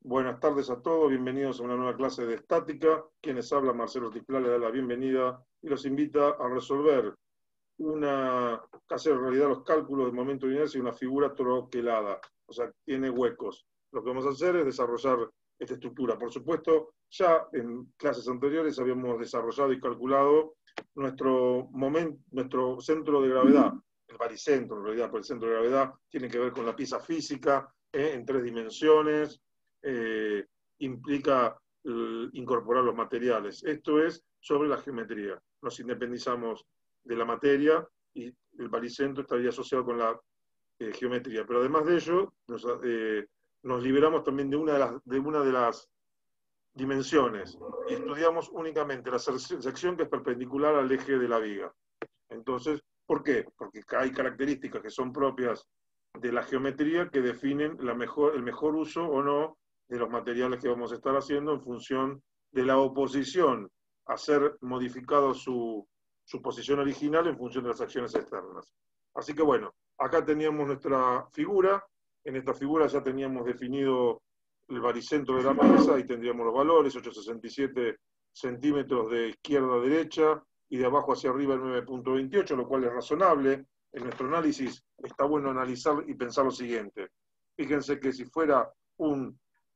Buenas tardes a todos, bienvenidos a una nueva clase de estática. Quienes habla, Marcelo Tiplá, le da la bienvenida y los invita a resolver hacer en realidad los cálculos del momento de inercia y una figura troquelada, o sea, tiene huecos. Lo que vamos a hacer es desarrollar esta estructura. Por supuesto, ya en clases anteriores habíamos desarrollado y calculado nuestro centro de gravedad, el baricentro en realidad, pero el centro de gravedad tiene que ver con la pieza física en 3 dimensiones, implica incorporar los materiales. Esto es sobre la geometría. Nos independizamos de la materia y el baricentro estaría asociado con la geometría. Pero además de ello, nos liberamos también de una de las dimensiones y estudiamos únicamente la sección que es perpendicular al eje de la viga. Entonces, ¿por qué? Porque hay características que son propias de la geometría que definen el mejor uso o no de los materiales que vamos a estar haciendo en función de la oposición a ser modificado su posición original en función de las acciones externas. Así que bueno, acá teníamos nuestra figura, en esta figura ya teníamos definido el baricentro de la pieza, y tendríamos los valores, 8,67 centímetros de izquierda a derecha, y de abajo hacia arriba el 9,28, lo cual es razonable. En nuestro análisis está bueno analizar y pensar lo siguiente. Fíjense que si fuera un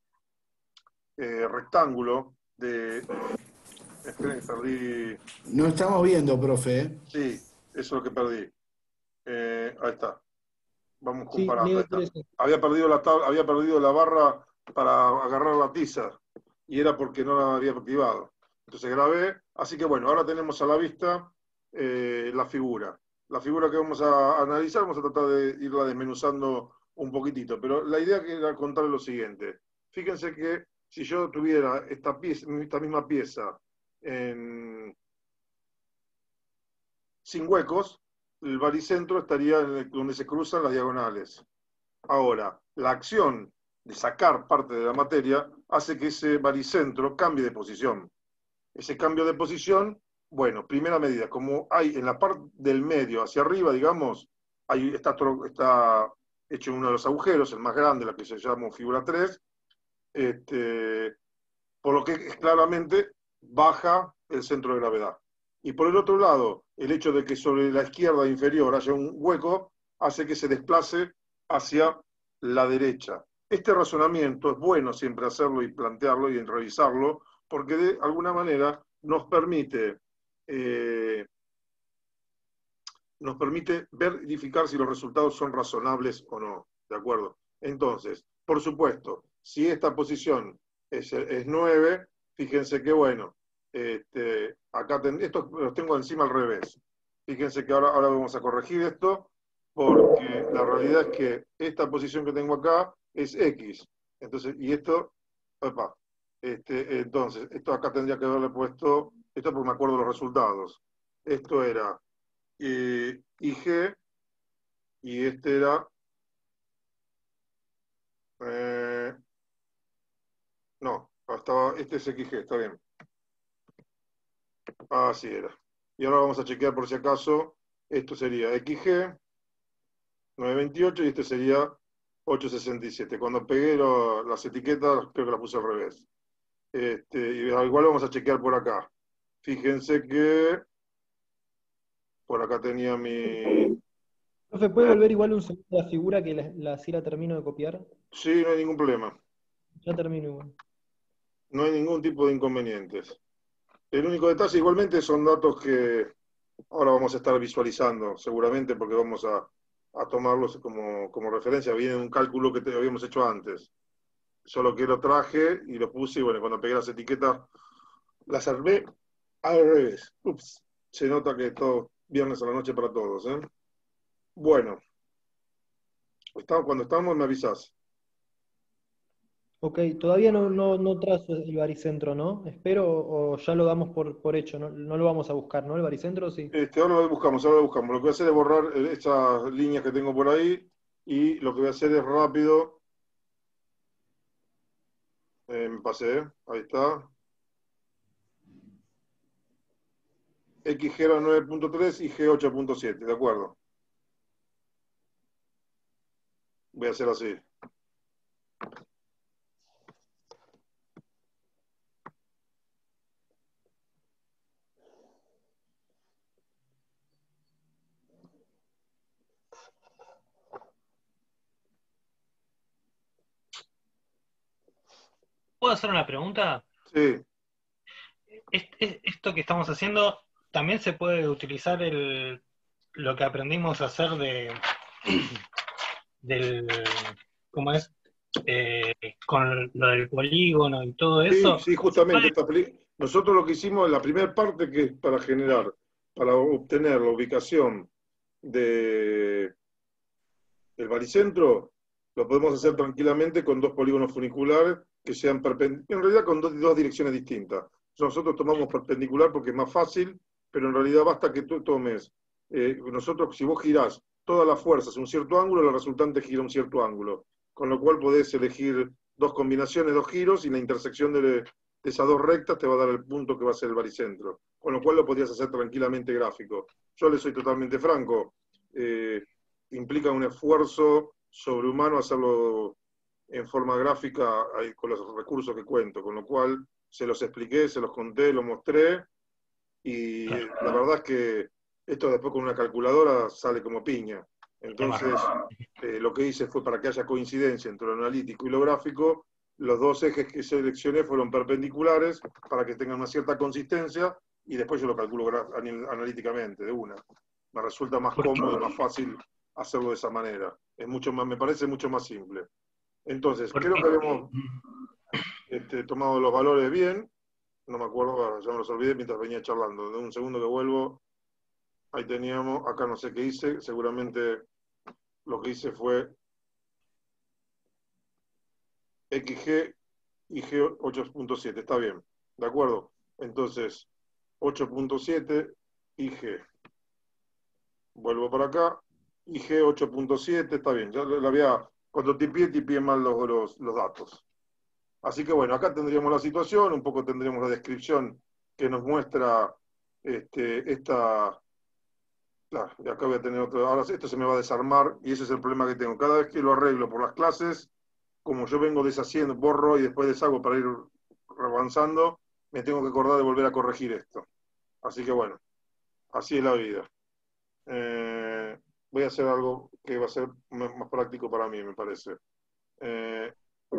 rectángulo de... Esperen, perdí... No estamos viendo, profe, ¿eh? Sí, eso es lo que perdí. Ahí está. Vamos Sí, comparando. Ahí Leo está. 13. Había perdido la barra para agarrar la tiza y era porque no la había activado. Entonces grabé. Así que bueno, ahora tenemos a la vista la figura. La figura que vamos a analizar, vamos a tratar de irla desmenuzando un poquitito. Pero la idea que era contarles lo siguiente. Fíjense que si yo tuviera esta misma pieza sin huecos, el baricentro estaría donde se cruzan las diagonales. Ahora, la acción de sacar parte de la materia hace que ese baricentro cambie de posición. Ese cambio de posición, bueno, primera medida, como hay en la parte del medio hacia arriba, digamos, está hecho uno de los agujeros, el más grande, la que se llama figura 3, por lo que claramente baja el centro de gravedad. Y por el otro lado, el hecho de que sobre la izquierda inferior haya un hueco hace que se desplace hacia la derecha. Este razonamiento es bueno siempre hacerlo y plantearlo y revisarlo, porque de alguna manera nos permite verificar si los resultados son razonables o no. ¿De acuerdo? Entonces, por supuesto, si esta posición es 9, fíjense que bueno, acá esto los tengo encima al revés. Fíjense que ahora vamos a corregir esto, porque la realidad es que esta posición que tengo acá es X. Entonces, y esto, opa, entonces, esto acá tendría que haberle puesto, esto porque me acuerdo de los resultados. Esto era IG, y este era, no, este es XG, está bien. Así era. Y ahora vamos a chequear por si acaso, esto sería XG, 928, y este sería 867. Cuando pegué las etiquetas, creo que las puse al revés. Y igual vamos a chequear por acá. Fíjense que por acá tenía mi... Profe, ¿puede volver igual un segundo a la figura que así la termino de copiar? Sí, no hay ningún problema. Ya termino igual. No hay ningún tipo de inconvenientes. El único detalle, igualmente, son datos que ahora vamos a estar visualizando, seguramente, porque vamos a tomarlos como referencia. Viene un cálculo que habíamos hecho antes. Solo que lo traje y lo puse, y bueno, cuando pegué las etiquetas, las armé al revés. Ups, se nota que es todo viernes a la noche para todos, ¿eh? Bueno, cuando estamos me avisás. Ok, todavía no trazo el baricentro, ¿no? Espero o ya lo damos por hecho, no lo vamos a buscar, ¿no? El baricentro sí. Ahora lo buscamos, ahora lo buscamos. Lo que voy a hacer es borrar estas líneas que tengo por ahí, y lo que voy a hacer es rápido. Me pasé, ahí está. XG era 9,3 y G 8,7, ¿de acuerdo? Voy a hacer así. ¿Puedo hacer una pregunta? Sí, Esto que estamos haciendo, también se puede utilizar lo que aprendimos a hacer del, ¿cómo es? Eh, con lo del polígono y todo sí, eso. sí, ¿Se justamente. puede? Nosotros lo que hicimos en la primera parte, que es para obtener la ubicación de, del baricentro, lo podemos hacer tranquilamente con dos polígonos funiculares que sean perpendiculares, en realidad con dos direcciones distintas. Nosotros tomamos perpendicular porque es más fácil, pero en realidad basta que tú tomes, nosotros si vos girás todas las fuerzas un cierto ángulo, la resultante gira un cierto ángulo, con lo cual podés elegir dos combinaciones, dos giros, y la intersección de esas dos rectas te va a dar el punto que va a ser el baricentro, con lo cual lo podrías hacer tranquilamente gráfico. Yo le soy totalmente franco, implica un esfuerzo sobrehumano hacerlo en forma gráfica con los recursos que cuento, con lo cual se los expliqué, se los conté, lo mostré, y Claro, la verdad es que esto después con una calculadora sale como piña. qué más. Entonces, lo que hice fue para que haya coincidencia entre lo analítico y lo gráfico, los dos ejes que seleccioné fueron perpendiculares para que tengan una cierta consistencia, y después yo lo calculo analíticamente, de una. Me resulta más Porque, cómodo y más fácil hacerlo de esa manera. Es mucho más, me parece mucho más simple. Entonces, creo porque, que habíamos tomado los valores bien. No me acuerdo, ya me los olvidé mientras venía charlando. De un segundo que vuelvo, ahí teníamos, acá no sé qué hice, seguramente lo que hice fue XG y G 8.7, está bien, ¿de acuerdo? Entonces, 8.7 y G. Vuelvo para acá, y G 8.7, está bien, ya lo había, cuando tipié mal los datos. Así que bueno, acá tendríamos la situación, un poco tendríamos la descripción que nos muestra esta. Claro, y acá voy a tener otro. Ahora esto se me va a desarmar y ese es el problema que tengo. Cada vez que lo arreglo por las clases, como yo vengo deshaciendo, borro y después deshago para ir avanzando, me tengo que acordar de volver a corregir esto. Así que bueno, así es la vida. Voy a hacer algo que va a ser más práctico para mí, me parece. Eh,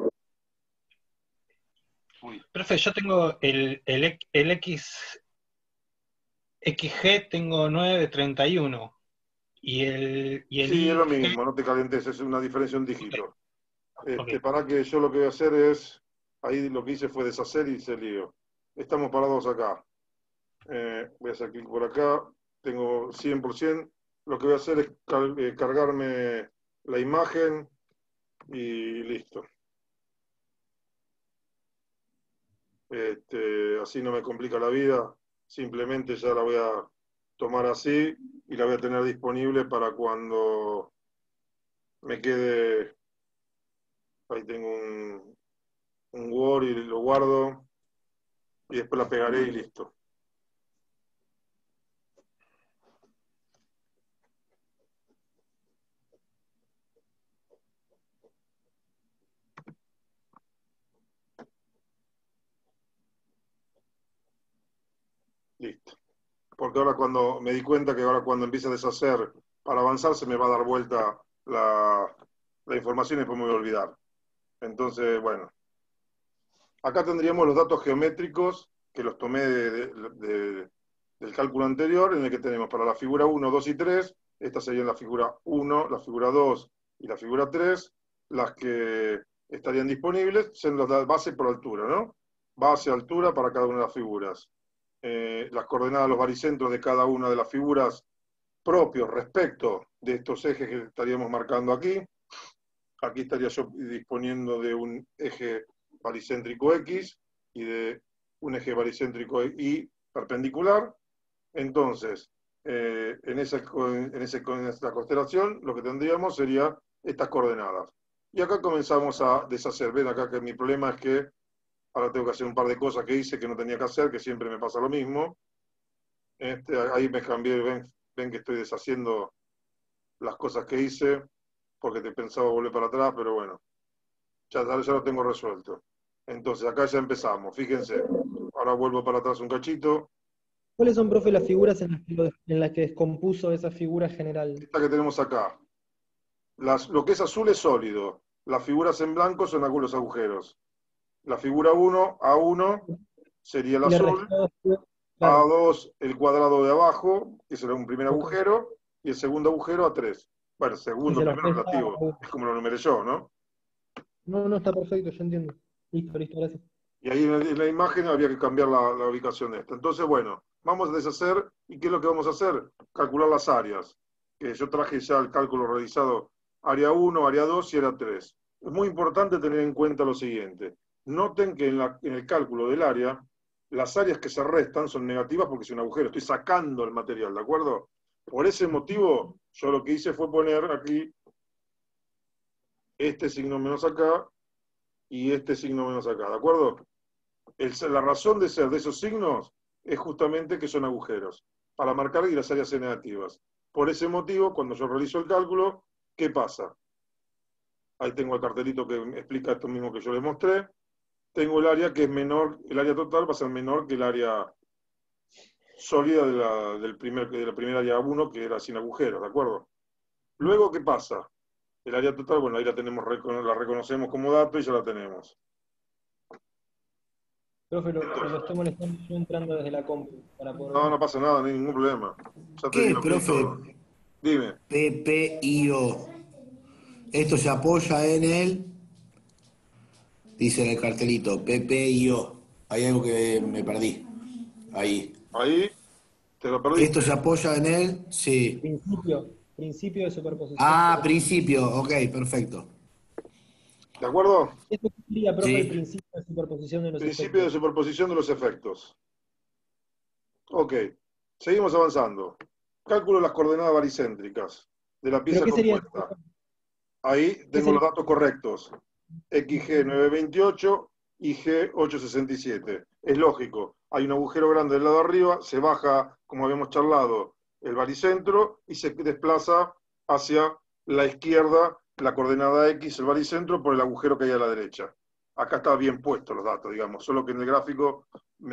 uy. profe, yo tengo el XG tengo 9,31 y el Sí, es lo IG, mismo, no te calentes, es una diferencia, un dígito. ok. Para que yo lo que voy a hacer es, ahí lo que hice fue deshacer y se lío. Estamos parados acá. Voy a hacer clic por acá, tengo 100%. Lo que voy a hacer es cargarme la imagen y listo. Así no me complica la vida, simplemente ya la voy a tomar así y la voy a tener disponible para cuando me quede. Ahí tengo un Word y lo guardo y después la pegaré y listo. Listo. Porque ahora cuando me di cuenta que ahora cuando empiece a deshacer para avanzar se me va a dar vuelta la información y después me voy a olvidar. Entonces, bueno, acá tendríamos los datos geométricos que los tomé del cálculo anterior, en el que tenemos para la figura 1, 2 y 3, esta sería la figura 1, la figura 2 y la figura 3, las que estarían disponibles, son las base por altura, ¿no? Base, altura para cada una de las figuras. Las coordenadas de los baricentros de cada una de las figuras propios respecto de estos ejes que estaríamos marcando aquí. Aquí estaría yo disponiendo de un eje baricéntrico X y de un eje baricéntrico Y perpendicular. Entonces, en esta constelación lo que tendríamos sería estas coordenadas. Y acá comenzamos a deshacer. Ven acá que mi problema es que ahora tengo que hacer un par de cosas que hice que no tenía que hacer, que siempre me pasa lo mismo. Ahí me cambié, ven que estoy deshaciendo las cosas que hice, porque te pensaba volver para atrás, pero bueno, ya lo tengo resuelto. Entonces, acá ya empezamos, fíjense. Ahora vuelvo para atrás un cachito. ¿Cuáles son, profe, las figuras en las que descompuso esa figura general? Esta que tenemos acá. Lo que es azul es sólido. Las figuras en blanco son algunos agujeros. la figura 1, A1 sería el Y le azul, restó después, claro, A2 el cuadrado de abajo, que será un primer ok. agujero, y el segundo agujero A3. Bueno, Y segundo, se los primero resta a relativo, uno. es como lo numeré yo, ¿no? No, no, está perfecto, yo entiendo. Listo, listo, gracias. Y ahí en la imagen había que cambiar la ubicación de esta. Entonces, bueno, vamos a deshacer, ¿y qué es lo que vamos a hacer? Calcular las áreas, que yo traje ya el cálculo realizado, área 1, área 2 y área 3. Es muy importante tener en cuenta lo siguiente. Noten que en el cálculo del área, las áreas que se restan son negativas porque es un agujero, estoy sacando el material, ¿de acuerdo? Por ese motivo, yo lo que hice fue poner aquí este signo menos acá y este signo menos acá, ¿de acuerdo? La razón de ser de esos signos es justamente que son agujeros, para marcar y las áreas negativas. Por ese motivo, cuando yo realizo el cálculo, ¿qué pasa? Ahí tengo el cartelito que explica esto mismo que yo les mostré. Tengo el área que es menor, el área total va a ser menor que el área sólida de la primera área 1, que era sin agujeros, ¿de acuerdo? Luego, ¿qué pasa? El área total, bueno, ahí la tenemos, la reconocemos como dato y ya la tenemos. Profe, lo Entonces, estoy molestando yo entrando desde la compu para poder no, ver. no pasa nada, no hay ningún problema. Ya te ¿Qué di es, ok todo. profe? Dime. PPIO. Esto se apoya en el, dice en el cartelito, PPIO. Hay algo que me perdí. Ahí. Ahí te lo Esto perdiste. se apoya en el, sí. Principio de superposición. Ah, principio. Ok, perfecto. ¿De acuerdo? ¿Esto qué sería, profe, el Sí. principio de superposición de los Principio de efectos? superposición de los efectos. Ok. Seguimos avanzando. Cálculo de las coordenadas baricéntricas de la ¿Pero pieza qué sería, compuesta. Ahí qué tengo los sería? datos correctos. XG 928 y G 867. Es lógico. Hay un agujero grande del lado de arriba, se baja, como habíamos charlado, el baricentro y se desplaza hacia la izquierda, la coordenada X, el baricentro, por el agujero que hay a la derecha. Acá está bien puesto los datos, digamos, solo que en el gráfico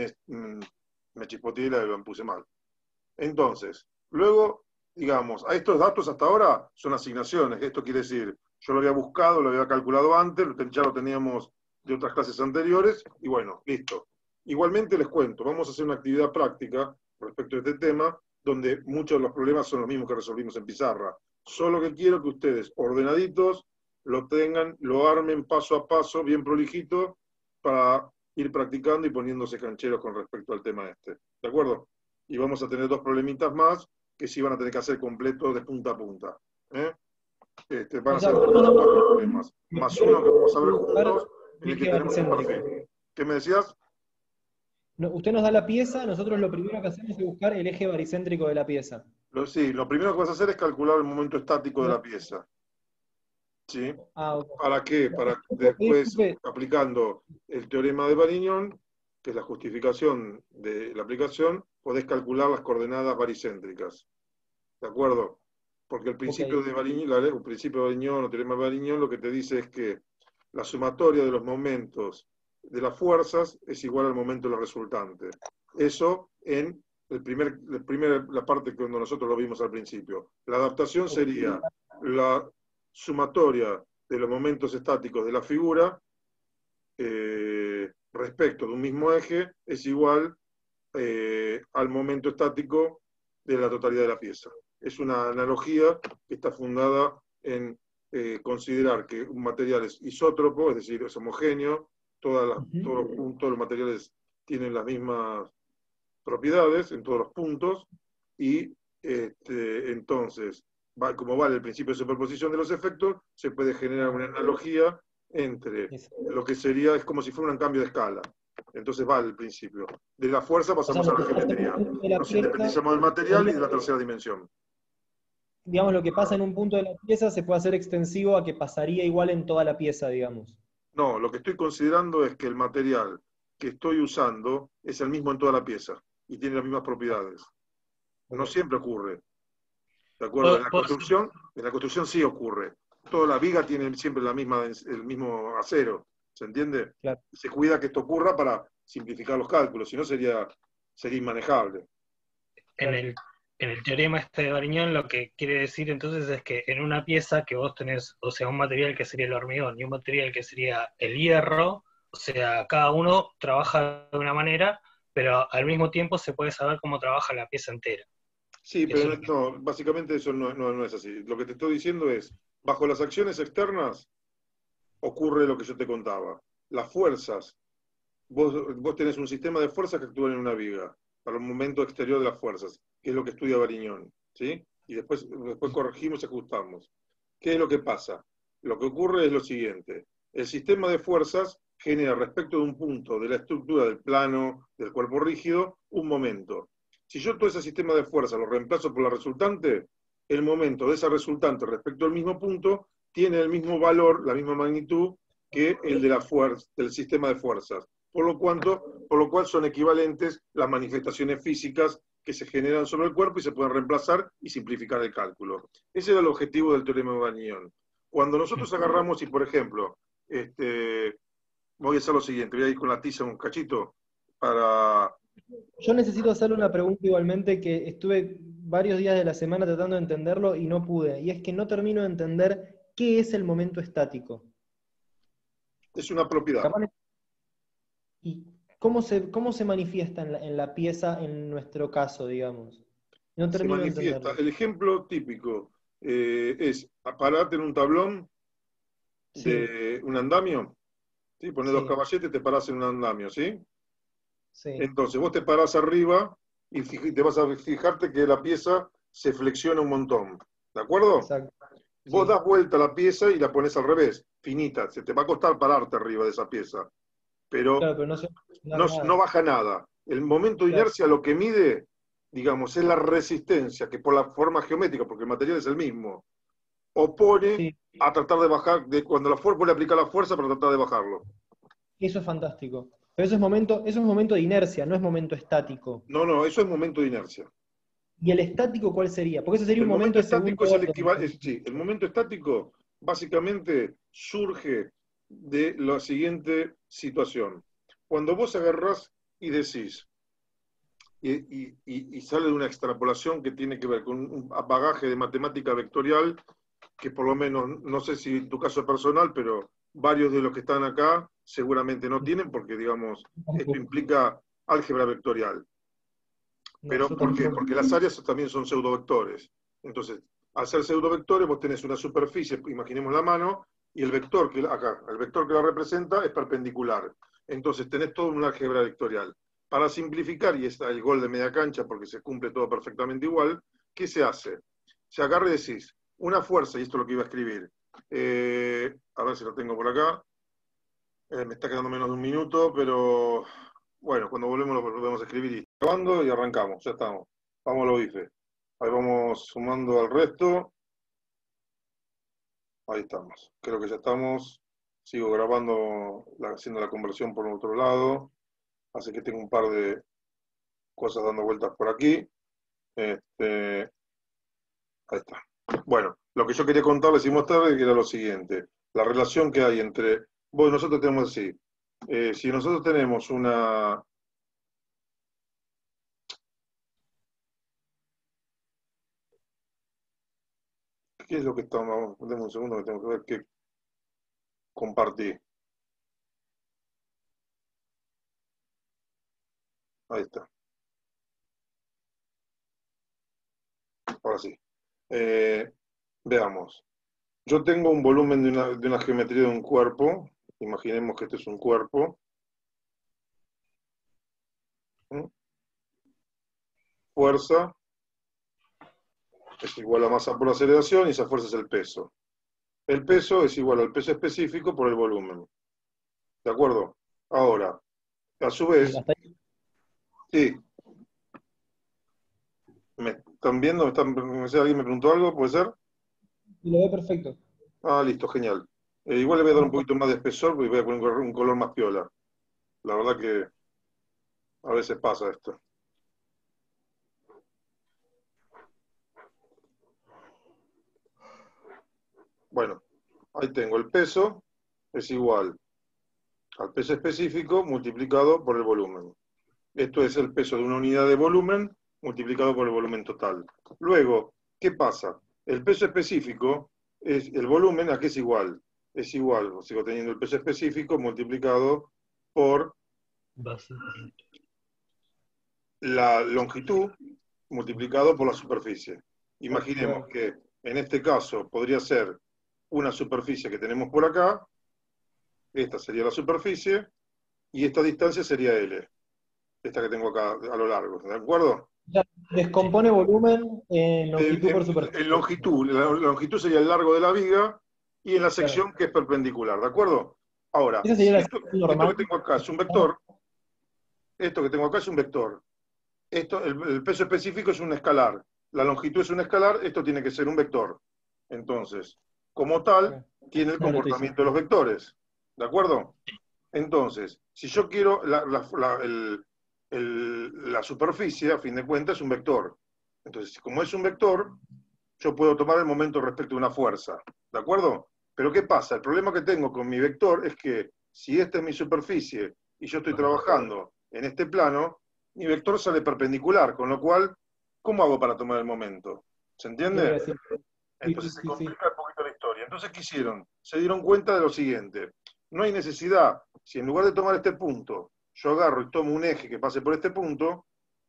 me chispoteé y lo puse mal. Entonces, luego, digamos, a estos datos hasta ahora son asignaciones. Esto quiere decir, yo lo había buscado, lo había calculado antes, ya lo teníamos de otras clases anteriores, y bueno, listo. Igualmente les cuento, vamos a hacer una actividad práctica respecto a este tema, donde muchos de los problemas son los mismos que resolvimos en pizarra. Solo que quiero que ustedes, ordenaditos, lo tengan, lo armen paso a paso, bien prolijito, para ir practicando y poniéndose cancheros con respecto al tema este. ¿De acuerdo? Y vamos a tener dos problemitas más que sí van a tener que hacer completos de punta a punta. ¿Eh? Van O a sea, ser usted nos da cuatro una problemas, más uno que vamos a ver buscar juntos, en el el que eje tenemos un baricéntrico. perfil. ¿Qué me decías? No, usted nos da la pieza, nosotros lo primero que hacemos es buscar el eje baricéntrico de la pieza. Sí, lo primero que vas a hacer es calcular el momento estático de No, la pieza. ¿Sí? ah, ok. ¿Para qué? Para después, Disculpe, aplicando el teorema de Varignon, que es la justificación de la aplicación, podés calcular las coordenadas baricéntricas. ¿De acuerdo? Porque el ok. principio de Varignon, el principio de Varignon o teorema de Varignon lo que te dice es que la sumatoria de los momentos de las fuerzas es igual al momento de la resultante. Eso en la parte cuando nosotros lo vimos al principio. La adaptación sería la sumatoria de los momentos estáticos de la figura respecto de un mismo eje es igual al momento estático de la totalidad de la pieza. Es una analogía que está fundada en considerar que un material es isótropo, es decir, es homogéneo, todos los puntos, los materiales tienen las mismas propiedades en todos los puntos, y entonces, como vale el principio de superposición de los efectos, se puede generar una analogía entre lo que sería, es como si fuera un cambio de escala. Entonces vale el principio. De la fuerza O sea, pasamos a lo la que pasa en un geometría. punto de la Nos pieza independizamos del material y sería, de la tercera dimensión. digamos, lo que pasa en un punto de la pieza se puede hacer extensivo a que pasaría igual en toda la pieza, digamos. No, lo que estoy considerando es que el material que estoy usando es el mismo en toda la pieza y tiene las mismas propiedades. No Ok. siempre ocurre. ¿De acuerdo? En la construcción sí ocurre. Toda la viga tiene siempre el mismo acero. ¿Se entiende? Claro. Se cuida que esto ocurra para simplificar los cálculos, si no sería inmanejable. En el, en el teorema este de Variñón lo que quiere decir entonces es que en una pieza que vos tenés, o sea, un material que sería el hormigón y un material que sería el hierro, O sea, cada uno trabaja de una manera, pero al mismo tiempo se puede saber cómo trabaja la pieza entera. Sí, Eso pero es no, básicamente eso no es así. Lo que te estoy diciendo es, bajo las acciones externas ocurre lo que yo te contaba. Las fuerzas, vos tenés un sistema de fuerzas que actúan en una viga, para un momento exterior de las fuerzas, que es lo que estudia Bariñón, ¿sí? Y después corregimos y ajustamos. ¿Qué es lo que pasa? Lo que ocurre es lo siguiente. El sistema de fuerzas genera respecto de un punto de la estructura del plano del cuerpo rígido un momento. Si yo todo ese sistema de fuerzas lo reemplazo por la resultante, el momento de esa resultante respecto al mismo punto tiene el mismo valor, la misma magnitud que el de la fuerza, del sistema de fuerzas. Por lo cual son equivalentes las manifestaciones físicas que se generan sobre el cuerpo y se pueden reemplazar y simplificar el cálculo. Ese era el objetivo del teorema de Bariñón. Cuando nosotros agarramos y, por ejemplo, voy a hacer lo siguiente, voy a ir con la tiza un cachito para... Yo necesito hacerle una pregunta igualmente que estuve varios días de la semana tratando de entenderlo y no pude. Y es que no termino de entender qué es el momento estático. Es una propiedad. Capaz- ¿Y cómo se manifiesta en la pieza en nuestro caso, digamos? No Se termino de manifiesta. entenderlo. El ejemplo típico es pararte en un tablón Sí, de un andamio, ¿sí? Pones dos sí, caballetes y te parás en un andamio, ¿sí? sí. Entonces vos te parás arriba y te vas a fijarte que la pieza se flexiona un montón. ¿De acuerdo? Exacto. Vos Sí. das vuelta a la pieza y la pones al revés, finita. Se te va a costar pararte arriba de esa pieza, pero Claro, pero no se va a no, funcionar no nada. baja nada. El momento de Claro. inercia lo que mide, digamos, es la resistencia, que por la forma geométrica, porque el material es el mismo, opone Sí, a tratar de bajar, cuando la fuerza puede aplicar la fuerza para tratar de bajarlo. eso es fantástico. Pero eso es momento de inercia, no es momento estático. No, no, eso es momento de inercia. ¿Y el estático cuál sería? Porque eso sería El un momento momento de segundo estático es el orden. equivalente, sí, el momento estático básicamente surge de la siguiente situación. Cuando vos agarrás y decís, y sale de una extrapolación que tiene que ver con un bagaje de matemática vectorial, que por lo menos, no sé si en tu caso es personal, pero varios de los que están acá seguramente no tienen, porque digamos, esto Tampoco. implica álgebra vectorial. No, Pero yo ¿por qué? tampoco. Porque las áreas también son pseudovectores. Entonces, al ser pseudovectores, vos tenés una superficie, imaginemos la mano, y el vector que acá, el vector que la representa es perpendicular. Entonces tenés todo un álgebra vectorial. Para simplificar, y está el gol de media cancha porque se cumple todo perfectamente igual, ¿qué se hace? Se agarra y decís, una fuerza, y esto es lo que iba a escribir, a ver si lo tengo por acá, me está quedando menos de un minuto, pero bueno, cuando volvemos lo volvemos a escribir y grabando y arrancamos, ya estamos. Vamos a lo bife. Ahí vamos sumando al resto. Ahí estamos. Creo que ya estamos. Sigo grabando, haciendo la conversión por otro lado. Así que tengo un par de cosas dando vueltas por aquí. Ahí está. Bueno, lo que yo quería contarles y mostrarles era lo siguiente. La relación que hay entre... Bueno, nosotros tenemos así. Si nosotros tenemos una... ¿Qué es lo que estamos? Dame un segundo que tengo que ver qué compartí. Ahí está. Ahora sí. Eh, veamos. Yo tengo un volumen de una geometría de un cuerpo. Imaginemos que este es un cuerpo. ¿Mm? Fuerza es igual a masa por aceleración y esa fuerza es el peso. El peso es igual al peso específico por el volumen. ¿De acuerdo? Ahora, a su Sí, vez, hasta ahí sí, ¿me están viendo? No sé, ¿alguien me preguntó algo? ¿Puede ser? lo veo perfecto. Ah, listo, genial. Igual le voy a dar un Vamos con- poquito más de espesor porque voy a poner un color más piola. La verdad que a veces pasa esto. Bueno, ahí tengo el peso, es igual al peso específico multiplicado por el volumen. Esto es el peso de una unidad de volumen multiplicado por el volumen total. Luego, ¿qué pasa? El peso específico es el volumen, ¿a qué es igual? Es igual, sigo teniendo el peso específico multiplicado por Base. la longitud multiplicado por la superficie. Imaginemos que en este caso podría ser una superficie que tenemos por acá, esta sería la superficie, y esta distancia sería L, esta que tengo acá a lo largo, ¿de acuerdo? Ya, descompone volumen en longitud por superficie. En longitud, la longitud sería el largo de la viga, y en la sección que es perpendicular, ¿de acuerdo? Ahora, Esa sería la esto sección normal. que tengo acá es un vector, esto que tengo acá es un vector, el peso específico es un escalar, la longitud es un escalar, esto tiene que ser un vector. Entonces, como tal, tiene el comportamiento de los vectores, ¿de acuerdo? Entonces, si yo quiero la superficie, a fin de cuentas, es un vector. Entonces, como es un vector, yo puedo tomar el momento respecto a una fuerza, ¿de acuerdo? Pero ¿qué pasa? El problema que tengo con mi vector es que si esta es mi superficie y yo estoy trabajando en este plano, mi vector sale perpendicular, con lo cual, ¿cómo hago para tomar el momento? ¿Se entiende? Entonces se complica un poquito la historia. Entonces, ¿qué hicieron? Se dieron cuenta de lo siguiente. No hay necesidad, si en lugar de tomar este punto, yo agarro y tomo un eje que pase por este punto,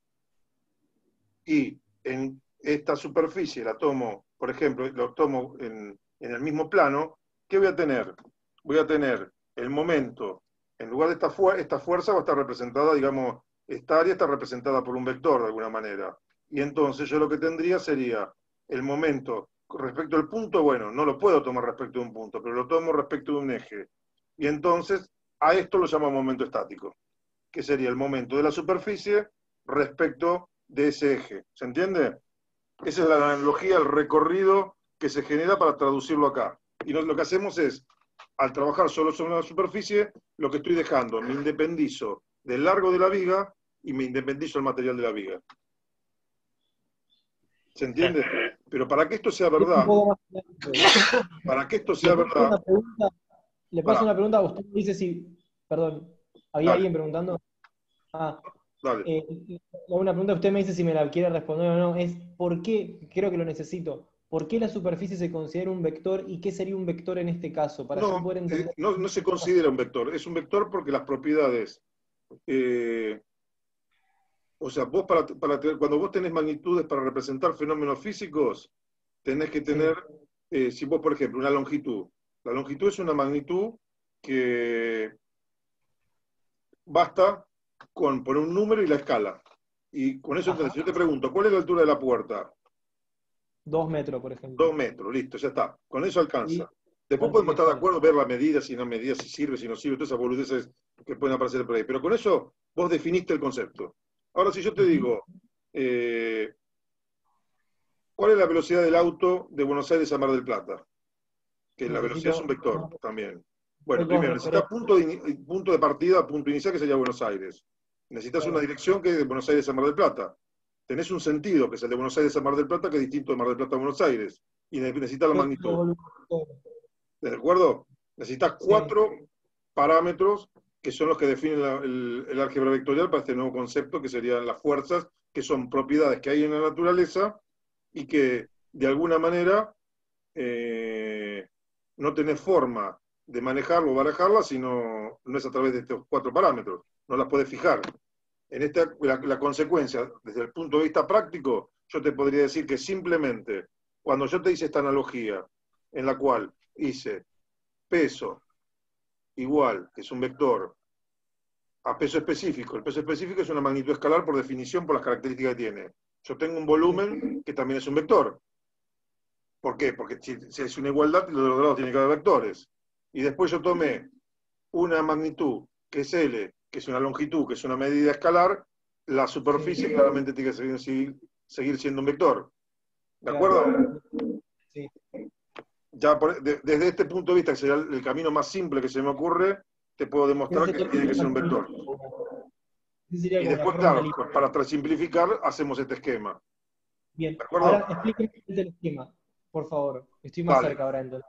y en esta superficie la tomo, por ejemplo, lo tomo en el mismo plano, ¿qué voy a tener? Voy a tener el momento, en lugar de esta fuerza va a estar representada, digamos, esta área está representada por un vector de alguna manera. Y entonces yo lo que tendría sería el momento respecto al punto, bueno, no lo puedo tomar respecto a un punto, pero lo tomo respecto de un eje. Y entonces a esto lo llamo momento estático, que sería el momento de la superficie respecto de ese eje. ¿Se entiende? Esa es la analogía, el recorrido que se genera para traducirlo acá. Y lo que hacemos es, al trabajar solo sobre la superficie, lo que estoy dejando, me independizo del largo de la viga y me independizo del material de la viga. ¿Se entiende? Pero para que esto sea verdad, para que esto sea verdad... Le paso una pregunta, usted me dice si... Perdón, ¿había Dale. alguien preguntando? Dale. Una pregunta, usted me dice si me la quiere responder o no, es ¿por qué, creo que lo necesito, por qué la superficie se considera un vector y qué sería un vector en este caso? Para yo poder entender. No se considera un vector, es un vector porque las propiedades... o sea, vos cuando vos tenés magnitudes para representar fenómenos físicos, tenés que tener, si vos, por ejemplo, una longitud. La longitud es una magnitud que basta con poner un número y la escala. Y con eso, entonces, yo te pregunto, ¿cuál es la altura de la puerta? 2 metros, por ejemplo. 2 metros, listo, ya está. Con eso alcanza. Y, Después podemos estar de acuerdo, ver la medida, si no medida, si sirve, si no sirve, todas esas boludeces que pueden aparecer por ahí. Pero con eso vos definiste el concepto. Ahora, si yo te digo, ¿cuál es la velocidad del auto de Buenos Aires a Mar del Plata? Que la velocidad es un vector también. Bueno, primero, necesitas punto de partida, punto inicial, que sería Buenos Aires. Necesitas una dirección que es de Buenos Aires a Mar del Plata. Tenés un sentido, que es el de Buenos Aires a Mar del Plata, que es distinto de Mar del Plata a Buenos Aires. Y necesitas la magnitud. ¿De acuerdo? Necesitas 4 parámetros que son los que definen el álgebra vectorial para este nuevo concepto, que serían las fuerzas, que son propiedades que hay en la naturaleza y que, de alguna manera, no tenés forma de manejarlo o barajarla, sino no es a través de estos 4 parámetros. No las podés fijar. En la consecuencia, desde el punto de vista práctico, yo te podría decir que simplemente, cuando yo te hice esta analogía, en la cual hice peso igual, que es un vector, a peso específico. El peso específico es una magnitud escalar por definición, por las características que tiene. Yo tengo un volumen que también es un vector. ¿Por qué? Porque si es una igualdad, de los dos lados tiene que haber vectores. Y después yo tomé una magnitud, que es L, que es una longitud, que es una medida escalar, la superficie claramente tiene que seguir siendo un vector. ¿De acuerdo? Sí. Ya desde este punto de vista, que sería el camino más simple que se me ocurre, te puedo demostrar que tiene que ser un vector. Y después, claro, para simplificar, hacemos este esquema. Bien, ahora explíqueme el esquema, por favor. Estoy más cerca ahora entonces.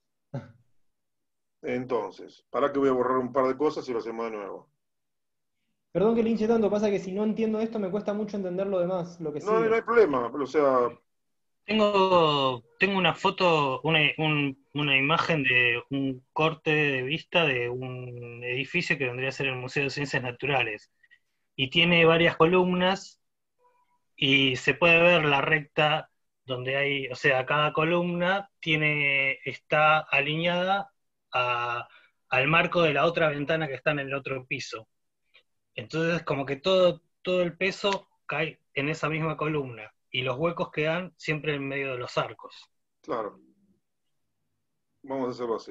Entonces, para que voy a borrar un par de cosas y lo hacemos de nuevo. Perdón que le hinche tanto, pasa que si no entiendo esto me cuesta mucho entender lo demás, lo que sigue. No hay problema, o sea, Tengo una foto, una imagen de un corte de vista de un edificio que vendría a ser el Museo de Ciencias Naturales. Y tiene varias columnas y se puede ver la recta donde hay, o sea, cada columna está alineada al marco de la otra ventana que está en el otro piso. Entonces, como que todo el peso cae en esa misma columna y los huecos quedan siempre en medio de los arcos. Claro, vamos a hacerlo así.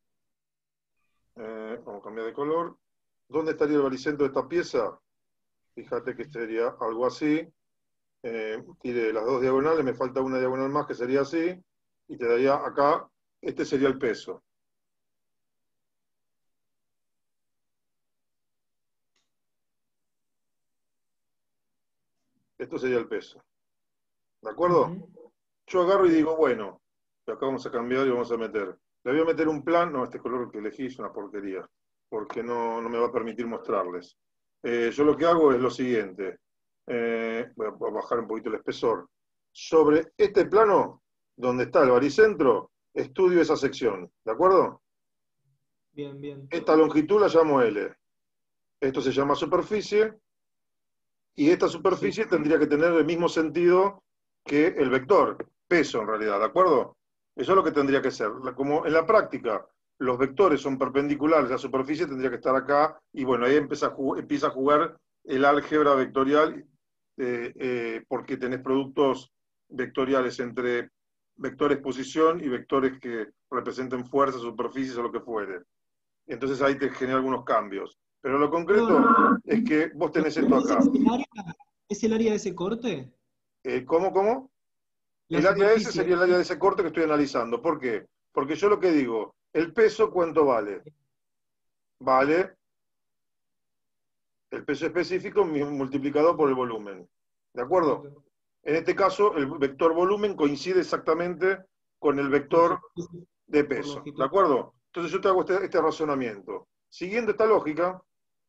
Vamos a cambiar de color. ¿Dónde estaría el baricentro de esta pieza? Fíjate que sería algo así. Tire las dos diagonales, me falta una diagonal más que sería así, y te daría acá, este sería el peso. Esto sería el peso. ¿De acuerdo? Yo agarro y digo, bueno, acá vamos a cambiar y vamos a meter. Le voy a meter un plan, no, este color que elegí es una porquería, porque no me va a permitir mostrarles. Yo lo que hago es lo siguiente. Voy a bajar un poquito el espesor. Sobre este plano, donde está el baricentro, estudio esa sección. ¿De acuerdo? Bien, bien. Esta longitud la llamo L. Esto se llama superficie, y esta superficie tendría que tener el mismo sentido que el vector, peso en realidad, ¿de acuerdo? Eso es lo que tendría que ser. Como en la práctica los vectores son perpendiculares, la superficie tendría que estar acá, y bueno, ahí empieza a jugar el álgebra vectorial, porque tenés productos vectoriales entre vectores posición y vectores que representen fuerzas, superficies o lo que fuere. Entonces ahí te genera algunos cambios. Pero lo concreto Perdón, es que vos tenés esto ¿ese acá. es el área de ese corte? ¿Cómo? La El área S superficie. sería el área de ese corte que estoy analizando. ¿Por qué? Porque yo lo que digo, el peso, ¿cuánto vale? Vale el peso específico multiplicado por el volumen. ¿De acuerdo? Exacto. En este caso, el vector volumen coincide exactamente con el Por vector superficie, de por peso. ¿De longitud. acuerdo? Entonces yo te hago este razonamiento. Siguiendo esta lógica,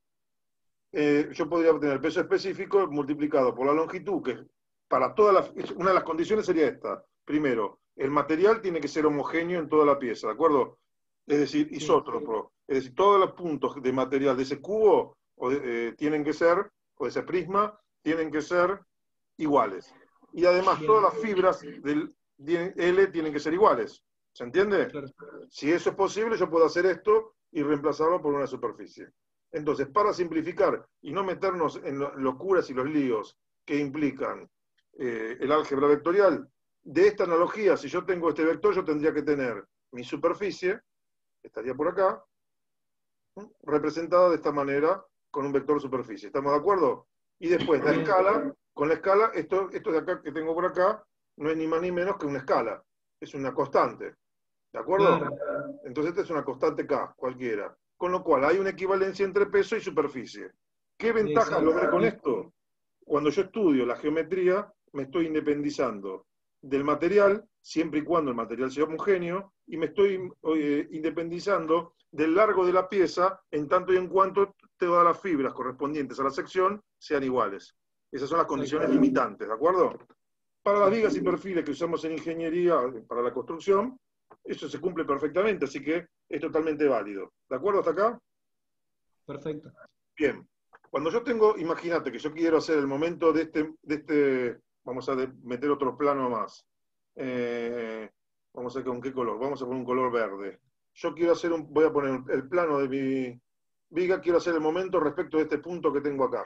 yo podría obtener el peso específico multiplicado por la longitud, que para una de las condiciones sería esta. Primero, el material tiene que ser homogéneo en toda la pieza, ¿de acuerdo? Es decir, Sí. isótropo. Es decir, todos los puntos de material de ese cubo tienen que ser, o de ese prisma, tienen que ser iguales. Y además, Bien, todas las fibras del L tienen que ser iguales. ¿Se entiende? claro. Si eso es posible, yo puedo hacer esto y reemplazarlo por una superficie. Entonces, para simplificar y no meternos en locuras y los líos que implican el álgebra vectorial, de esta analogía, si yo tengo este vector, yo tendría que tener mi superficie, que estaría por acá, representada de esta manera con un vector superficie. ¿Estamos de acuerdo? Y después, la Bien. escala, con la escala, esto de acá que tengo por acá, no es ni más ni menos que una escala, es una constante. ¿De acuerdo? Claro. Entonces esta es una constante K, cualquiera. Con lo cual hay una equivalencia entre peso y superficie. ¿Qué ventajas Exacto. logré con esto? Cuando yo estudio la geometría, me estoy independizando del material, siempre y cuando el material sea homogéneo, y me estoy independizando del largo de la pieza, en tanto y en cuanto todas las fibras correspondientes a la sección sean iguales. Esas son las condiciones Exacto. limitantes, ¿de acuerdo? Para las vigas y Perfecto. perfiles que usamos en ingeniería para la construcción, eso se cumple perfectamente, así que es totalmente válido. ¿De acuerdo hasta acá? Perfecto. Bien. Cuando yo tengo, imagínate que yo quiero hacer el momento vamos a meter otro plano más. Vamos a ver con qué color. Vamos a poner un color verde. Yo quiero voy a poner el plano de mi viga, quiero hacer el momento respecto de este punto que tengo acá.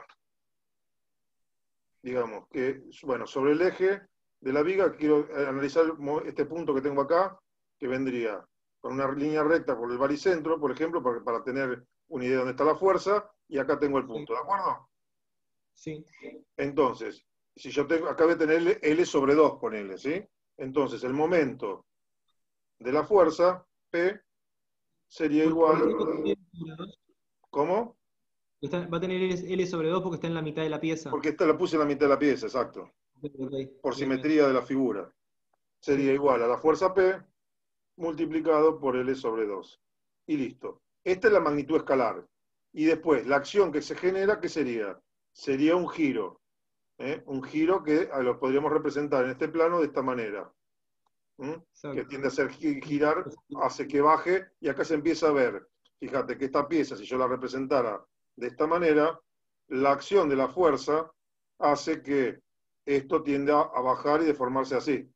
Digamos que, bueno, sobre el eje de la viga quiero analizar este punto que tengo acá, que vendría con una línea recta por el baricentro, por ejemplo, para tener una idea de dónde está la fuerza, y acá tengo el punto, ¿de acuerdo? Sí. Entonces, si yo tengo, acá voy a tener L sobre 2, ponele, ¿sí? Entonces, el momento de la fuerza, P, sería ¿Por qué igual, ¿cómo? va a tener L sobre 2 porque está en la mitad de la pieza? Porque esta la puse en la mitad de la pieza, exacto, Ok, ok. por Bien, bien. simetría de la figura. Sería Sí. igual a la fuerza P multiplicado por L sobre 2. Y listo. Esta es la magnitud escalar. Y después, la acción que se genera, ¿qué sería? Sería un giro. Un giro que lo podríamos representar en este plano de esta manera. Que tiende a hacer girar, hace que baje, y acá se empieza a ver, fíjate que esta pieza, si yo la representara de esta manera, la acción de la fuerza hace que esto tienda a bajar y deformarse así.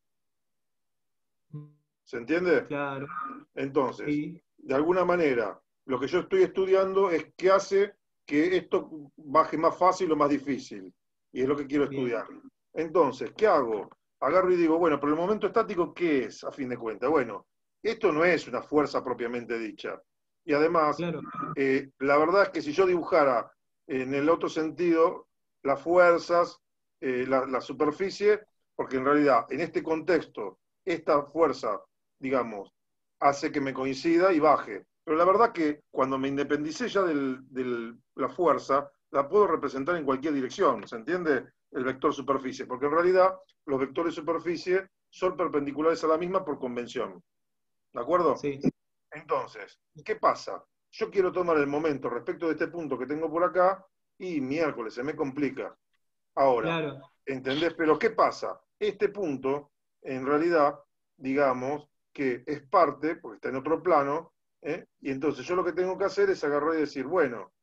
¿Se entiende? Claro. Entonces, Sí. de alguna manera, lo que yo estoy estudiando es qué hace que esto baje más fácil o más difícil. Y es lo que quiero estudiar. Entonces, ¿qué hago? Agarro y digo, bueno, pero el momento estático, ¿qué es, a fin de cuentas? Bueno, esto no es una fuerza propiamente dicha. Y además, Claro. la verdad es que si yo dibujara en el otro sentido las fuerzas, la superficie, porque en realidad, en este contexto, esta fuerza, digamos, hace que me coincida y baje. Pero la verdad que cuando me independicé ya de la fuerza, la puedo representar en cualquier dirección, ¿se entiende? El vector superficie, porque en realidad los vectores superficie son perpendiculares a la misma por convención. ¿De acuerdo? Sí. Entonces, ¿qué pasa? Yo quiero tomar el momento respecto de este punto que tengo por acá y miércoles, se me complica. Ahora, Claro. ¿entendés? Pero ¿qué pasa? Este punto, en realidad, digamos que es parte, porque está en otro plano, y entonces yo lo que tengo que hacer es agarrar y decir, bueno,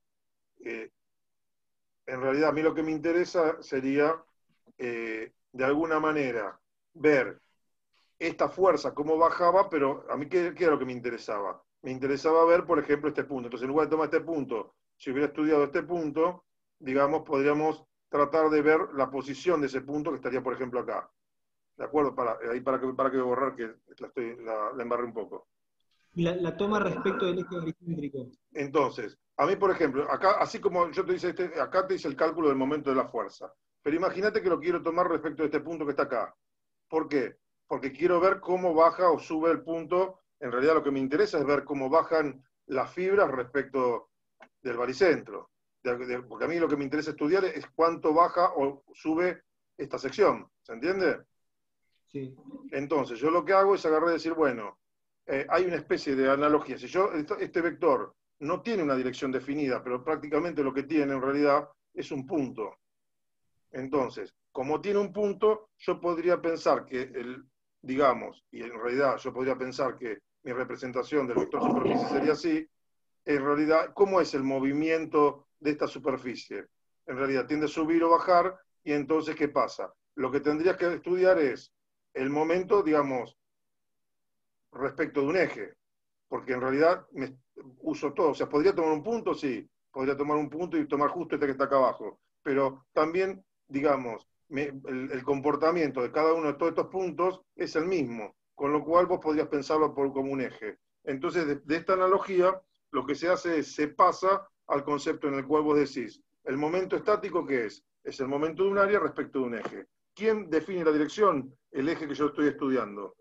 en realidad a mí lo que me interesa sería, de alguna manera, ver esta fuerza cómo bajaba, pero a mí ¿qué era lo que me interesaba? Me interesaba ver, por ejemplo, este punto. Entonces, en lugar de tomar este punto, si hubiera estudiado este punto, digamos, podríamos tratar de ver la posición de ese punto que estaría, por ejemplo, acá. ¿De acuerdo? Para que borrar, que la embarré un poco. Y la toma respecto del eje baricéntrico. Entonces, a mí, por ejemplo, acá, así como yo te dice acá te dice el cálculo del momento de la fuerza. Pero imagínate que lo quiero tomar respecto de este punto que está acá. ¿Por qué? Porque quiero ver cómo baja o sube el punto. En realidad lo que me interesa es ver cómo bajan las fibras respecto del baricentro. Porque a mí lo que me interesa estudiar es cuánto baja o sube esta sección. ¿Se entiende? Sí. Entonces, yo lo que hago es agarrar y decir, bueno, hay una especie de analogía. Si yo, este vector no tiene una dirección definida, pero prácticamente lo que tiene en realidad es un punto. Entonces, como tiene un punto, yo podría pensar que digamos, y en realidad yo podría pensar que mi representación del vector superficie sería así, en realidad, ¿cómo es el movimiento de esta superficie? En realidad tiende a subir o bajar, y entonces, ¿qué pasa? Lo que tendrías que estudiar es el momento, digamos, respecto de un eje, porque en realidad uso todo, o sea, podría tomar un punto, sí, podría tomar un punto y tomar justo este que está acá abajo, pero también, digamos, el comportamiento de cada uno de todos estos puntos es el mismo, con lo cual vos podrías pensarlo como un eje. Entonces, de esta analogía, lo que se hace es, se pasa al concepto en el cual vos decís, el momento estático, ¿qué es? Es el momento de un área respecto de un eje. ¿Quién define la dirección? El eje que yo estoy estudiando.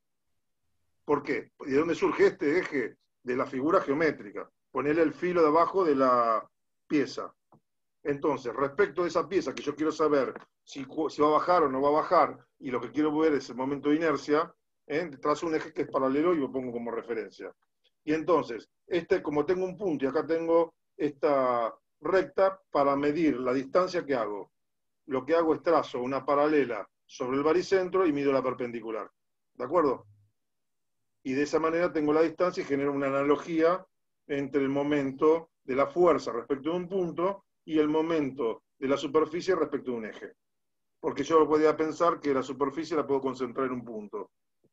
¿Por qué? ¿Y de dónde surge este eje? De la figura geométrica. Ponerle el filo de abajo de la pieza. Entonces, respecto de esa pieza que yo quiero saber si va a bajar o no va a bajar, y lo que quiero ver es el momento de inercia, trazo un eje que es paralelo y lo pongo como referencia. Y entonces, como tengo un punto y acá tengo esta recta, para medir la distancia que hago, lo que hago es trazo una paralela sobre el baricentro y mido la perpendicular. ¿De acuerdo? Y de esa manera tengo la distancia y genero una analogía entre el momento de la fuerza respecto de un punto y el momento de la superficie respecto de un eje. Porque yo podría pensar que la superficie la puedo concentrar en un punto.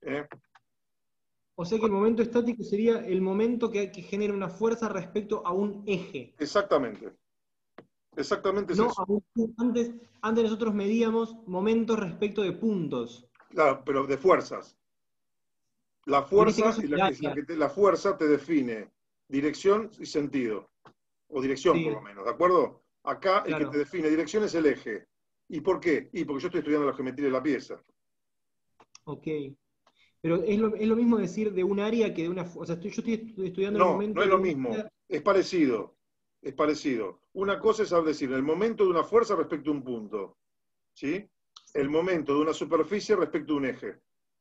O sea que el momento estático sería el momento que genera una fuerza respecto a un eje. Exactamente. Exactamente es No, eso. antes nosotros medíamos momentos respecto de puntos. Claro, pero de fuerzas. La Y en este fuerza, caso y es área. la fuerza te define dirección y sentido. O dirección, por Sí, lo menos. ¿De acuerdo? Acá el que te claro. define dirección es el eje. ¿Y por qué? Y porque yo estoy estudiando la geometría de la pieza. Ok. Pero es lo mismo decir de un área que de una... O sea, yo estoy estudiando el No, no momento es de lo un mismo. área. Es parecido. Es parecido. Una cosa es decir, el momento de una fuerza respecto a un punto. ¿Sí? El momento de una superficie respecto a un eje.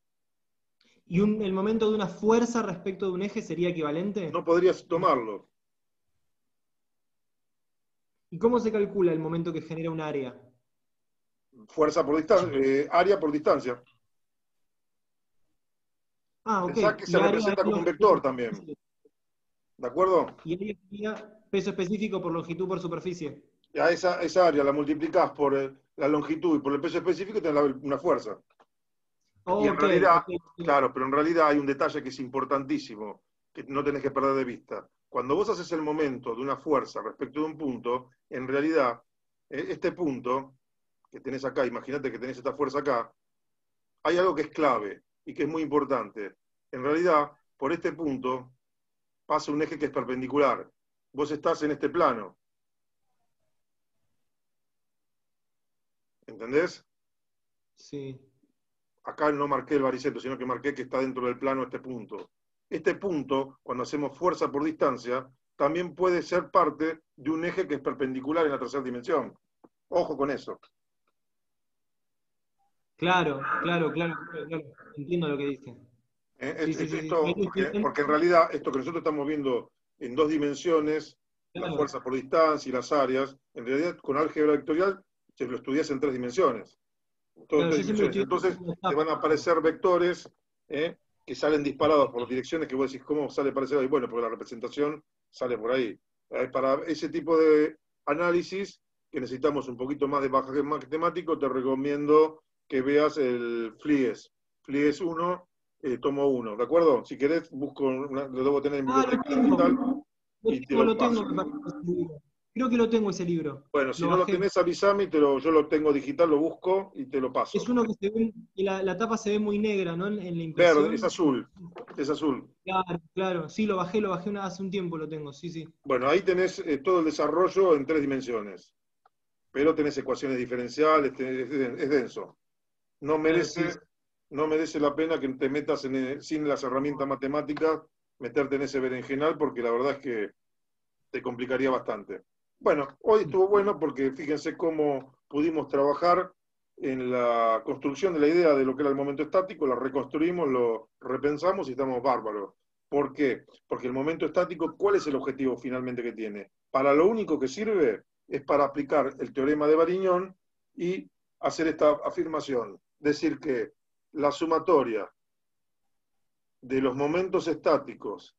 ¿Y el momento de una fuerza respecto de un eje sería equivalente? No podrías tomarlo. ¿Y cómo se calcula el momento que genera un área? Fuerza por distancia, área por distancia. Ah, ok. Pensá que se Y área representa es como un longitud por vector también. superficie. ¿De acuerdo? Y área sería peso específico por longitud por superficie. Y a esa área la multiplicás por la longitud y por el peso específico y tenés una fuerza. Y en Ok, realidad, ok, ok. claro, pero en realidad hay un detalle que es importantísimo, que no tenés que perder de vista. Cuando vos haces el momento de una fuerza respecto de un punto, en realidad, este punto que tenés acá, imagínate que tenés esta fuerza acá, hay algo que es clave y que es muy importante. En realidad, por este punto pasa un eje que es perpendicular. Vos estás en este plano. ¿Entendés? Sí. Acá no marqué el baricentro, sino que marqué que está dentro del plano este punto. Este punto, cuando hacemos fuerza por distancia, también puede ser parte de un eje que es perpendicular en la tercera dimensión. Ojo con eso. Claro, claro, claro, claro, claro. Entiendo lo que dice. Sí, sí, sí, sí. Ahí Esto, lo estoy viendo. porque en realidad esto que nosotros estamos viendo en dos dimensiones, la Claro, fuerza por distancia y las áreas, en realidad con álgebra vectorial se lo estudias en tres dimensiones. Todo en claro, tres yo siempre lo dimensiones. estoy viendo Entonces como te etapa. van a aparecer vectores que salen disparados por direcciones que vos decís, ¿cómo sale para ese lado? Y bueno, porque la representación sale por ahí. Para ese tipo de análisis, que necesitamos un poquito más de bagaje matemático, te recomiendo que veas el FLIES. FLIES 1, tomo 1, ¿de acuerdo? Si querés, busco, lo debo tener en Ah, lo biblioteca digital tengo. y te lo Lo tengo, paso. me parece, ese libro. Creo que lo tengo ese libro. Bueno, si Lo no lo bajé. tenés, avísame, yo lo tengo digital, lo busco y te lo Es paso. uno que se ve, y la tapa se ve muy negra, ¿no? En la Verde, es impresión. azul, es azul. Claro, claro. Sí, lo bajé hace un tiempo, lo tengo, sí, sí. Bueno, ahí tenés todo el desarrollo en tres dimensiones, pero tenés ecuaciones diferenciales, es denso. No Claro, sí, merece, no merece la pena que te metas sin las herramientas matemáticas, meterte en ese berenjenal, porque la verdad es que te complicaría bastante. Bueno, hoy estuvo bueno porque fíjense cómo pudimos trabajar en la construcción de la idea de lo que era el momento estático, la reconstruimos, lo repensamos y estamos bárbaros. ¿Por qué? Porque el momento estático, ¿cuál es el objetivo finalmente que tiene? Para lo único que sirve es para aplicar el teorema de Varignón y hacer esta afirmación. Decir que la sumatoria de los momentos estáticos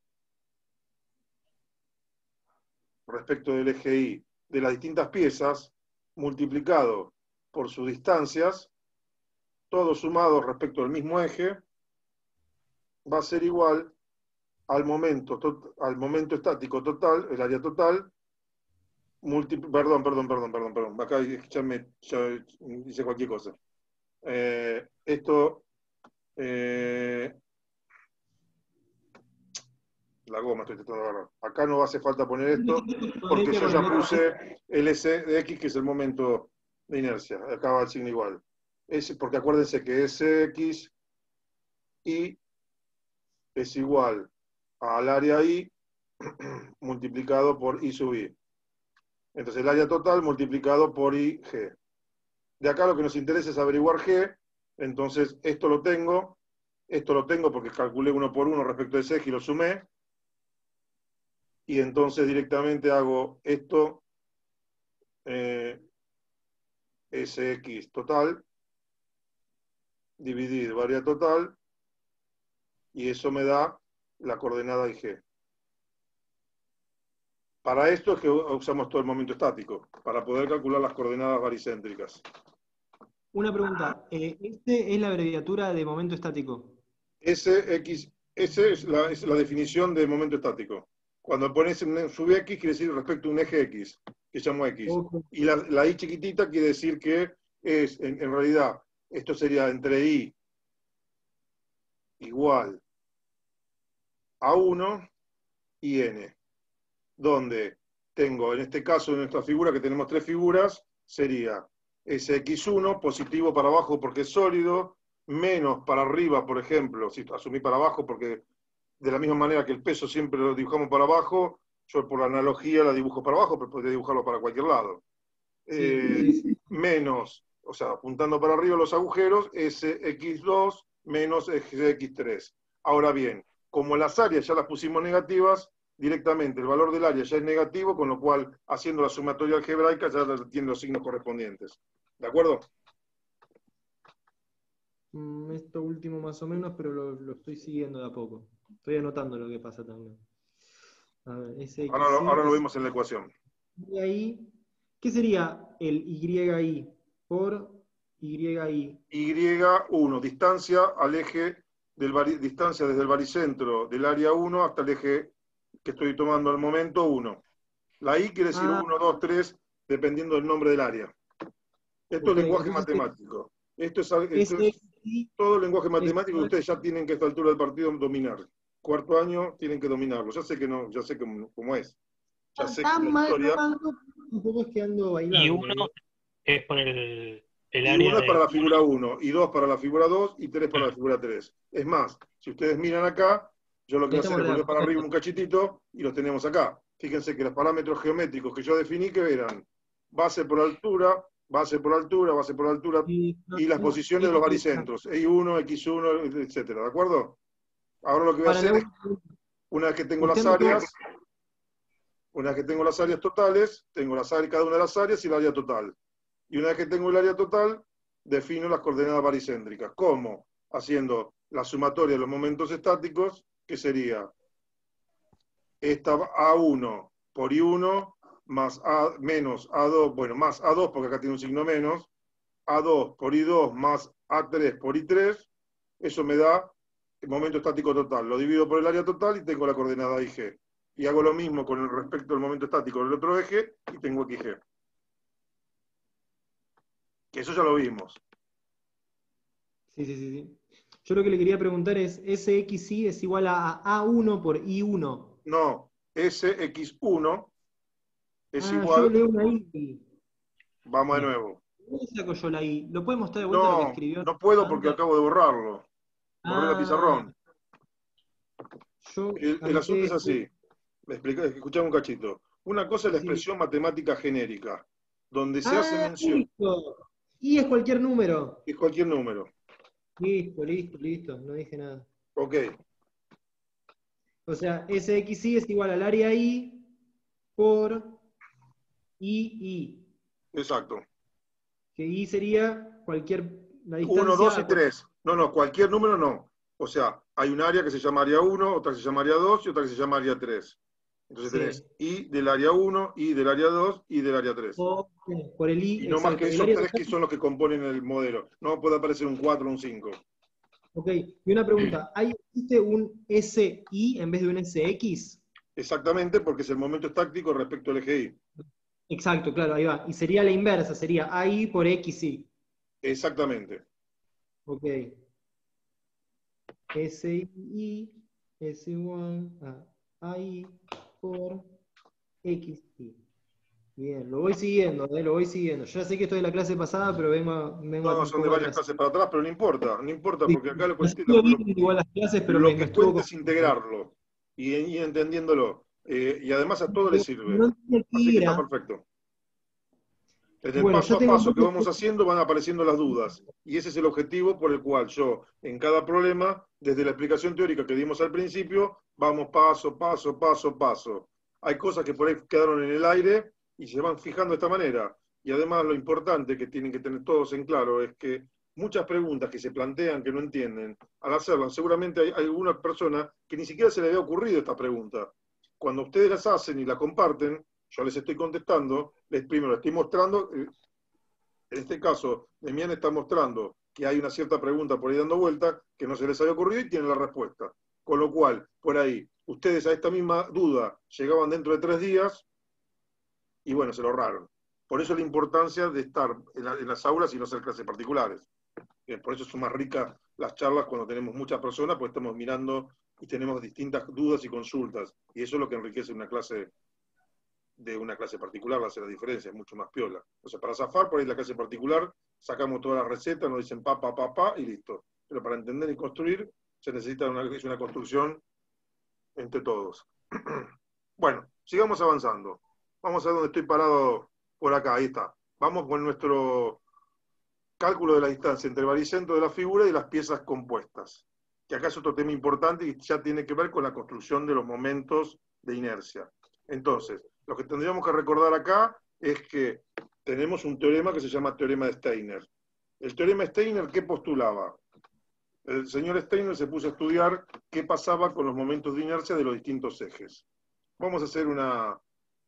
respecto del eje Y de las distintas piezas, multiplicado por sus distancias, todos sumados respecto al mismo eje, va a ser igual al momento estático total, el área total, perdón, acá ya hice cualquier cosa. Esto, la goma estoy tratando de agarrar. Acá no hace falta poner esto, porque yo ya puse el S de X, que es el momento de inercia. Acá va el signo igual. Porque acuérdense que Sx y es igual al área I multiplicado por I sub I. Entonces el área total multiplicado por IG. De acá lo que nos interesa es averiguar G. Entonces esto lo tengo porque calculé uno por uno respecto a ese eje y lo sumé. Y entonces directamente hago esto, Sx total, dividido área total, y eso me da la coordenada IG. Para esto es que usamos todo el momento estático, para poder calcular las coordenadas baricéntricas. Una pregunta. ¿Este es la abreviatura de momento estático? Sx, S es la definición de momento estático. Cuando pones un sub X, quiere decir respecto a un eje X, que llamo X. Okay. Y la I chiquitita quiere decir que es, en realidad, esto sería entre I igual a 1 y N. Donde tengo, en este caso, en nuestra figura, que tenemos tres figuras, sería Sx1, positivo para abajo porque es sólido, menos para arriba, por ejemplo, si asumí para abajo porque de la misma manera que el peso siempre lo dibujamos para abajo, yo por analogía la dibujo para abajo, pero podría dibujarlo para cualquier lado. Sí. Menos, o sea, apuntando para arriba los agujeros, Sx2 menos Sx3. Ahora bien, como las áreas ya las pusimos negativas, directamente el valor del área ya es negativo, con lo cual, haciendo la sumatoria algebraica, ya tiene los signos correspondientes. ¿De acuerdo? Esto último más o menos, pero lo estoy siguiendo de a poco. Estoy anotando lo que pasa también. A ver, Ahora lo es vemos en la ecuación. YI. ¿Qué sería el YI por YI? Y1, distancia al eje distancia desde el baricentro del área 1 hasta el eje que estoy tomando al momento 1. La I quiere decir 1, 2, 3, dependiendo del nombre del área. Esto es lenguaje matemático. Esto es todo el lenguaje matemático que ustedes ya tienen que a esta altura del partido dominar. Cuarto año tienen que dominarlo. Ya sé que no, ya sé cómo es. Ya sé que la historia. Un poco es que ando Y bailando. 1 es por el Y área 1 es para de... la figura 1, y 2 para la figura 2, y 3 para la figura 3. Es más, si ustedes miran acá, yo lo que voy a hacer es volver para arriba un cachitito y lo tenemos acá. Fíjense que los parámetros geométricos que yo definí que eran base por altura, base por altura, base por altura, y las posiciones de los baricentros, Y1, X1, etcétera, ¿de acuerdo? Ahora lo que voy a hacer es, una vez que tengo las áreas, totales, tengo cada una de las áreas y el área total. Y una vez que tengo el área total, defino las coordenadas baricéntricas. ¿Cómo? Haciendo la sumatoria de los momentos estáticos, que sería esta A1 por I1 más menos A2, bueno, más A2 porque acá tiene un signo menos, A2 por I2 más A3 por I3, eso me da el momento estático total. Lo divido por el área total y tengo la coordenada IG. Y hago lo mismo con respecto al momento estático del otro eje y tengo XG. Que eso ya lo vimos. Sí. Yo lo que le quería preguntar es, SXY es igual a A1 por I1. No, SX1 es Yo igual. leo una I. Vamos de nuevo. ¿Dónde saco yo la I? ¿Lo puede mostrar de vuelta lo que escribió? No puedo porque acabo de borrarlo. Borré la pizarrón. El asunto es así. Me explica, escuchame un cachito. Una cosa es la expresión matemática genérica, donde se hace mención. Listo. I es cualquier número. Es cualquier número. Listo. No dije nada. Ok. O sea, SXY es igual al área I por II. Exacto. Que I sería la distancia. 1, 2 y 3. No, cualquier número no. O sea, hay un área que se llama área 1, otra que se llama área 2 y otra que se llama área 3. Entonces tenés I del área 1, I del área 2, I del área 3. Por el I, y no más que esos tres que son los que componen el modelo. No puede aparecer un 4 o un 5. Ok, y una pregunta, ¿existe un SI en vez de un SX? Exactamente, porque es el momento estático respecto al eje Y. Exacto, claro, ahí va. Y sería la inversa, sería AI por XY. Exactamente. Ok. SI es igual a AI por XY. Bien, lo voy siguiendo. Yo ya sé que esto es de la clase pasada, pero vengo No, son de varias clases para atrás, pero no importa, porque acá lo igual las clases, pero lo que cuenta es integrarlo y entendiéndolo. Y además a todo le sirve. Así que está perfecto. En el paso a paso que vamos haciendo van apareciendo las dudas. Y ese es el objetivo por el cual yo, en cada problema, desde la explicación teórica que dimos al principio, vamos paso. Hay cosas que por ahí quedaron en el aire y se van fijando de esta manera. Y además lo importante que tienen que tener todos en claro es que muchas preguntas que se plantean que no entienden, al hacerlas, seguramente hay alguna persona que ni siquiera se le había ocurrido esta pregunta. Cuando ustedes las hacen y la comparten, yo les estoy contestando, primero les estoy mostrando, en este caso, Demián está mostrando que hay una cierta pregunta por ahí dando vuelta que no se les había ocurrido y tienen la respuesta. Con lo cual, por ahí, ustedes a esta misma duda llegaban dentro de 3 días y bueno, se lo ahorraron. Por eso la importancia de estar en las aulas y no hacer clases particulares. Por eso son más ricas las charlas cuando tenemos muchas personas, porque estamos mirando y tenemos distintas dudas y consultas. Y eso es lo que enriquece una clase de una clase particular, va a ser la diferencia, es mucho más piola. O sea, para zafar por ahí la clase particular, sacamos todas las recetas, nos dicen pa, y listo. Pero para entender y construir, se necesita una construcción entre todos. Bueno, sigamos avanzando. Vamos a ver dónde estoy parado por acá, ahí está. Vamos con nuestro cálculo de la distancia entre el baricentro de la figura y las piezas compuestas. Que acá es otro tema importante y ya tiene que ver con la construcción de los momentos de inercia. Entonces, lo que tendríamos que recordar acá es que tenemos un teorema que se llama teorema de Steiner. El teorema de Steiner, ¿qué postulaba? El señor Steiner se puso a estudiar qué pasaba con los momentos de inercia de los distintos ejes. Vamos a hacer una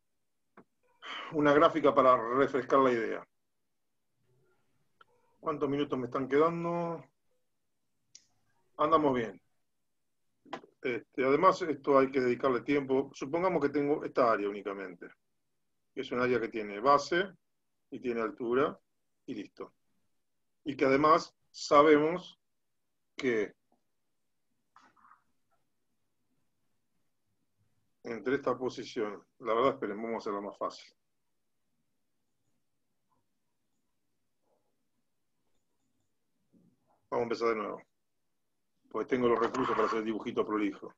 gráfica para refrescar la idea. ¿Cuántos minutos me están quedando? Andamos bien. Además, esto hay que dedicarle tiempo. Supongamos que tengo esta área únicamente, que es un área que tiene base y tiene altura, y listo. Y que además sabemos que entre esta posición, la verdad, esperen, vamos a hacerlo más fácil. Vamos a empezar de nuevo, porque tengo los recursos para hacer el dibujito prolijo.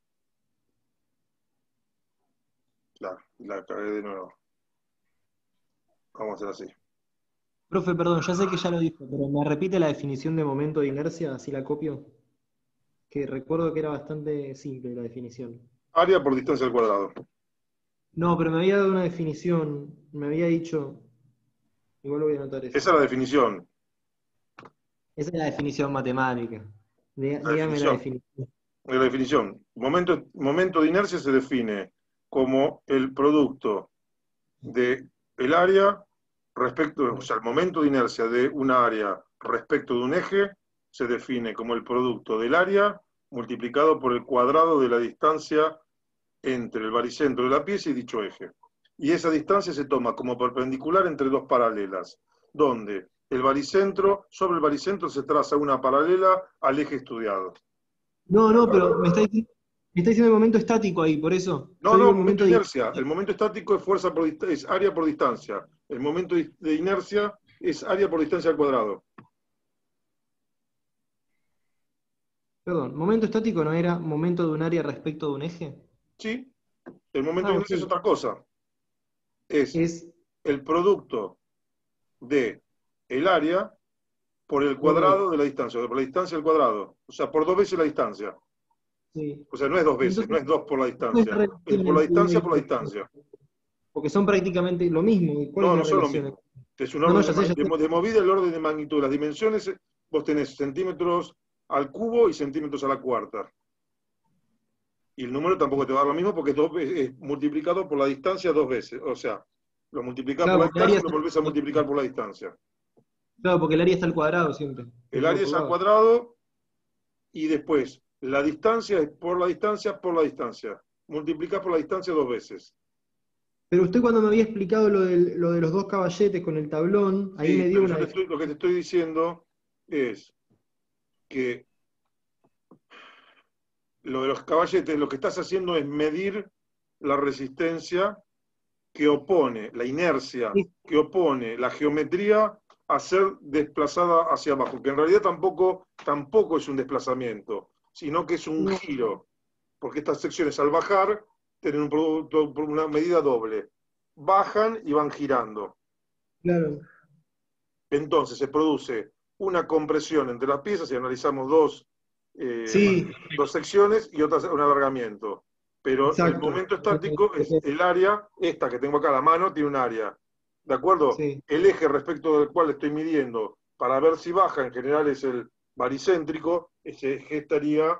Claro, la cagué de nuevo. Vamos a hacer así. Profe, perdón, ya sé que ya lo dijo, pero ¿me repite la definición de momento de inercia? Así la copio. Que recuerdo que era bastante simple la definición. Área por distancia al cuadrado. No, pero me había dado una definición. Me había dicho. Igual lo voy a anotar eso. Esa es la definición. Esa es la definición matemática. Dígame la definición. La definición. Momento de inercia se define como el producto del área respecto, o sea, el momento de inercia de una área respecto de un eje se define como el producto del área multiplicado por el cuadrado de la distancia entre el baricentro de la pieza y dicho eje. Y esa distancia se toma como perpendicular entre dos paralelas, donde sobre el baricentro se traza una paralela al eje estudiado. No, pero me está diciendo el momento estático ahí, por eso. No, momento de inercia. El momento estático es es área por distancia. El momento de inercia es área por distancia al cuadrado. Perdón, ¿momento estático no era momento de un área respecto de un eje? Sí. El momento de inercia es otra cosa. Es el producto de el área por el cuadrado de la distancia, por la distancia al cuadrado. O sea, por 2 veces la distancia. Sí. O sea, no es 2 veces, Entonces, no es 2 por la distancia. Es por la distancia por la distancia. Porque son prácticamente lo mismo. ¿Cuál No es la son lo relación? mismo. Es un orden de movida, el orden de magnitud. Las dimensiones, vos tenés centímetros al cubo y centímetros a la cuarta. Y el número tampoco te va a dar lo mismo porque es multiplicado por la distancia 2 veces. O sea, lo multiplicás por la distancia y lo volvés a multiplicar por la distancia. Claro, porque el área está al cuadrado siempre. El área es al cuadrado y después la distancia es por la distancia por la distancia. Multiplicás por la distancia 2 veces. Pero usted cuando me había explicado lo de los dos caballetes con el tablón, ahí sí, me dio una... Lo que te estoy diciendo es que lo de los caballetes, lo que estás haciendo es medir la resistencia que opone, la inercia que opone la geometría a ser desplazada hacia abajo, que en realidad tampoco es un desplazamiento, sino que es un giro, porque estas secciones al bajar tienen un producto por una medida doble, bajan y van girando. Claro. Entonces se produce una compresión entre las piezas y analizamos dos secciones y otra un alargamiento. Pero el momento estático es el área, esta que tengo acá a la mano, tiene un área. ¿De acuerdo? Sí. El eje respecto del cual estoy midiendo para ver si baja, en general es el baricéntrico, ese eje estaría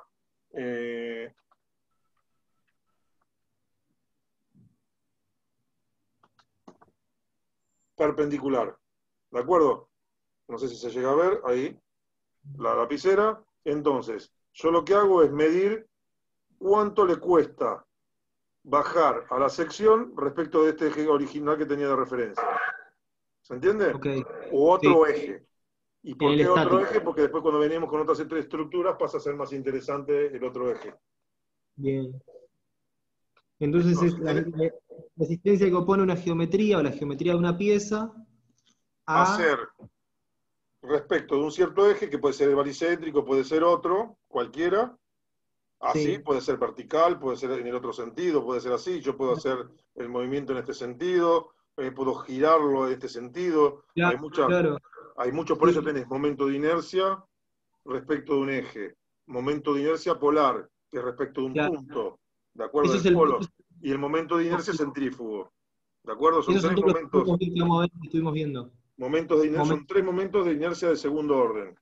perpendicular. ¿De acuerdo? No sé si se llega a ver ahí, la lapicera. Entonces, yo lo que hago es medir cuánto le cuesta bajar a la sección respecto de este eje original que tenía de referencia. ¿Se entiende? Okay. O otro eje. ¿Y por qué otro estático. eje? Porque después cuando venimos con otras estructuras pasa a ser más interesante el otro eje. Bien. Entonces es la resistencia que opone una geometría o la geometría de una pieza a ser respecto de un cierto eje, que puede ser el baricéntrico, puede ser otro, cualquiera. Así, puede ser vertical, puede ser en el otro sentido, puede ser así. Yo puedo hacer el movimiento en este sentido, puedo girarlo en este sentido. Claro, hay mucho, por eso tenés momento de inercia respecto de un eje, momento de inercia polar, que es respecto de un punto, ¿de acuerdo? Del polo. Y el momento de inercia centrífugo, ¿de acuerdo? Son tres momentos. Estuvimos viendo. Son 3 momentos de inercia de segundo orden.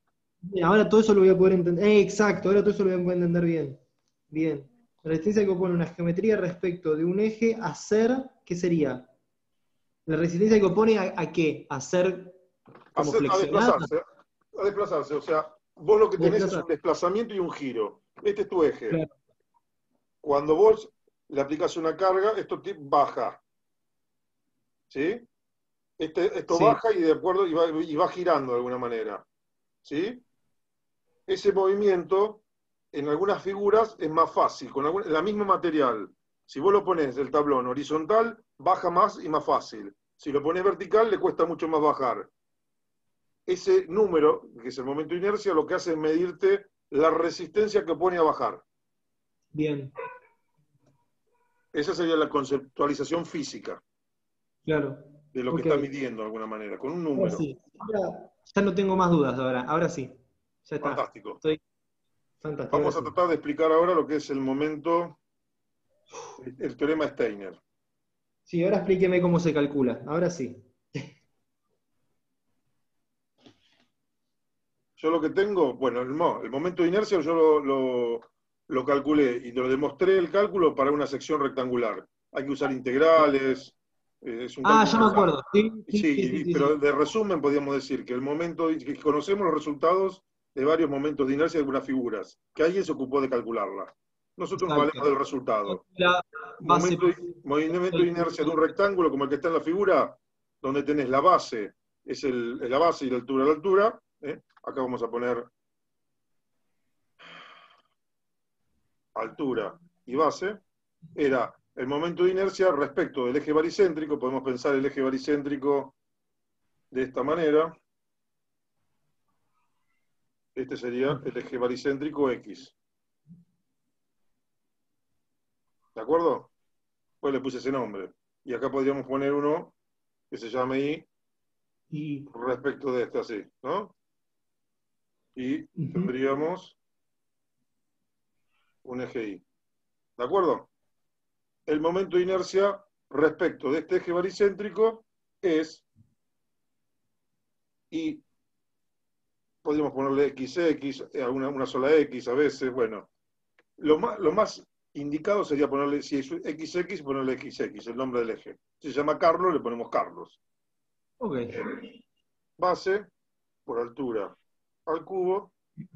Bien, ahora todo eso lo voy a poder entender. Exacto, ahora todo eso lo voy a poder entender bien. Bien. La resistencia que opone una geometría respecto de un eje a ser, ¿qué sería? La resistencia que opone a qué? A ser como A flexionada, desplazarse, a desplazarse. O sea, vos lo que tenés es desplazar. un desplazamiento y un giro. Este es tu eje. Claro, Cuando vos le aplicás una carga, esto baja. ¿Sí? Esto sí, baja y de acuerdo y va girando de alguna manera. ¿Sí? Ese movimiento en algunas figuras es más fácil, con la misma material. Si vos lo pones el tablón horizontal, baja más y más fácil. Si lo pones vertical, le cuesta mucho más bajar. Ese número, que es el momento de inercia, lo que hace es medirte la resistencia que pone a bajar. bien, Esa sería la conceptualización física claro. de lo que Ok, está midiendo de alguna manera, con un ahora número. sí. Ahora ya no tengo más dudas ahora sí. Ya está. Fantástico. Estoy fantástico, ahora Vamos a sí. tratar de explicar ahora lo que es el momento, el teorema de Steiner. Sí, ahora explíqueme cómo se calcula. Ahora sí. Yo lo que tengo, bueno, el momento de inercia yo lo calculé y lo demostré el cálculo para una sección rectangular. Hay que usar integrales, es un Ah, cálculo ya me más acuerdo. largo. Sí, sí, sí, sí, Sí, sí, pero sí. de resumen podríamos decir que el momento, que conocemos los resultados de varios momentos de inercia de algunas figuras, que alguien se ocupó de calcularla. Nosotros nos valemos Exacto. del resultado. La base Momento, movimiento de inercia de un rectángulo como el que está en la figura, donde tenés la base, es la base y la altura. Acá vamos a poner altura y base, era el momento de inercia respecto del eje baricéntrico. Podemos pensar el eje baricéntrico de esta manera. Este sería el eje baricéntrico X. ¿De acuerdo? Pues le puse ese nombre. Y acá podríamos poner uno que se llame Y y respecto de este, así, ¿no? Y ujú. tendríamos un eje Y. ¿De acuerdo? El momento de inercia respecto de este eje baricéntrico es Y. Podríamos ponerle XX, una sola X a veces. Bueno, lo más indicado sería ponerle, si es XX, ponerle XX, el nombre del eje. Si se llama Carlos, le ponemos Carlos. Ok. Base por altura al cubo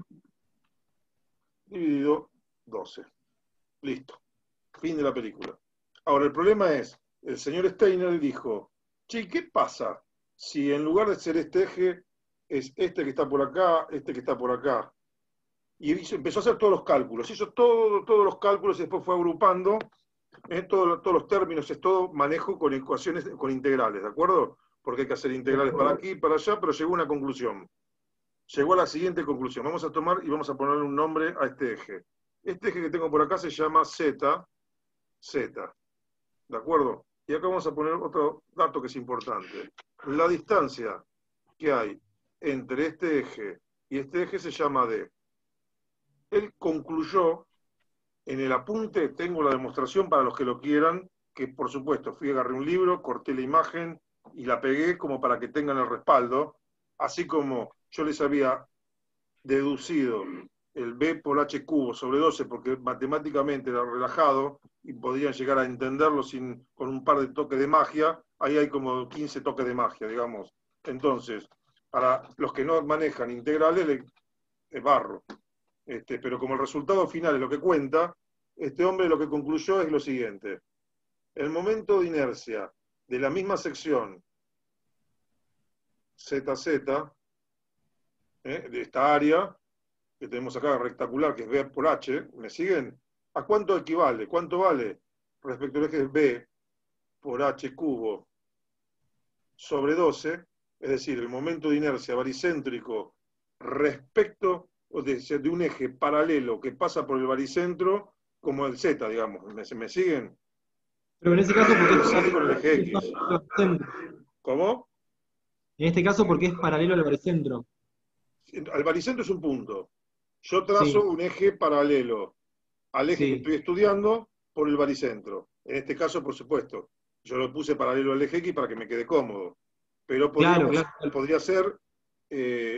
dividido 12. Listo. Fin de la película. Ahora, el problema es, el señor Steiner dijo, che, ¿qué pasa si en lugar de ser este eje, es este que está por acá, este que está por acá? Y empezó a hacer todos los cálculos, hizo todos los cálculos y después fue agrupando todos los términos, es todo manejo con ecuaciones, con integrales, ¿de acuerdo? Porque hay que hacer integrales para aquí y para allá, pero llegó a una conclusión. Llegó a la siguiente conclusión. Vamos a tomar y vamos a ponerle un nombre a este eje. Este eje que tengo por acá se llama Z, Z, ¿de acuerdo? Y acá vamos a poner otro dato que es importante. La distancia que hay entre este eje y este eje se llama D. Él concluyó, en el apunte tengo la demostración para los que lo quieran, que por supuesto fui, agarré un libro, corté la imagen y la pegué como para que tengan el respaldo, así como yo les había deducido el B por H cubo sobre 12 porque matemáticamente era relajado y podían llegar a entenderlo con un par de toques de magia, ahí hay como 15 toques de magia, digamos. Entonces, para los que no manejan integrales, es barro. Pero como el resultado final es lo que cuenta, este hombre lo que concluyó es lo siguiente. El momento de inercia de la misma sección ZZ, de esta área, que tenemos acá rectangular, que es B por H, ¿me siguen? ¿A cuánto equivale? ¿Cuánto vale respecto al eje B por H cubo sobre 12? Es decir, el momento de inercia baricéntrico respecto de un eje paralelo que pasa por el baricentro, como el Z, digamos. ¿Me siguen? Pero en ese caso, porque Coincide con el eje X. ¿Cómo? en este caso, porque es paralelo al baricentro. Al baricentro es un punto. Yo trazo Sí, un eje paralelo al eje que sí. estoy estudiando por el baricentro. En este caso, por supuesto, yo lo puse paralelo al eje X para que me quede cómodo. Pero Claro, claro, claro. podría ser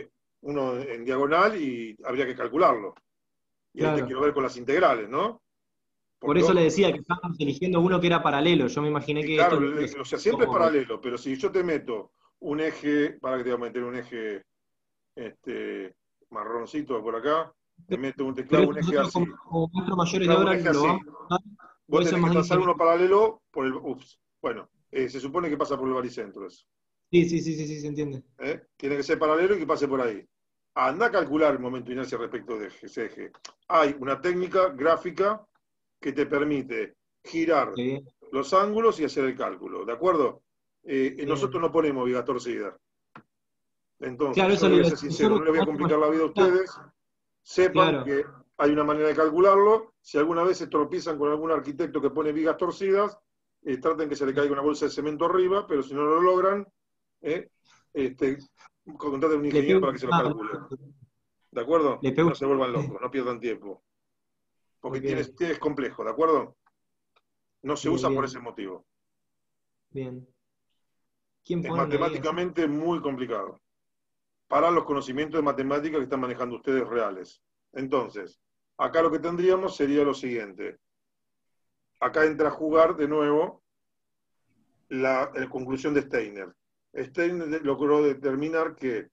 uno en diagonal y habría que calcularlo. Y ahí te Claro. quiero ver con las integrales, ¿no? Por Porque eso ojo, le decía que estábamos eligiendo uno que era paralelo. Yo me imaginé y que claro, esto o sea, siempre es paralelo, pero si yo te meto un eje, para que te voy a meter un eje marroncito por acá, te meto un pero teclado, eso un eje nosotros así, como maestros te mayores de clavo un obra eje lo así. vamos a usar, Vos puede ser tenés que más trazar uno disgénico. paralelo por el. Ups, bueno, se supone que pasa por el baricentro eso. Sí, sí, sí, sí, sí, se entiende. Tiene que ser paralelo y que pase por ahí. Anda a calcular el momento de inercia respecto de ese eje. Hay una técnica gráfica que te permite girar Qué bien, los ángulos y hacer el cálculo, ¿de acuerdo? bien. Nosotros no ponemos vigas torcidas. Entonces, Claro, yo eso les le voy a iba a ser decir. sincero, no les voy a complicar la vida a ustedes. Sepan Claro, que hay una manera de calcularlo. Si alguna vez se tropiezan con algún arquitecto que pone vigas torcidas, traten que se le caiga una bolsa de cemento arriba, pero si no lo logran, eh, contraten a un le ingeniero pego, para que se lo calcule. ¿De acuerdo? le Y pego. no se vuelvan locos, no pierdan tiempo. Porque Ok, es complejo, ¿de acuerdo? No se bien, usa por bien, ese motivo. bien. ¿Quién Es pone una viga así? matemáticamente muy complicado para los conocimientos de matemática que están manejando ustedes reales. Entonces, acá lo que tendríamos sería lo siguiente. Acá entra a jugar de nuevo la conclusión de Steiner. Steiner logró determinar que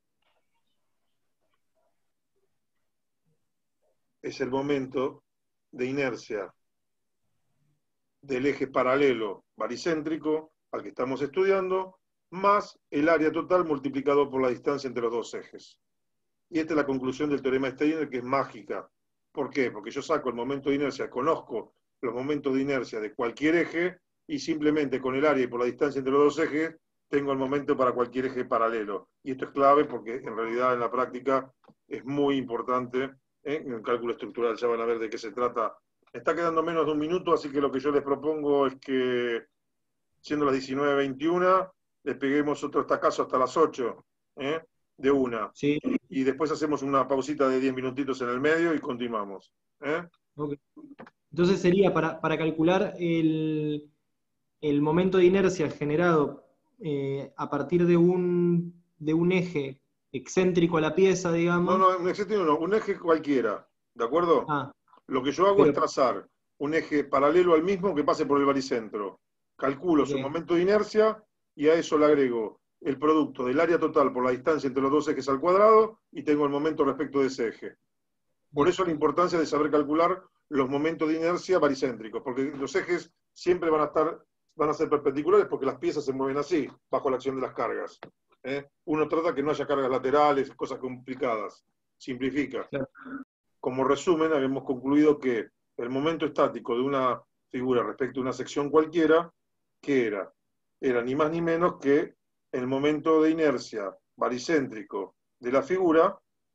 es el momento de inercia del eje paralelo baricéntrico al que estamos estudiando, más el área total multiplicado por la distancia entre los dos ejes. Y esta es la conclusión del teorema de Steiner, que es mágica. ¿Por qué? Porque yo saco el momento de inercia, conozco los momentos de inercia de cualquier eje, y simplemente con el área y por la distancia entre los dos ejes, tengo el momento para cualquier eje paralelo. Y esto es clave porque en realidad en la práctica es muy importante, en el cálculo estructural. Ya van a ver de qué se trata. Está quedando menos de un minuto, así que lo que yo les propongo es que, siendo las 19:21, les peguemos otro estacazo hasta las 8, de una. Sí, Y después hacemos una pausita de 10 minutitos en el medio y continuamos. ok. Entonces sería para calcular el momento de inercia generado a partir de un eje excéntrico a la pieza, No, digamos. no, un excéntrico no, un eje cualquiera, ¿de acuerdo? Ah, Lo que yo hago es pero, trazar un eje paralelo al mismo que pase por el baricentro. Calculo su ok. momento de inercia y a eso le agrego el producto del área total por la distancia entre los dos ejes al cuadrado y tengo el momento respecto de ese eje. Por Bien, eso la importancia de saber calcular los momentos de inercia baricéntricos, porque los ejes siempre van a ser perpendiculares porque las piezas se mueven así, bajo la acción de las cargas. Uno trata que no haya cargas laterales, cosas complicadas. Simplifica. claro. Como resumen, habíamos concluido que el momento estático de una figura respecto a una sección cualquiera, ¿qué era? Era ni más ni menos que el momento de inercia baricéntrico de la figura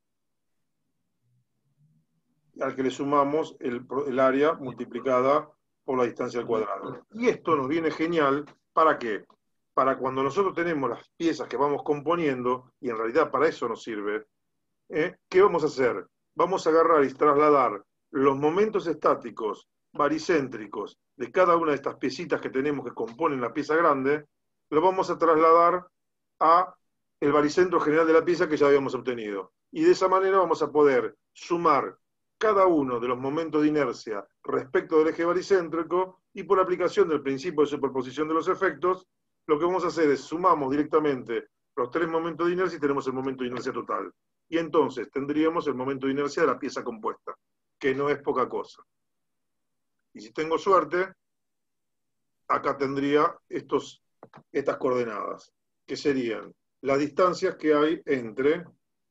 al que le sumamos el área multiplicada por la distancia al cuadrado. Y esto nos viene genial, ¿para qué? Para cuando nosotros tenemos las piezas que vamos componiendo, y en realidad para eso nos sirve, ¿qué vamos a hacer? Vamos a agarrar y trasladar los momentos estáticos baricéntricos de cada una de estas piecitas que tenemos que componen la pieza grande, lo vamos a trasladar a el baricentro general de la pieza que ya habíamos obtenido. Y de esa manera vamos a poder sumar cada uno de los momentos de inercia respecto del eje baricéntrico, y por aplicación del principio de superposición de los efectos, lo que vamos a hacer es sumamos directamente los tres momentos de inercia y tenemos el momento de inercia total. Y entonces tendríamos el momento de inercia de la pieza compuesta, que no es poca cosa. Y si tengo suerte, acá tendría estas coordenadas, que serían las distancias que hay entre,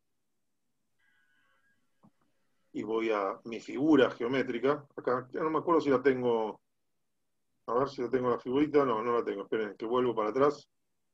y voy a mi figura geométrica, acá ya no me acuerdo si la tengo, a ver si la tengo la figurita, no, no la tengo, esperen, que vuelvo para atrás.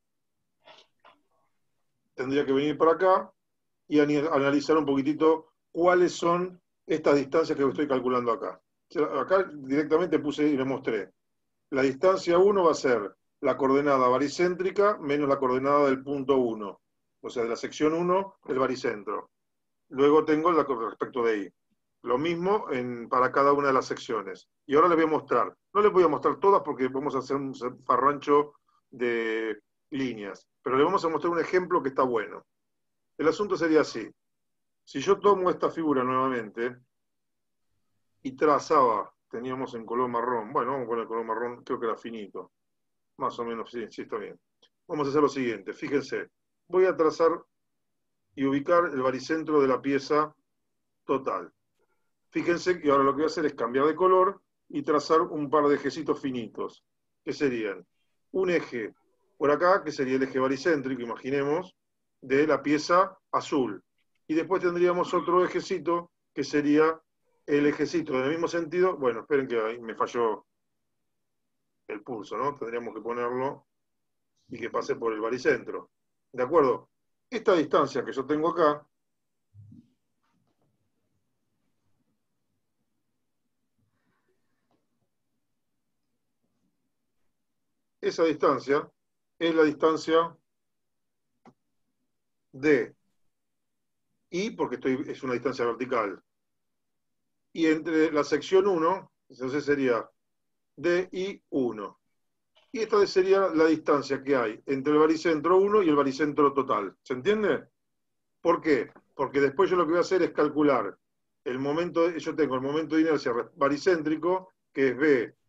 Tendría que venir para acá y analizar un poquitito cuáles son estas distancias que estoy calculando acá. Acá directamente puse y le mostré. La distancia 1 va a ser la coordenada baricéntrica menos la coordenada del punto 1, o sea, de la sección 1, el baricentro. Luego tengo respecto de I. Lo mismo para cada una de las secciones. Y ahora les voy a mostrar. No les voy a mostrar todas porque vamos a hacer un farrancho de líneas, pero les vamos a mostrar un ejemplo que está bueno. El asunto sería así. Si yo tomo esta figura nuevamente y trazaba, teníamos en color marrón, bueno, vamos con el color marrón, creo que era finito, más o menos, sí, sí está bien. Vamos a hacer lo siguiente, fíjense, voy a trazar y ubicar el baricentro de la pieza total. Fíjense que ahora lo que voy a hacer es cambiar de color y trazar un par de ejecitos finitos, que serían un eje por acá, que sería el eje baricéntrico, imaginemos, de la pieza azul. Y después tendríamos otro ejecito, que sería el ejecito en el mismo sentido. Bueno, esperen que ahí me falló el pulso, ¿no? Tendríamos que ponerlo y que pase por el baricentro. ¿De acuerdo? Esta distancia que yo tengo acá, esa distancia es la distancia de I, porque es una distancia vertical. Y entre la sección 1, entonces sería DI1. Y esta sería la distancia que hay entre el baricentro 1 y el baricentro total. ¿Se entiende? ¿Por qué? Porque después yo lo que voy a hacer es calcular el momento, yo tengo el momento de inercia baricéntrico, que es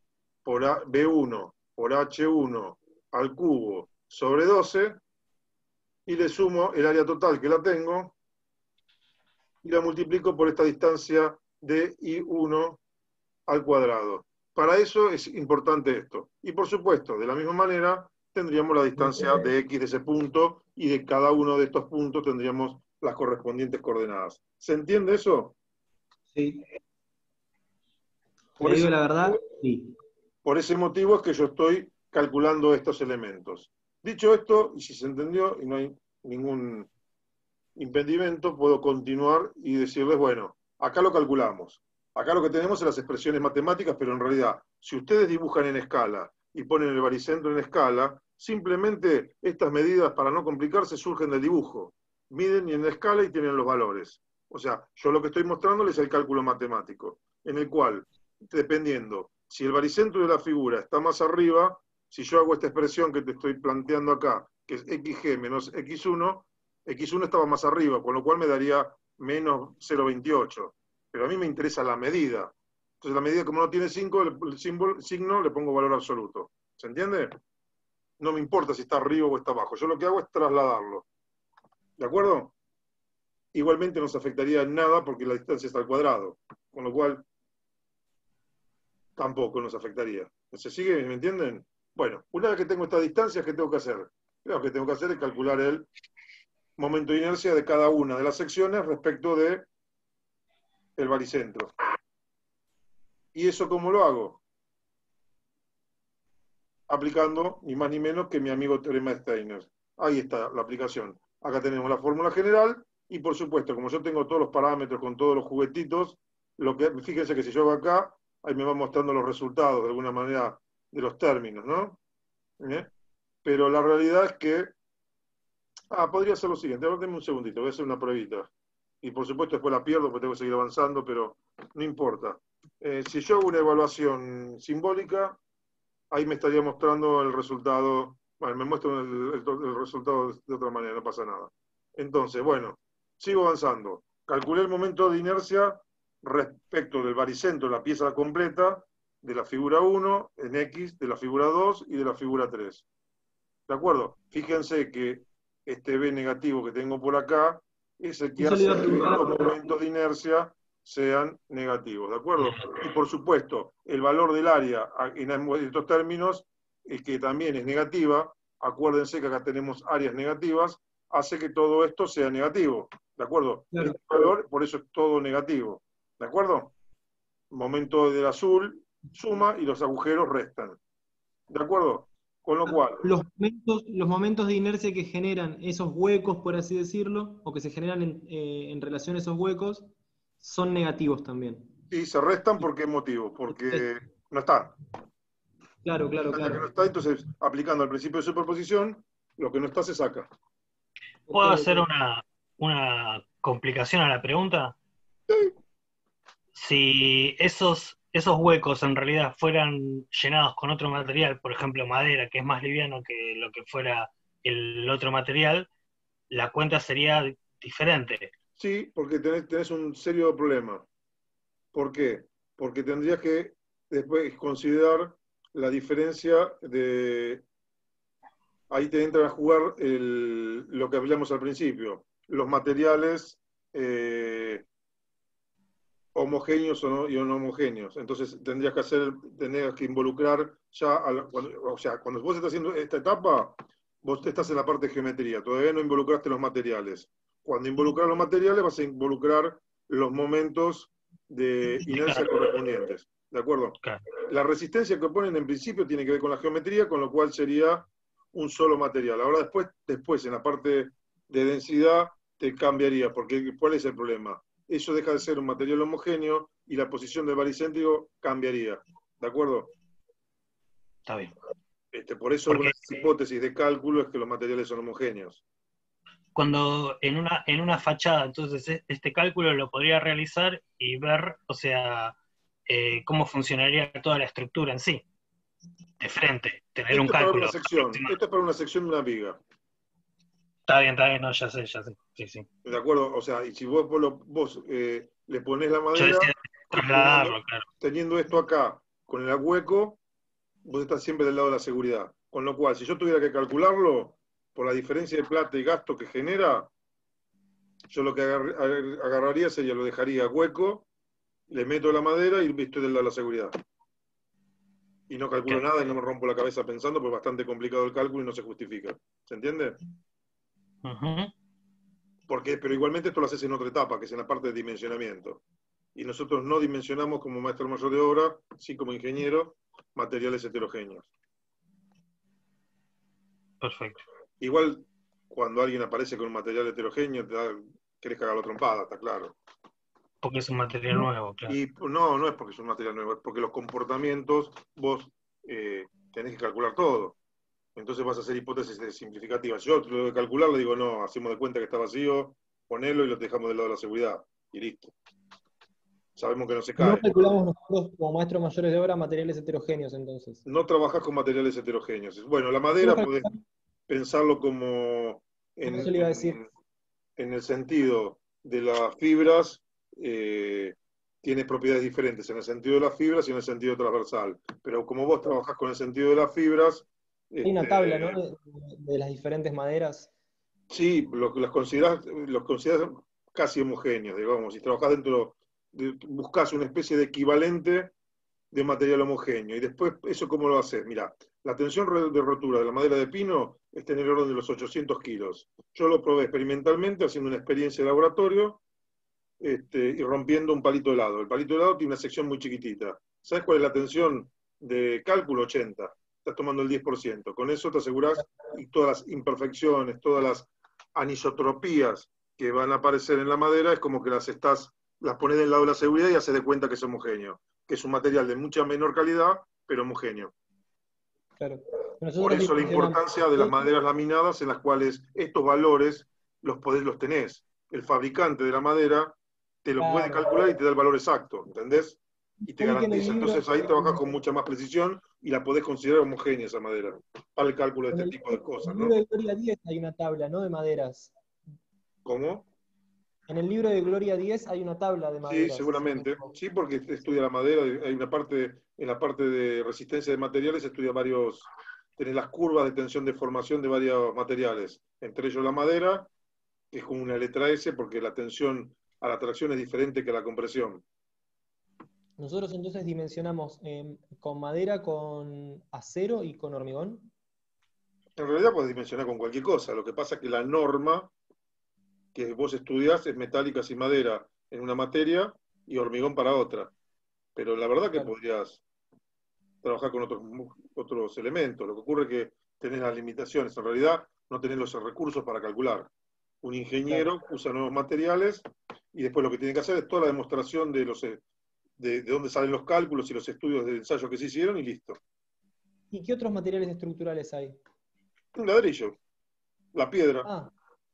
B1 por H1 al cubo sobre 12, y le sumo el área total que la tengo, y la multiplico por esta distancia de I1 al cuadrado. Para eso es importante esto. Y por supuesto, de la misma manera, tendríamos la distancia de X de ese punto, y de cada uno de estos puntos tendríamos las correspondientes coordenadas. ¿Se entiende eso? Sí. Por Le digo ese, la verdad, sí. por ese motivo es que yo estoy calculando estos elementos. Dicho esto, y si se entendió y no hay ningún impedimento, puedo continuar y decirles, bueno, acá lo calculamos. Acá lo que tenemos son las expresiones matemáticas, pero en realidad, si ustedes dibujan en escala y ponen el baricentro en escala, simplemente estas medidas, para no complicarse, surgen del dibujo. Miden y en la escala y tienen los valores. O sea, yo lo que estoy mostrándoles es el cálculo matemático, en el cual, dependiendo, si el baricentro de la figura está más arriba, si yo hago esta expresión que te estoy planteando acá, que es xg menos x1, x1 estaba más arriba, con lo cual me daría menos 0,28. Pero a mí me interesa la medida. Entonces la medida, como no tiene 5, el signo le pongo valor absoluto. ¿Se entiende? No me importa si está arriba o está abajo. Yo lo que hago es trasladarlo. ¿De acuerdo? Igualmente no se afectaría en nada porque la distancia está al cuadrado. Con lo cual, tampoco nos afectaría. ¿Se sigue? ¿Me entienden? Bueno, una vez que tengo esta distancia, ¿qué tengo que hacer? Lo que tengo que hacer es calcular el momento de inercia de cada una de las secciones respecto de el baricentro. ¿Y eso cómo lo hago? Aplicando ni más ni menos que mi amigo teorema de Steiner. Ahí está la aplicación. Acá tenemos la fórmula general y por supuesto, como yo tengo todos los parámetros con todos los juguetitos, fíjense que si yo hago acá, ahí me va mostrando los resultados de alguna manera de los términos, ¿no? Pero la realidad es que podría ser lo siguiente. Ahora denme un segundito, voy a hacer una pruebita. Y por supuesto después la pierdo porque tengo que seguir avanzando, pero no importa. Si yo hago una evaluación simbólica, ahí me estaría mostrando el resultado. Bueno, me muestra el resultado de otra manera, no pasa nada. Entonces, bueno, sigo avanzando. Calculé el momento de inercia respecto del baricentro de la pieza completa, de la figura 1, en X, de la figura 2 y de la figura 3. ¿De acuerdo? Fíjense que este B negativo que tengo por acá es el que hace que los momentos de inercia sean negativos, ¿de acuerdo? Y por supuesto, el valor del área en estos términos, que también es negativa, acuérdense que acá tenemos áreas negativas, hace que todo esto sea negativo, ¿de acuerdo? Claro. Este valor, por eso es todo negativo, ¿de acuerdo? Momento del azul suma y los agujeros restan, ¿de acuerdo? Con lo cual, Los momentos de inercia que generan esos huecos, por así decirlo, o que se generan en relación a esos huecos, son negativos también. sí, se restan ¿por qué motivo? Porque no está. Claro, claro, Que no claro. está, entonces, aplicando el principio de superposición, lo que no está se saca. ¿Puedo Ok, hacer ok. una complicación a la pregunta? Si esos huecos en realidad fueran llenados con otro material, por ejemplo madera, que es más liviano que lo que fuera el otro material, la cuenta sería diferente. Sí, porque tenés un serio problema. ¿Por qué? Porque tendrías que después considerar la diferencia de... Ahí te entran a jugar lo que hablamos al principio, los materiales homogéneos y no homogéneos. Entonces tendrías que involucrar ya, o sea, cuando vos estás haciendo esta etapa, vos estás en la parte de geometría, todavía no involucraste los materiales. Cuando involucras los materiales vas a involucrar los momentos de inercia correspondientes. ¿De acuerdo? Claro. La resistencia que ponen en principio tiene que ver con la geometría, con lo cual sería un solo material. Ahora después en la parte de densidad te cambiaría, porque ¿cuál es el problema? Eso deja de ser un material homogéneo y la posición del baricéntrico cambiaría. ¿De acuerdo? Está bien. Por eso Porque una de las hipótesis de cálculo es que los materiales son homogéneos. cuando en una fachada, entonces este cálculo lo podría realizar y ver, o sea, cómo funcionaría toda la estructura en sí, de frente, tener un Esto es para una cálculo sección, aproximado. esto es para una sección de una viga. Está bien, no, ya sé, sí, sí. ¿De acuerdo? O sea, y si vos le ponés la Yo madera, decía trasladarlo, claro. teniendo esto acá con el hueco, vos estás siempre del lado de la seguridad. Con lo cual, si yo tuviera que calcularlo, por la diferencia de plata y gasto que genera, yo lo que agarraría sería, lo dejaría hueco, le meto la madera y estoy del lado de la seguridad. Y no calculo Okay. nada y no me rompo la cabeza pensando, porque es bastante complicado el cálculo y no se justifica. ¿Se entiende? Uh-huh. Pero igualmente esto lo haces en otra etapa, que es en la parte de dimensionamiento. Y nosotros no dimensionamos como maestro mayor de obra, sí como ingeniero, materiales heterogéneos. Perfecto. Igual, cuando alguien aparece con un material heterogéneo, querés cagarlo trompada, está claro. Porque es un material nuevo, claro. Y no es porque es un material nuevo, es porque los comportamientos vos tenés que calcular todo. Entonces vas a hacer hipótesis simplificativas. Yo lo de calcular le digo, no, hacemos de cuenta que está vacío, ponelo y lo dejamos del lado de la seguridad. Y listo. Sabemos que no se No cae. calculamos nosotros como maestros mayores de obra materiales heterogéneos, entonces. No trabajás con materiales heterogéneos. Bueno, la madera podés pensarlo como Eso le iba a decir. en el sentido de las fibras, tiene propiedades diferentes en el sentido de las fibras y en el sentido transversal. Pero como vos trabajás con el sentido de las fibras... Hay una tabla, ¿no? De las diferentes maderas. Sí, los considerás casi homogéneos, digamos. Si trabajás buscás una especie de equivalente de material homogéneo. Y después, ¿eso cómo lo haces? Mirá, la tensión de rotura de la madera de pino está en el orden de los 800 kilos. Yo lo probé experimentalmente haciendo una experiencia de laboratorio y rompiendo un palito helado. El palito helado tiene una sección muy chiquitita. ¿Sabes cuál es la tensión de cálculo? 80. Estás tomando el 10%. Con eso te asegurás y todas las imperfecciones, todas las anisotropías que van a aparecer en la madera, es como que las pones del lado de la seguridad y haces de cuenta que es homogéneo, que es un material de mucha menor calidad, pero homogéneo. Claro. Por eso la importancia de las maderas laminadas en las cuales estos valores los tenés. El fabricante de la madera te lo puede calcular y te da el valor exacto, ¿entendés? Y te garantiza. Entonces ahí trabajas con mucha más precisión y la podés considerar homogénea esa madera para el cálculo de este tipo de cosas, ¿no? En el libro de Gloria 10 hay una tabla, ¿no? De maderas. ¿Cómo? En el libro de Gloria 10 hay una tabla de maderas. Sí, seguramente. Sí, porque estudia la madera. Hay una parte, en la parte de resistencia de materiales, estudia tenés las curvas de tensión de formación de varios materiales, entre ellos la madera, que es como una letra S, porque la tensión a la tracción es diferente que a la compresión. Nosotros entonces dimensionamos con madera, con acero y con hormigón. En realidad podés dimensionar con cualquier cosa. Lo que pasa es que la norma que vos estudiás es metálicas y madera en una materia y hormigón para otra. Pero la verdad que podrías trabajar con otros elementos. Lo que ocurre es que tenés las limitaciones. En realidad no tenés los recursos para calcular. Un ingeniero usa nuevos materiales y después lo que tiene que hacer es toda la demostración de dónde salen los cálculos y los estudios de ensayo que se hicieron y listo. ¿Y qué otros materiales estructurales hay? Un ladrillo, la piedra,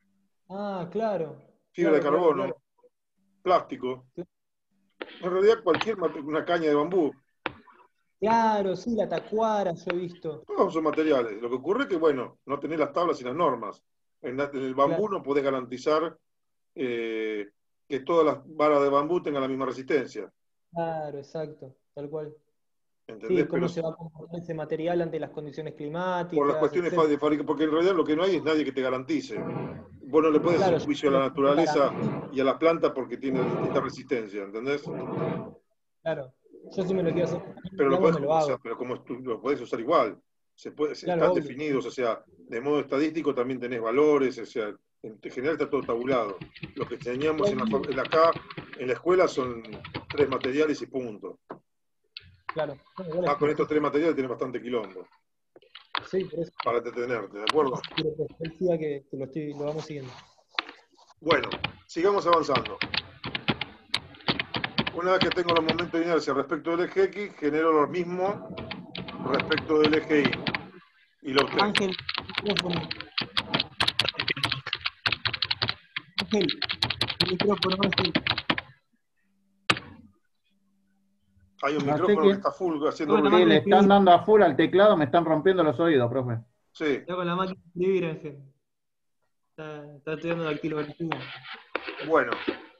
claro. fibra de carbono, claro. plástico. En realidad una caña de bambú. Claro, sí, la tacuara, yo he visto. Todos son materiales. Lo que ocurre es que, bueno, no tenés las tablas y las normas. En el bambú no podés garantizar que todas las varas de bambú tengan la misma resistencia. Claro, exacto, tal cual. ¿Entendés? Sí, cómo Pero se va a comportar ese material ante las condiciones climáticas, por las cuestiones etcétera. de fábrica, porque en realidad lo que no hay es nadie que te garantice. Vos no le puedes hacer Claro, un juicio a la naturaleza y a la planta porque tiene distinta resistencia, ¿entendés? claro. Yo si me lo quiero hacer, Pero lo digamos, podés, me lo o sea, hago. pero como lo podés usar igual. Claro, Están obvio. definidos, o sea, de modo estadístico también tenés valores, o sea, en general está todo tabulado. Lo que enseñamos acá, en la escuela, son 3 materiales y punto. Claro. Bueno, igual Con estos 3 materiales tenés bastante quilombo sí, por eso. para detenerte, ¿de acuerdo? Quiero que él siga que lo vamos siguiendo. Bueno, sigamos avanzando. Una vez que tengo los momentos de inercia respecto del eje X, genero lo mismo respecto del eje Y. Y lo obtengo. Ángel, micrófono. Ángel, el micrófono, Ángel. Hay un No sé micrófono que qué. está full haciendo Con la ruido. Sí, máquina le de están escribir. dando a full al teclado, me están rompiendo los oídos, profe. Sí. Está con la máquina de escribir, Ángel. Está estudiando dactilografía. Bueno.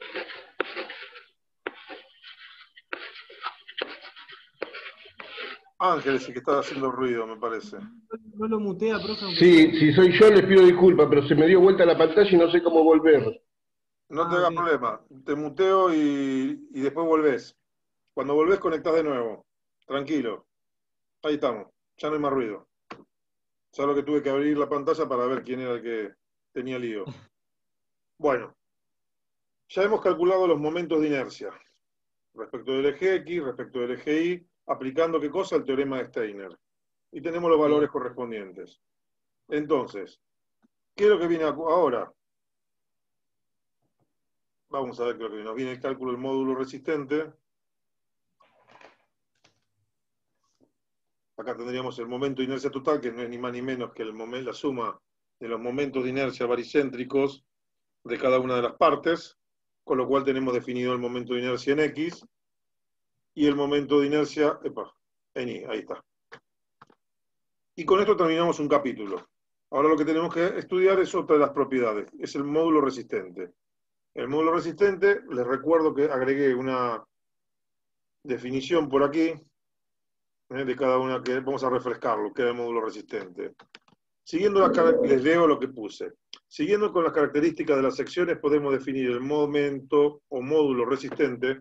Ángel es el que está haciendo ruido, me parece. No lo mutea, profe. Sí, si soy yo les pido disculpas, pero se me dio vuelta la pantalla y no sé cómo volver. No te Ah, hagas ok. problema. Te muteo y después volvés. Cuando volvés, conectás de nuevo. Tranquilo. Ahí estamos. Ya no hay más ruido. Solo que tuve que abrir la pantalla para ver quién era el que tenía lío. Bueno. Ya hemos calculado los momentos de inercia. Respecto del eje X, respecto del eje Y, aplicando ¿qué cosa? El teorema de Steiner. Y tenemos los valores correspondientes. Entonces, ¿qué es lo que viene ahora? Vamos a ver qué es lo que nos viene el cálculo del módulo resistente. Acá tendríamos el momento de inercia total, que no es ni más ni menos que la suma de los momentos de inercia baricéntricos de cada una de las partes, con lo cual tenemos definido el momento de inercia en X y el momento de inercia en Y. Ahí está. Y con esto terminamos un capítulo. Ahora lo que tenemos que estudiar es otra de las propiedades, es el módulo resistente. El módulo resistente, les recuerdo que agregué una definición por aquí, de cada una, que vamos a refrescarlo, que era el módulo resistente. Les leo lo que puse. Siguiendo con las características de las secciones, podemos definir el momento o módulo resistente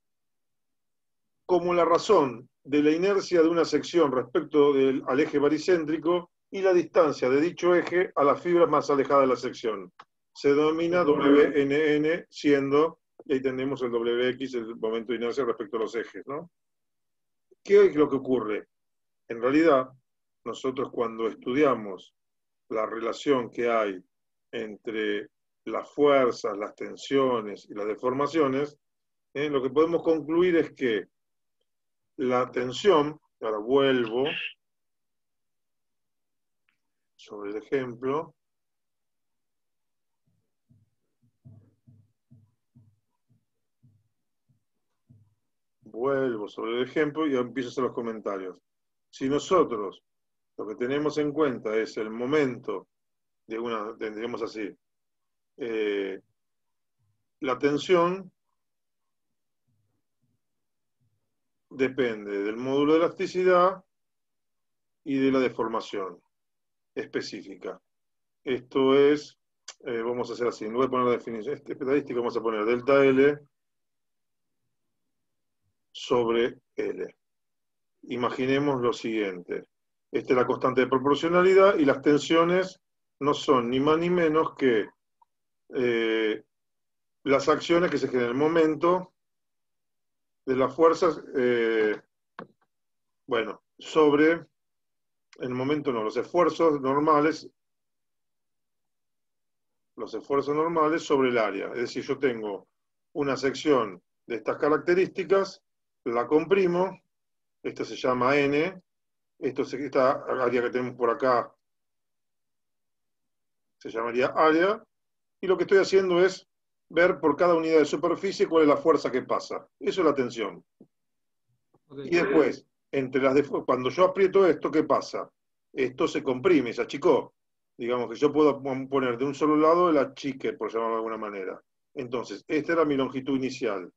como la razón de la inercia de una sección respecto al eje baricéntrico y la distancia de dicho eje a las fibras más alejadas de la sección. Se denomina WNN, siendo, y ahí tenemos el WX, el momento de inercia respecto a los ejes, ¿no? ¿Qué es lo que ocurre? En realidad, nosotros cuando estudiamos la relación que hay entre las fuerzas, las tensiones y las deformaciones, lo que podemos concluir es que la tensión, ahora vuelvo sobre el ejemplo, y empiezo a hacer los comentarios. Si nosotros lo que tenemos en cuenta es el momento de tendríamos así, la tensión depende del módulo de elasticidad y de la deformación específica. Esto es, vamos a hacer así, no voy a poner la definición estadística, vamos a poner delta L sobre L. Imaginemos lo siguiente. Esta es la constante de proporcionalidad y las tensiones no son ni más ni menos que las acciones que se generan en el momento de las fuerzas, sobre el momento no, los esfuerzos normales sobre el área. Es decir, yo tengo una sección de estas características, la comprimo, esta se llama N, esta área que tenemos por acá se llamaría área, y lo que estoy haciendo es ver por cada unidad de superficie cuál es la fuerza que pasa. Eso es la tensión. Okay. Y después, cuando yo aprieto esto, ¿qué pasa? Esto se comprime, se achicó. Digamos que yo puedo poner de un solo lado el achique, por llamarlo de alguna manera. Entonces, esta era mi longitud inicial.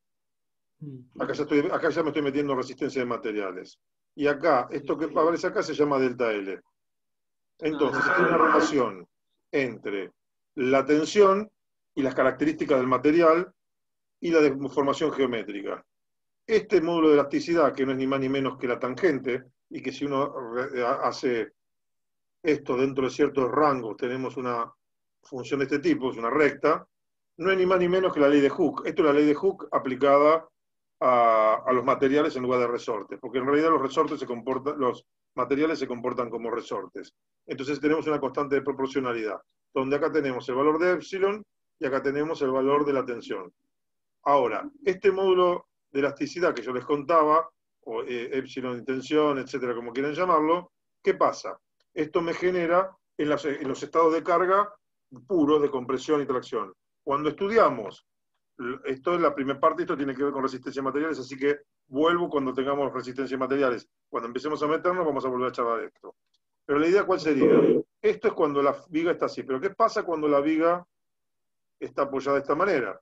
Acá ya me estoy metiendo en resistencia de materiales. Y acá, esto que aparece acá se llama delta L. Entonces, hay una relación entre la tensión y las características del material y la deformación geométrica. Este módulo de elasticidad, que no es ni más ni menos que la tangente, y que si uno hace esto dentro de ciertos rangos, tenemos una función de este tipo, es una recta, no es ni más ni menos que la ley de Hooke. Esto es la ley de Hooke aplicada a los materiales en lugar de resortes, porque en realidad los materiales se comportan como resortes. Entonces tenemos una constante de proporcionalidad, donde acá tenemos el valor de epsilon y acá tenemos el valor de la tensión. Ahora, este módulo de elasticidad que yo les contaba, o epsilon de tensión, etcétera, como quieran llamarlo, ¿qué pasa? Esto me genera en los estados de carga puros de compresión y tracción. Cuando estudiamos, esto es la primera parte, esto tiene que ver con resistencia de materiales, así que vuelvo cuando tengamos resistencia de materiales. Cuando empecemos a meternos, vamos a volver a charlar de esto. Pero la idea, ¿cuál sería? Esto es cuando la viga está así. Pero ¿qué pasa cuando la viga está apoyada de esta manera?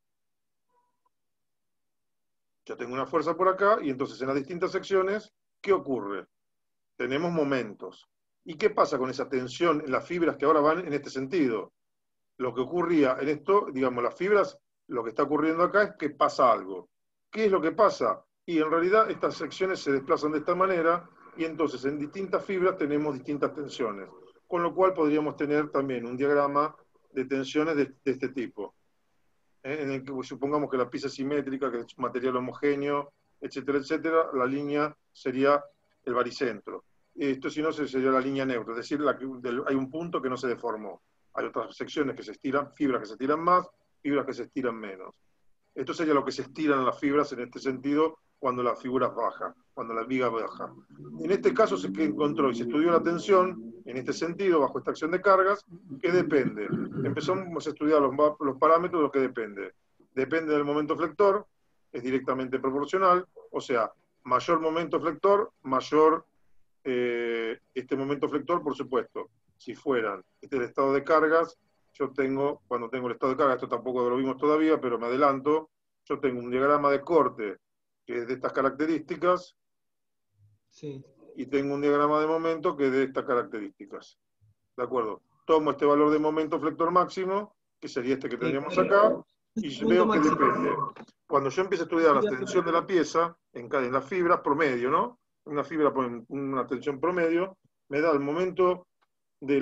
Yo tengo una fuerza por acá, y entonces en las distintas secciones, ¿qué ocurre? Tenemos momentos. ¿Y qué pasa con esa tensión en las fibras que ahora van en este sentido? Lo que ocurría en esto, digamos, las fibras, lo que está ocurriendo acá es que pasa algo. ¿Qué es lo que pasa? Y en realidad estas secciones se desplazan de esta manera, y entonces en distintas fibras tenemos distintas tensiones. Con lo cual podríamos tener también un diagrama de tensiones de este tipo. En el que supongamos que la pieza es simétrica, que es un material homogéneo, etcétera, etcétera, la línea sería el baricentro. Esto, si no, sería la línea neutra, es decir, hay un punto que no se deformó. Hay otras secciones que se estiran, fibras que se estiran más, fibras que se estiran menos. Esto sería lo que se estiran las fibras en este sentido cuando la figura baja, cuando la viga baja. En este caso se encontró y se estudió la tensión en este sentido, bajo esta acción de cargas, que depende. Empezamos a estudiar los parámetros de lo que depende. Depende del momento flector, es directamente proporcional, o sea, mayor momento flector, mayor este momento flector, por supuesto. Si fueran este es el estado de cargas, yo tengo, cuando tengo el estado de carga, esto tampoco lo vimos todavía, pero me adelanto, yo tengo un diagrama de corte que es de estas características, Sí. y tengo un diagrama de momento que es de estas características. ¿De acuerdo? Tomo este valor de momento flector máximo, que sería este que tendríamos acá, y veo que depende. Cuando yo empiezo a estudiar la tensión de la pieza, en las fibras promedio, ¿no? Una fibra por una tensión promedio, me da el momento de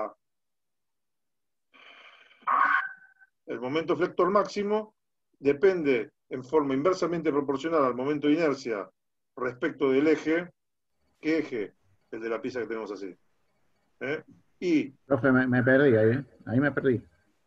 el momento flector máximo, depende en forma inversamente proporcional al momento de inercia respecto del eje. ¿Qué eje? El de la pieza que tenemos así. Y... Profe, me perdí ahí, ¿eh? Ahí me perdí.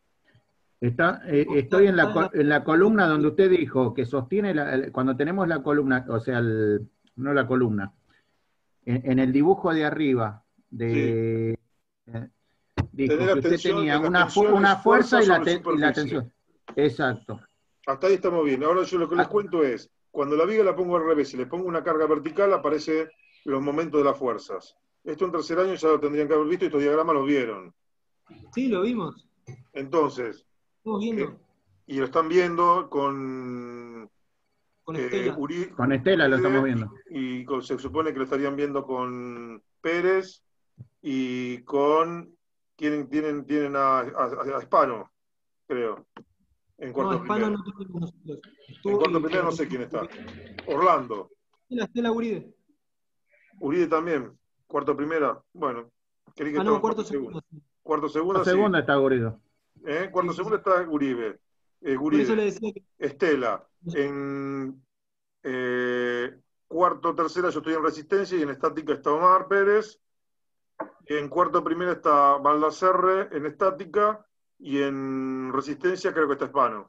Estoy en la columna donde usted dijo que sostiene, cuando tenemos la columna, o sea, no la columna, en el dibujo de arriba, dijo que usted tenía una fuerza y la tensión. Exacto. Hasta ahí estamos bien. Ahora yo lo que les cuento es, cuando la viga la pongo al revés y le pongo una carga vertical, aparecen los momentos de las fuerzas. Esto en tercer año ya lo tendrían que haber visto y estos diagramas los vieron. Sí, lo vimos. Entonces, y lo están viendo con Estela. Con Estela lo estamos viendo. Y se supone que lo estarían viendo con Pérez y con... Tienen a Hispano, creo. En cuarto primero. No tenemos nosotros. En cuarto primero no sé quién está. Orlando. Estela Uribe. Uribe también. Cuarto primera. Bueno. Creí que estaba en cuarto segundo. Cuarto segunda, sí. Segunda está Uribe. Cuarto segunda está Uribe. Por eso le decía que... Estela. En cuarto tercera yo estoy en resistencia y en estática está Omar Pérez. En cuarto primera está Baldacerre en estática y en resistencia creo que está Hispano.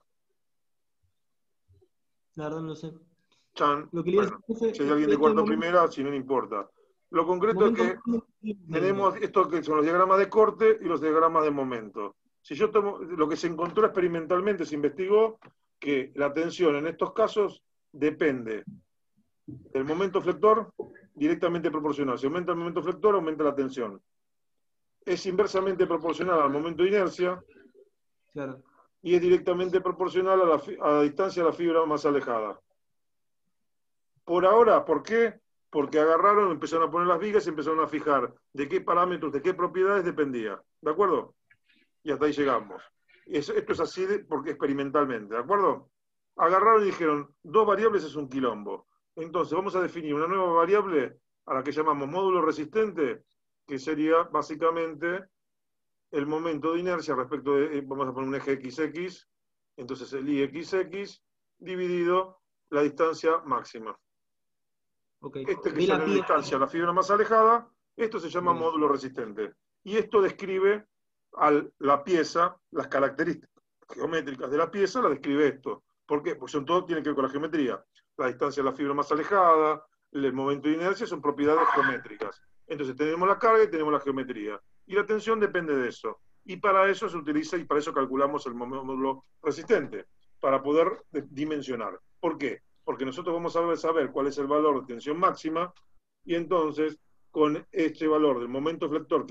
La verdad no sé. Lo que bueno, si hay alguien de cuarto primera, si no, no importa. Lo concreto es que tenemos esto que son los diagramas de corte y los diagramas de momento. Si yo tomo, lo que se encontró experimentalmente, se investigó que la tensión en estos casos depende del momento flector directamente proporcional. Si aumenta el momento flector, aumenta la tensión. Es inversamente proporcional al momento de inercia. Claro. y es directamente proporcional a la distancia de la fibra más alejada. Por ahora, ¿por qué? Porque agarraron, empezaron a poner las vigas y empezaron a fijar de qué parámetros, de qué propiedades dependía. ¿De acuerdo? Y hasta ahí llegamos. Esto es así porque experimentalmente, ¿de acuerdo? Agarraron y dijeron, 2 variables es un quilombo. Entonces vamos a definir una nueva variable a la que llamamos módulo resistente, que sería básicamente el momento de inercia respecto de, vamos a poner un eje XX, entonces el IXX dividido la distancia máxima. Okay. Este que es la distancia, la fibra más alejada, esto se llama módulo resistente. Y esto describe la pieza, las características geométricas de la pieza, la describe esto. ¿Por qué? Porque todo tiene que ver con la geometría. La distancia de la fibra más alejada, el momento de inercia son propiedades geométricas. Entonces tenemos la carga y tenemos la geometría. Y la tensión depende de eso. Y para eso se utiliza, y para eso calculamos el módulo resistente, para poder dimensionar. ¿Por qué? Porque nosotros vamos a saber cuál es el valor de tensión máxima, y entonces, con este valor del momento flector, que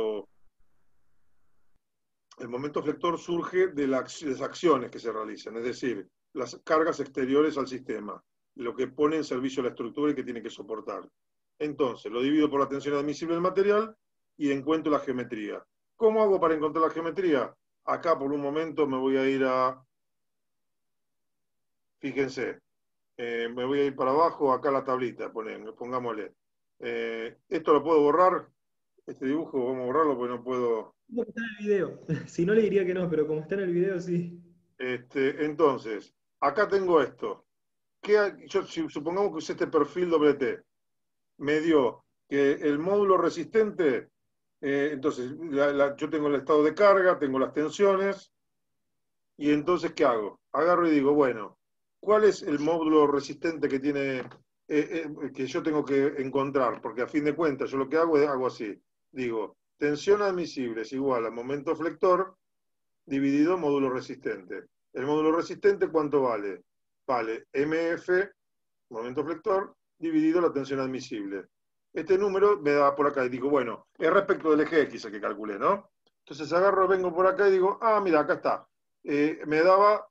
el momento flector surge de las acciones que se realizan, es decir, las cargas exteriores al sistema, lo que pone en servicio la estructura y que tiene que soportar. Entonces, lo divido por la tensión admisible del material y encuentro la geometría. ¿Cómo hago para encontrar la geometría? Acá por un momento me voy a ir fíjense, me voy a ir para abajo, acá la tablita, pongámosle. ¿Esto lo puedo borrar? Este dibujo, vamos a borrarlo porque no puedo... Como está en el video. Si no le diría que no, pero como está en el video, sí. Entonces, acá tengo esto. Supongamos que usé este perfil WT. Me dio que el módulo resistente, entonces yo tengo el estado de carga, tengo las tensiones, y entonces, ¿qué hago? Agarro y digo, bueno, ¿cuál es el módulo resistente que tiene, que yo tengo que encontrar? Porque a fin de cuentas, yo lo que hago es hago así. Digo, tensión admisible es igual a momento flector dividido módulo resistente. ¿El módulo resistente cuánto vale? Vale MF, momento flector, dividido la tensión admisible. Este número me da por acá y digo, bueno, es respecto del eje X el que calculé, ¿no? Entonces agarro, vengo por acá y digo, mira, acá está. Me daba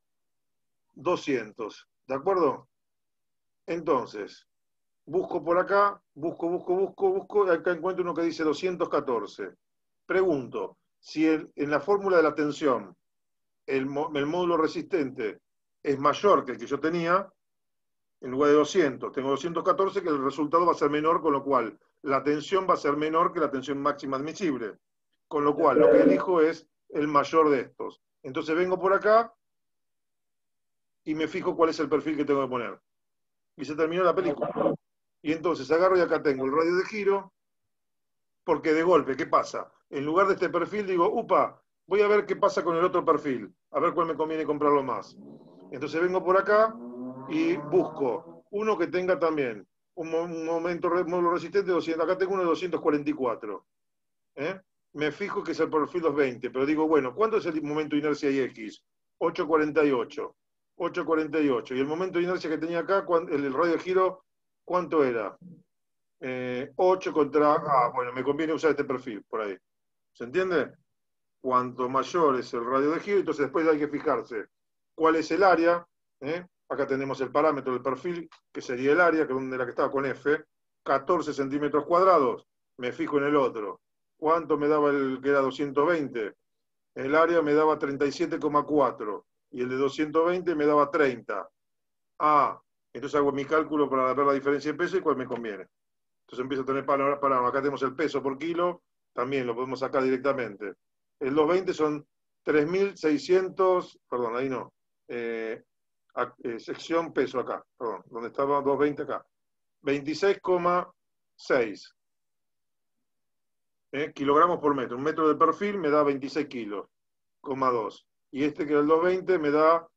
200, ¿de acuerdo? Entonces, busco por acá, busco, y acá encuentro uno que dice 214. Pregunto, si en la fórmula de la tensión el módulo resistente es mayor que el que yo tenía, en lugar de 200, tengo 214, que el resultado va a ser menor, con lo cual la tensión va a ser menor que la tensión máxima admisible. Con lo cual, lo que elijo es el mayor de estos. Entonces vengo por acá y me fijo cuál es el perfil que tengo que poner. Y se terminó la película. Y entonces agarro y acá tengo el radio de giro, porque de golpe, ¿qué pasa? En lugar de este perfil digo, upa, voy a ver qué pasa con el otro perfil, a ver cuál me conviene comprarlo más. Entonces vengo por acá y busco uno que tenga también un momento módulo resistente de 200. Acá tengo uno de 244. Me fijo que es el perfil 220, pero digo, bueno, ¿cuánto es el momento de inercia X? 848. 848. Y el momento de inercia que tenía acá, el radio de giro, ¿cuánto era? 8 contra... bueno, me conviene usar este perfil por ahí. ¿Se entiende? Cuanto mayor es el radio de giro, entonces después hay que fijarse cuál es el área. Acá tenemos el parámetro del perfil, que sería el área, que es la que estaba con F, 14 centímetros cuadrados. Me fijo en el otro. ¿Cuánto me daba el que era 220? El área me daba 37,4 y el de 220 me daba 30. Entonces hago mi cálculo para ver la diferencia de peso y cuál me conviene. Entonces empiezo a tener parámetros. Acá tenemos el peso por kilo, también lo podemos sacar directamente. El 220 son 3.600, perdón, ahí no. Sección peso acá, perdón, donde estaba 220 acá. 26,6 kilogramos por metro. Un metro de perfil me da 26 kilos, 2. Y este que era el 220 me da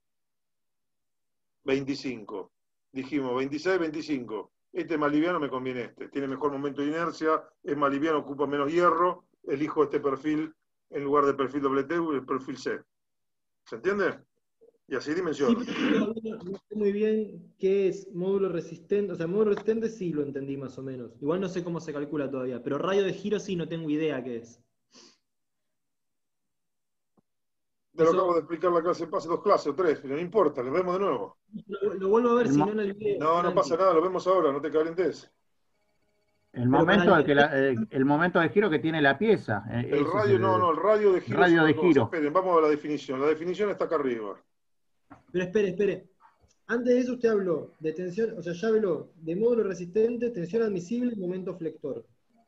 25. Dijimos 26, 25. Este más liviano, me conviene este. Tiene mejor momento de inercia, es más liviano, ocupa menos hierro. Elijo este perfil en lugar del perfil WT, el perfil C. ¿Se entiende? Y así dimensiono. Sí, pero no sé muy bien qué es módulo resistente. O sea, módulo resistente sí lo entendí más o menos. Igual no sé cómo se calcula todavía, pero radio de giro sí no tengo idea qué es. Te lo Eso- acabo de explicar la clase, hace 2 clases o 3, pero no importa, lo vemos de nuevo. Lo vuelvo a ver, El si mo- no en el video. No, no tranqui. pasa nada, lo vemos ahora, no te calientes. El Pero para momento, el- el momento de giro que tiene la pieza. El Ese es radio, no, el radio de giro es radio otra de cosa. giro. Esperen, vamos a la definición. La definición está acá arriba. Pero espere. Antes de eso usted habló de tensión, o sea, ya habló de módulo resistente, tensión admisible y momento flector.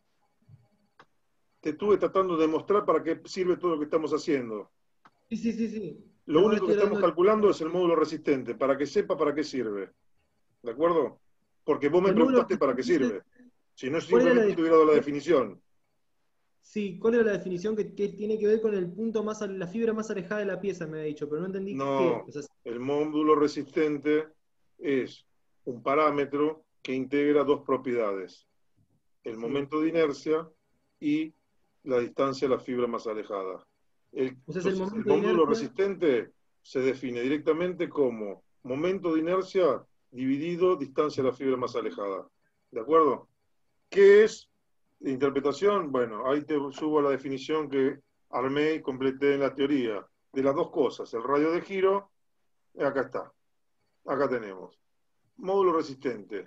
Te estuve tratando de mostrar para qué sirve todo lo que estamos haciendo. Sí. Lo Ahora único que estoy estamos hablando calculando es el módulo resistente, para que sepa para qué sirve. ¿De acuerdo? Porque vos me El módulo preguntaste para qué sirve. Si no, ¿Cuál era la simplemente te hubiera dado la definición. Sí, ¿cuál era la definición que tiene que ver con el punto más, la fibra más alejada de la pieza, me había dicho, pero no entendí No, qué? O sea, el módulo resistente es un parámetro que integra 2 propiedades. El momento de inercia y la distancia a la fibra más alejada. O sea, es el Entonces, el momento de módulo inercia. resistente se define directamente como momento de inercia dividido distancia a la fibra más alejada. ¿De acuerdo? ¿Qué es interpretación? Bueno, ahí te subo a la definición que armé y completé en la teoría de las 2 cosas. El radio de giro, acá está. Acá tenemos. Módulo resistente.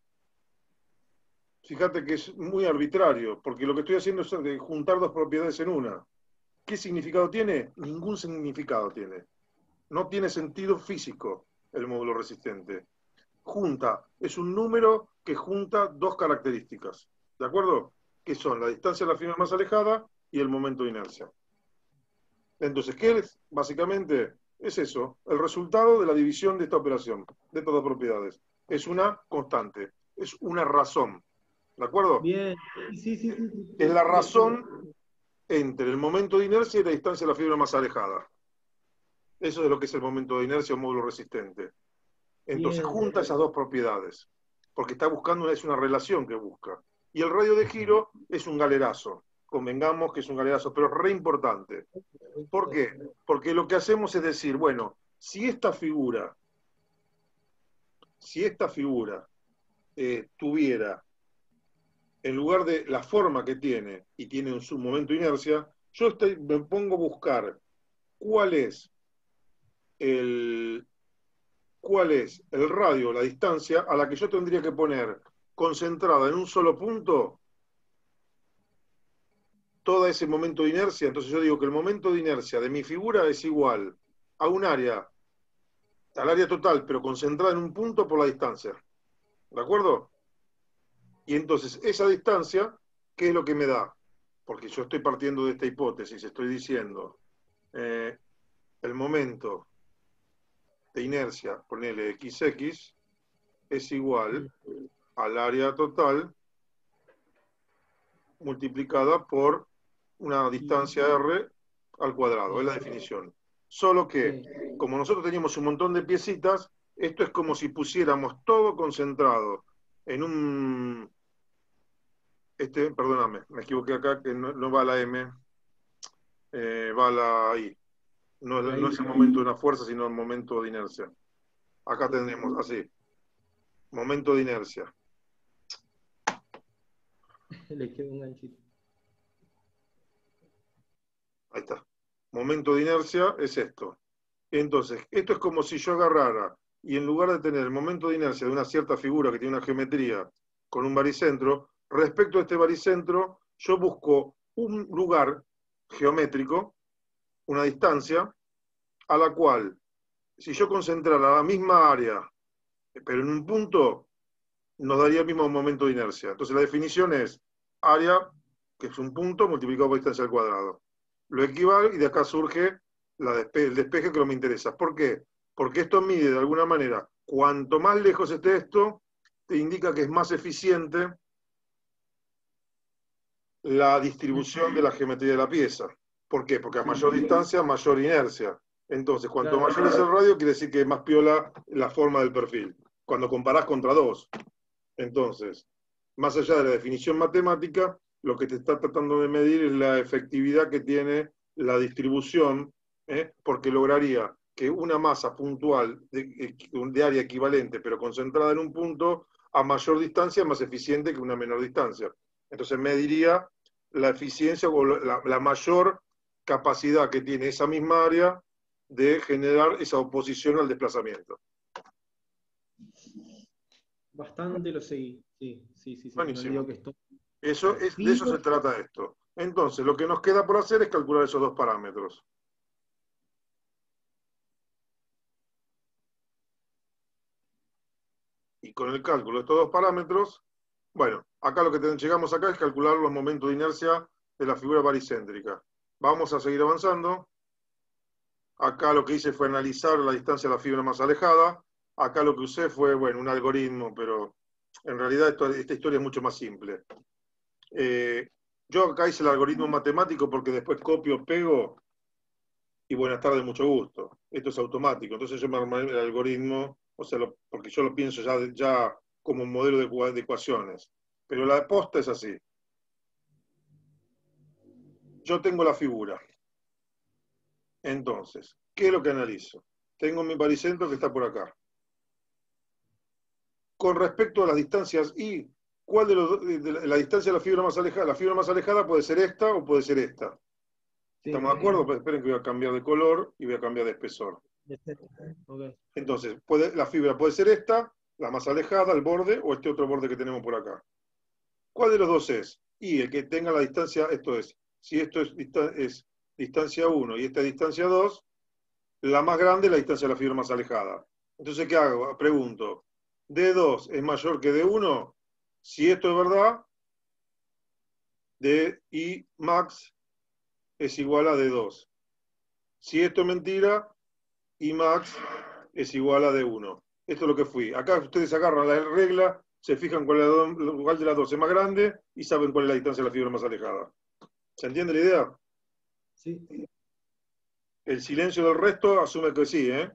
Fíjate que es muy arbitrario, porque lo que estoy haciendo es juntar 2 propiedades en una. ¿Qué significado tiene? Ningún significado tiene. No tiene sentido físico el módulo resistente. Junta, es un número que junta 2 características, ¿de acuerdo? Que son la distancia a la fibra más alejada y el momento de inercia. Entonces, ¿qué es? Básicamente es eso, el resultado de la división de esta operación, de estas 2 propiedades. Es una constante, es una razón, ¿de acuerdo? Bien, sí. Es la razón entre el momento de inercia y la distancia a la fibra más alejada. Eso es lo que es el momento de inercia o módulo resistente. Entonces Bien. junta esas 2 propiedades, porque está buscando, es una relación que busca. Y el radio de giro es un galerazo, convengamos que es un galerazo, pero es re importante. ¿Por qué? Porque lo que hacemos es decir, bueno, si esta figura tuviera, en lugar de la forma que tiene, y tiene un submomento de inercia, me pongo a buscar cuál es el radio, la distancia a la que yo tendría que poner concentrada en un solo punto todo ese momento de inercia. Entonces yo digo que el momento de inercia de mi figura es igual a un área, al área total, pero concentrada en un punto por la distancia. ¿De acuerdo? Y entonces esa distancia, ¿qué es lo que me da? Porque yo estoy partiendo de esta hipótesis, estoy diciendo el momento de inercia, ponele XX, es igual al área total multiplicada por una distancia R al cuadrado, es la definición. Solo que, como nosotros teníamos un montón de piecitas, esto es como si pusiéramos todo concentrado en un... perdóname, me equivoqué acá, que no va la M, va la I. No es el momento de una fuerza, sino el momento de inercia. Acá tendremos así, momento de inercia. Le quedó un ganchito. Ahí está. Momento de inercia es esto. Entonces, esto es como si yo agarrara y en lugar de tener el momento de inercia de una cierta figura que tiene una geometría con un baricentro, respecto a este baricentro, yo busco un lugar geométrico, una distancia, a la cual, si yo concentrara la misma área, pero en un punto, nos daría el mismo momento de inercia. Entonces la definición es área, que es un punto, multiplicado por distancia al cuadrado. Lo equivale y de acá surge el despeje que no me interesa. ¿Por qué? Porque esto mide de alguna manera, cuanto más lejos esté esto, te indica que es más eficiente la distribución de la geometría de la pieza. ¿Por qué? Porque a mayor distancia, mayor inercia. Entonces, cuanto mayor es el radio, quiere decir que es más piola la forma del perfil, cuando comparás contra 2. Entonces, más allá de la definición matemática, lo que te está tratando de medir es la efectividad que tiene la distribución, porque lograría que una masa puntual de área equivalente, pero concentrada en un punto, a mayor distancia es más eficiente que una menor distancia. Entonces mediría la eficiencia o la mayor capacidad que tiene esa misma área de generar esa oposición al desplazamiento. Bastante lo seguí. Sí. No Buenísimo. digo que esto. De eso se trata esto. Entonces, lo que nos queda por hacer es calcular esos dos parámetros. Y con el cálculo de estos dos parámetros, bueno, acá lo que llegamos acá es calcular los momentos de inercia de la figura baricéntrica. Vamos a seguir avanzando. Acá lo que hice fue analizar la distancia de la fibra más alejada. Acá lo que usé fue, bueno, un algoritmo, pero en realidad esta historia es mucho más simple. Yo acá hice el algoritmo matemático porque después copio, pego y buenas tardes, mucho gusto. Esto es automático. Entonces yo me armé el algoritmo, o sea, porque yo lo pienso ya como un modelo de ecuaciones. Pero la posta es así. Yo tengo la figura. Entonces, ¿qué es lo que analizo? Tengo mi baricentro que está por acá. Con respecto a las distancias y ¿cuál de la distancia de la fibra más alejada? La fibra más alejada puede ser esta o puede ser esta. ¿Estamos de acuerdo? Pues esperen que voy a cambiar de color y voy a cambiar de espesor. Okay. Entonces, la fibra puede ser esta, la más alejada, el borde, o este otro borde que tenemos por acá. ¿Cuál de los dos es? Y el que tenga la distancia, esto es, si esto es distancia 1 y esta es distancia 2, la más grande es la distancia de la fibra más alejada. Entonces, ¿qué hago? Pregunto, ¿D2 es mayor que D1? Si esto es verdad, DI max es igual a D2. Si esto es mentira, I max es igual a D1. Esto es lo que fui. Acá ustedes agarran la regla, se fijan cuál de las dos es más grande y saben cuál es la distancia de la fibra más alejada. ¿Se entiende la idea? Sí. El silencio del resto asume que sí, ¿eh?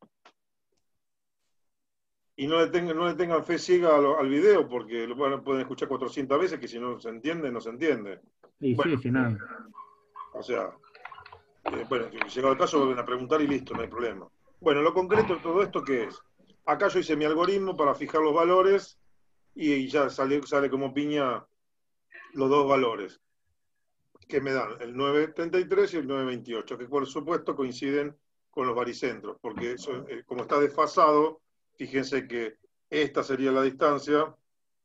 Y no le tengan fe ciega al video, porque lo pueden escuchar 400 veces, que si no se entiende, no se entiende. Y bueno, sí, si no. O sea, bueno, llegado el caso, vuelven a preguntar y listo, no hay problema. Bueno, lo concreto de todo esto, ¿qué es? Acá yo hice mi algoritmo para fijar los valores y ya sale como piña los dos valores que me dan, el 933 y el 928, que por supuesto coinciden con los baricentros, porque eso, como está desfasado, fíjense que esta sería la distancia,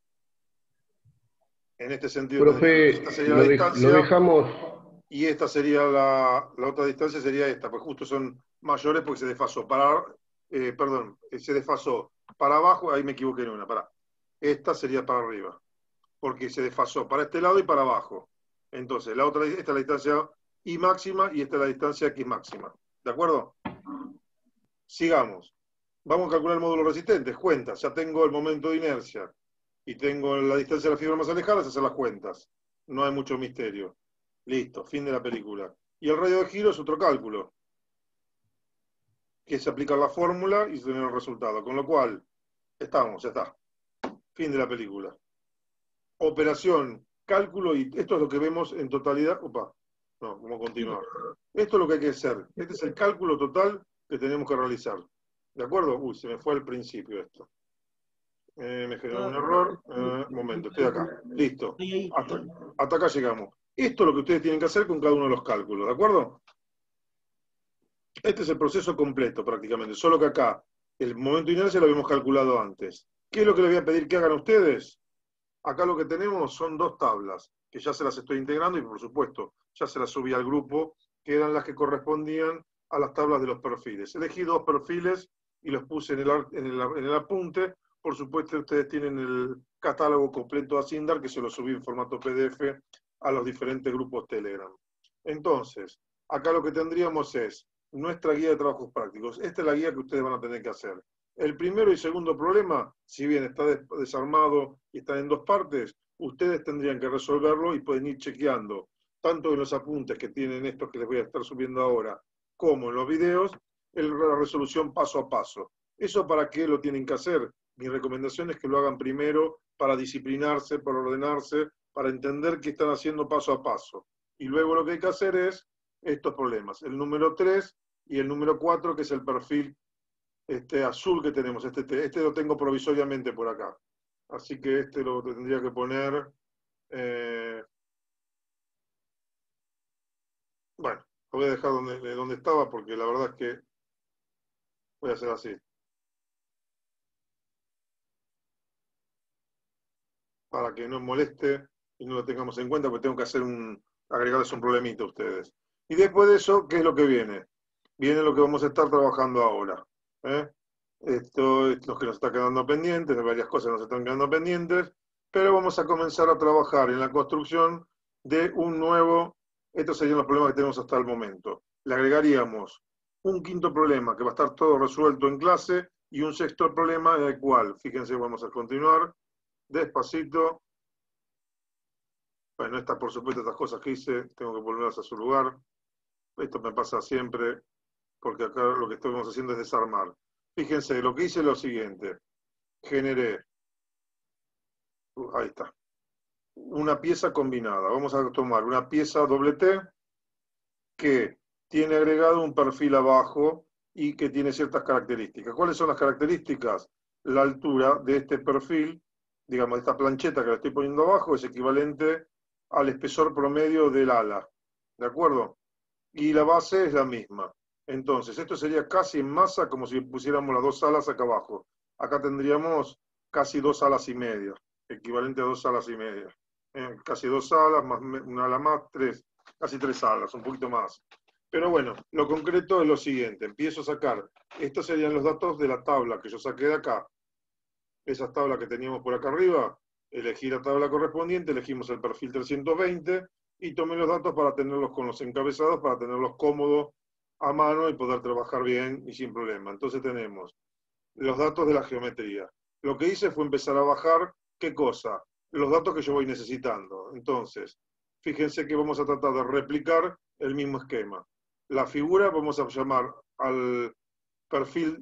en este sentido, Profe, esta sería la distancia, lo dejamos. y esta sería la otra distancia, sería esta, pues justo son mayores porque se desfasó se desfasó para abajo, ahí me equivoqué en una, esta sería para arriba, porque se desfasó para este lado y para abajo. Entonces, esta es la distancia I máxima y esta es la distancia X máxima. ¿De acuerdo? Sigamos. Vamos a calcular el módulo resistente. Cuentas. Ya tengo el momento de inercia y tengo la distancia de la fibra más alejada, se hacen las cuentas. No hay mucho misterio. Listo, fin de la película. Y el radio de giro es otro cálculo, que es aplicar la fórmula y tener el resultado. Con lo cual, ya está. Fin de la película. Operación, cálculo, y esto es lo que vemos en totalidad. Opa, no, vamos a continuar. Esto es lo que hay que hacer. Este es el cálculo total que tenemos que realizar. ¿De acuerdo? Uy, se me fue al principio esto. Me generó un error. Momento, estoy acá. Listo. Hasta acá llegamos. Esto es lo que ustedes tienen que hacer con cada uno de los cálculos. ¿De acuerdo? Este es el proceso completo prácticamente. Solo que acá, el momento de inercia lo habíamos calculado antes. ¿Qué es lo que les voy a pedir que hagan ustedes? Acá lo que tenemos son dos tablas, que ya se las estoy integrando y por supuesto ya se las subí al grupo, que eran las que correspondían a las tablas de los perfiles. Elegí dos perfiles y los puse en el apunte. Por supuesto ustedes tienen el catálogo completo de Asindar, que se lo subí en formato PDF a los diferentes grupos Telegram. Entonces, acá lo que tendríamos es nuestra guía de trabajos prácticos. Esta es la guía que ustedes van a tener que hacer. El primero y segundo problema, si bien está desarmado y está en dos partes, ustedes tendrían que resolverlo y pueden ir chequeando, tanto en los apuntes que tienen estos que les voy a estar subiendo ahora, como en los videos, la resolución paso a paso. ¿Eso para qué lo tienen que hacer? Mi recomendación es que lo hagan primero para disciplinarse, para ordenarse, para entender qué están haciendo paso a paso. Y luego lo que hay que hacer es estos problemas, el número 3 y el número 4, que es el perfil azul que tenemos, este lo tengo provisoriamente por acá. Así que este lo tendría que poner, bueno, lo voy a dejar donde estaba porque la verdad es que Voy a hacer así. Para que no moleste y no lo tengamos en cuenta, porque tengo que hacer agregarles un problemita a ustedes. Y después de eso, ¿qué es lo que viene? Viene lo que vamos a estar trabajando ahora. ¿Eh? Esto es lo que nos está quedando pendientes, varias cosas nos están quedando pendientes, pero vamos a comenzar a trabajar en la construcción de un nuevo, estos serían los problemas que tenemos hasta el momento. Le agregaríamos un quinto problema que va a estar todo resuelto en clase y un sexto problema en el cual, fíjense, vamos a continuar despacito. Bueno, por supuesto, estas cosas que hice, tengo que volverlas a su lugar. Esto me pasa siempre, porque acá lo que estamos haciendo es desarmar. Fíjense, lo que hice es lo siguiente. Generé, ahí está, una pieza combinada. Vamos a tomar una pieza doble T que tiene agregado un perfil abajo y que tiene ciertas características. ¿Cuáles son las características? La altura de este perfil, digamos, de esta plancheta que la estoy poniendo abajo, es equivalente al espesor promedio del ala. ¿De acuerdo? Y la base es la misma. Entonces, esto sería casi en masa como si pusiéramos las dos alas acá abajo. Acá tendríamos casi 2 alas y media, equivalente a 2 alas y media. Casi 2 alas, más una ala más, casi 3 alas, un poquito más. Pero bueno, lo concreto es lo siguiente. Empiezo a sacar, estos serían los datos de la tabla que yo saqué de acá. Esas tablas que teníamos por acá arriba, elegí la tabla correspondiente, elegimos el perfil 320 y tomé los datos para tenerlos con los encabezados, para tenerlos cómodos a mano y poder trabajar bien y sin problema. Entonces tenemos los datos de la geometría. Lo que hice fue empezar a bajar, ¿qué cosa? Los datos que yo voy necesitando. Entonces, fíjense que vamos a tratar de replicar el mismo esquema. La figura vamos a llamar al perfil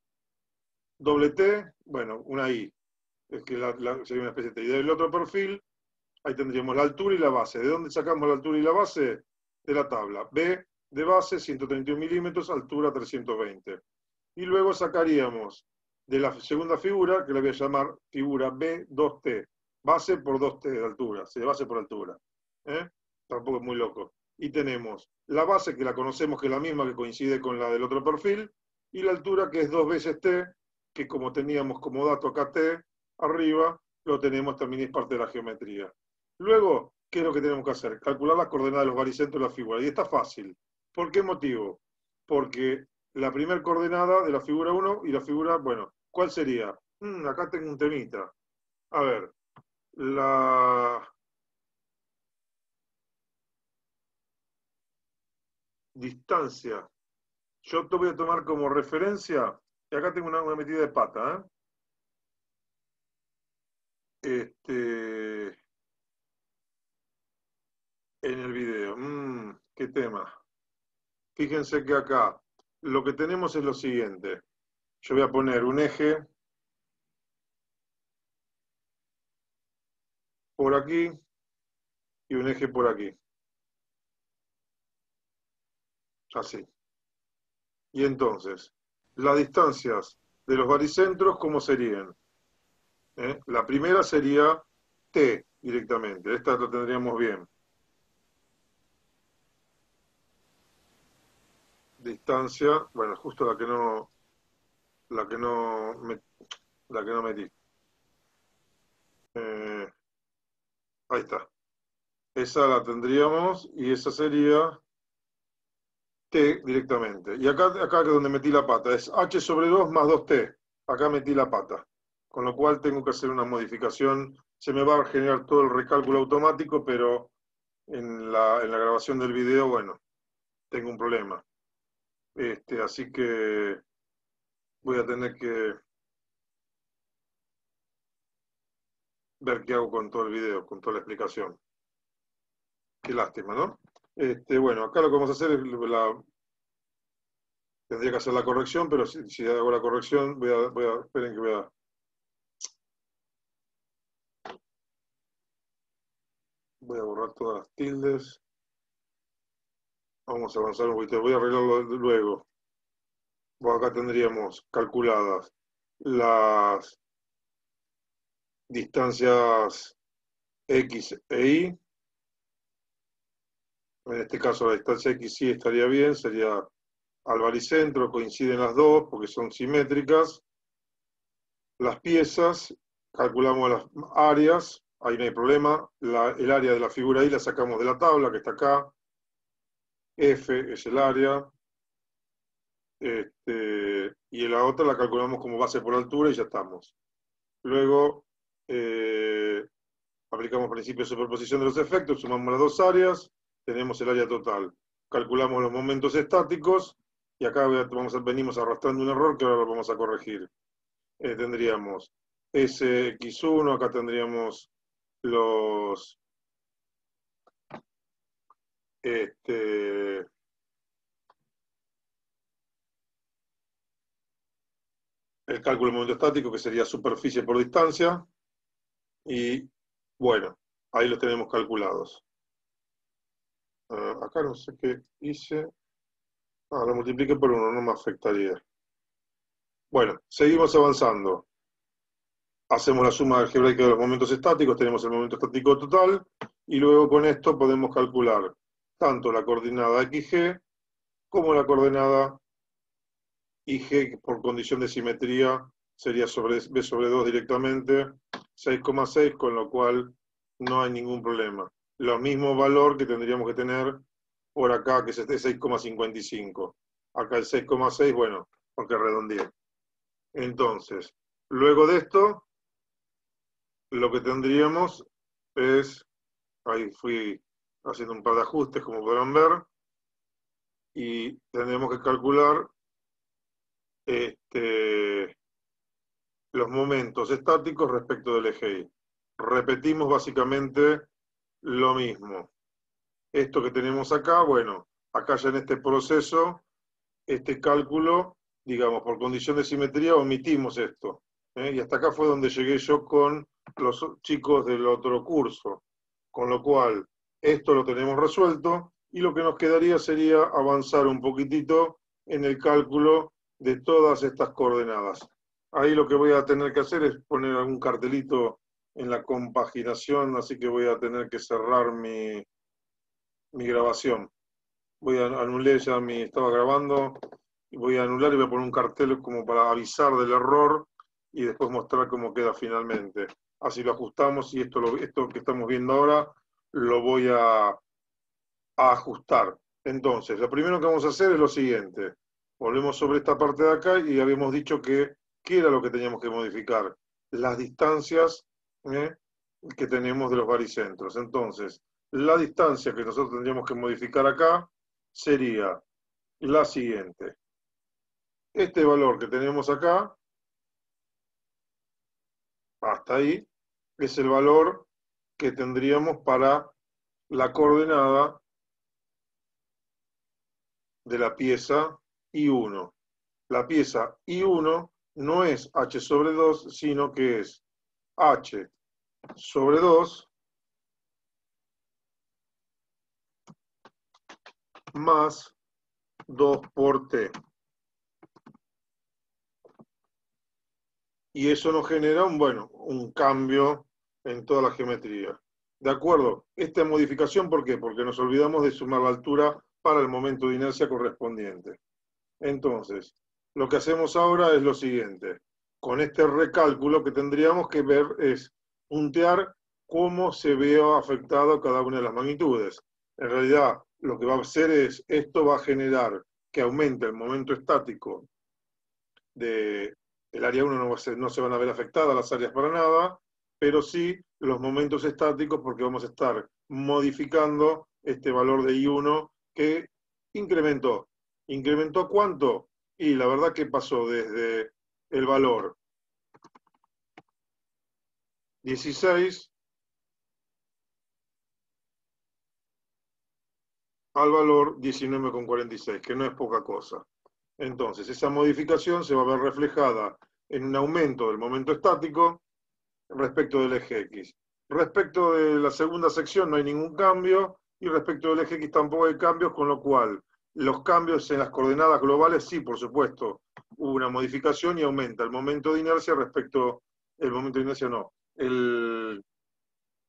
doble T, bueno, una I, es que sería una especie de T. Y del otro perfil, ahí tendríamos la altura y la base. ¿De dónde sacamos la altura y la base? De la tabla. B de base, 131 milímetros, altura 320. Y luego sacaríamos de la segunda figura, que la voy a llamar figura B, 2T. Base por 2T de altura, sí, base por altura. Tampoco es muy loco. Y tenemos la base, que la conocemos, que es la misma, que coincide con la del otro perfil, y la altura, que es 2 veces T, que como teníamos como dato acá T, arriba, lo tenemos también, es parte de la geometría. Luego, ¿qué es lo que tenemos que hacer? Calcular las coordenadas de los baricentros de la figura. Y está fácil. ¿Por qué motivo? Porque la primera coordenada de la figura 1 y la figura, bueno, ¿cuál sería? Acá tengo un temita. A ver, la distancia. Yo te voy a tomar como referencia, y acá tengo una metida de pata, en el video. ¿Qué tema? Fíjense que acá lo que tenemos es lo siguiente. Yo voy a poner un eje por aquí y un eje por aquí. Así. Y entonces, las distancias de los baricentros, ¿cómo serían? La primera sería T directamente. Esta la tendríamos bien. Distancia, bueno, justo la que no metí. Ahí está. Esa la tendríamos y esa sería T directamente. Y acá es donde metí la pata. Es H sobre 2 más 2T. Acá metí la pata. Con lo cual tengo que hacer una modificación. Se me va a generar todo el recálculo automático, pero en la grabación del video, bueno, tengo un problema. Así que voy a tener que ver qué hago con todo el video, con toda la explicación. Qué lástima, ¿no? Bueno, acá lo que vamos a hacer es tendría que hacer la corrección, pero si hago la corrección, esperen que voy a borrar todas las tildes. Vamos a avanzar un poquito, voy a arreglarlo luego. Acá tendríamos calculadas las distancias X e Y. En este caso la distancia X sí estaría bien, sería al baricentro coinciden las dos porque son simétricas. Las piezas, calculamos las áreas, ahí no hay problema. El área de la figura I la sacamos de la tabla que está acá. F es el área. Y la otra la calculamos como base por altura y ya estamos. Luego aplicamos principio de superposición de los efectos, sumamos las dos áreas, tenemos el área total. Calculamos los momentos estáticos y acá venimos arrastrando un error que ahora lo vamos a corregir. Tendríamos SX1, acá tendríamos los el cálculo del momento estático, que sería superficie por distancia, y bueno, ahí los tenemos calculados. Acá no sé qué hice. Lo multipliqué por 1, no me afectaría. Bueno, seguimos avanzando. Hacemos la suma algebraica de los momentos estáticos, tenemos el momento estático total, y luego con esto podemos calcular tanto la coordenada XG como la coordenada IG, que por condición de simetría sería B sobre 2 directamente, 6,6, con lo cual no hay ningún problema. Lo mismo valor que tendríamos que tener por acá, que es 6,55. Acá el 6,6, bueno, porque redondeé. Entonces, luego de esto, lo que tendríamos es, ahí fui haciendo un par de ajustes, como podrán ver, y tendremos que calcular los momentos estáticos respecto del eje Y. Repetimos básicamente lo mismo. Esto que tenemos acá, bueno, acá ya en este proceso, este cálculo, digamos, por condición de simetría, omitimos esto. Y hasta acá fue donde llegué yo con los chicos del otro curso. Con lo cual, esto lo tenemos resuelto, y lo que nos quedaría sería avanzar un poquitito en el cálculo de todas estas coordenadas. Ahí lo que voy a tener que hacer es poner algún cartelito en la compaginación, así que voy a tener que cerrar mi grabación. Voy a anular, ya estaba grabando, y voy a anular y voy a poner un cartel como para avisar del error y después mostrar cómo queda finalmente. Así lo ajustamos y esto que estamos viendo ahora lo voy a ajustar. Entonces, lo primero que vamos a hacer es lo siguiente. Volvemos sobre esta parte de acá y habíamos dicho que ¿qué era lo que teníamos que modificar? Las distancias que tenemos de los baricentros. Entonces, la distancia que nosotros tendríamos que modificar acá sería la siguiente. Este valor que tenemos acá, hasta ahí, es el valor que tendríamos para la coordenada de la pieza I1. La pieza I1 no es h sobre 2, sino que es h sobre 2 más 2 por t. Y eso nos genera un cambio en toda la geometría. ¿De acuerdo? Esta modificación, ¿por qué? Porque nos olvidamos de sumar la altura para el momento de inercia correspondiente. Entonces, lo que hacemos ahora es lo siguiente. Con este recálculo que tendríamos que ver es puntear cómo se ve afectado cada una de las magnitudes. En realidad, lo que va a hacer es, esto va a generar que aumente el momento estático del área 1, no se van a ver afectadas las áreas para nada, pero sí los momentos estáticos, porque vamos a estar modificando este valor de I1 que incrementó. ¿Incrementó cuánto? Y la verdad que pasó desde el valor 16 al valor 19,46, que no es poca cosa. Entonces, esa modificación se va a ver reflejada en un aumento del momento estático respecto del eje X. Respecto de la segunda sección no hay ningún cambio, y respecto del eje X tampoco hay cambios, con lo cual los cambios en las coordenadas globales sí, por supuesto, hubo una modificación y aumenta el momento de inercia respecto, el momento de inercia no,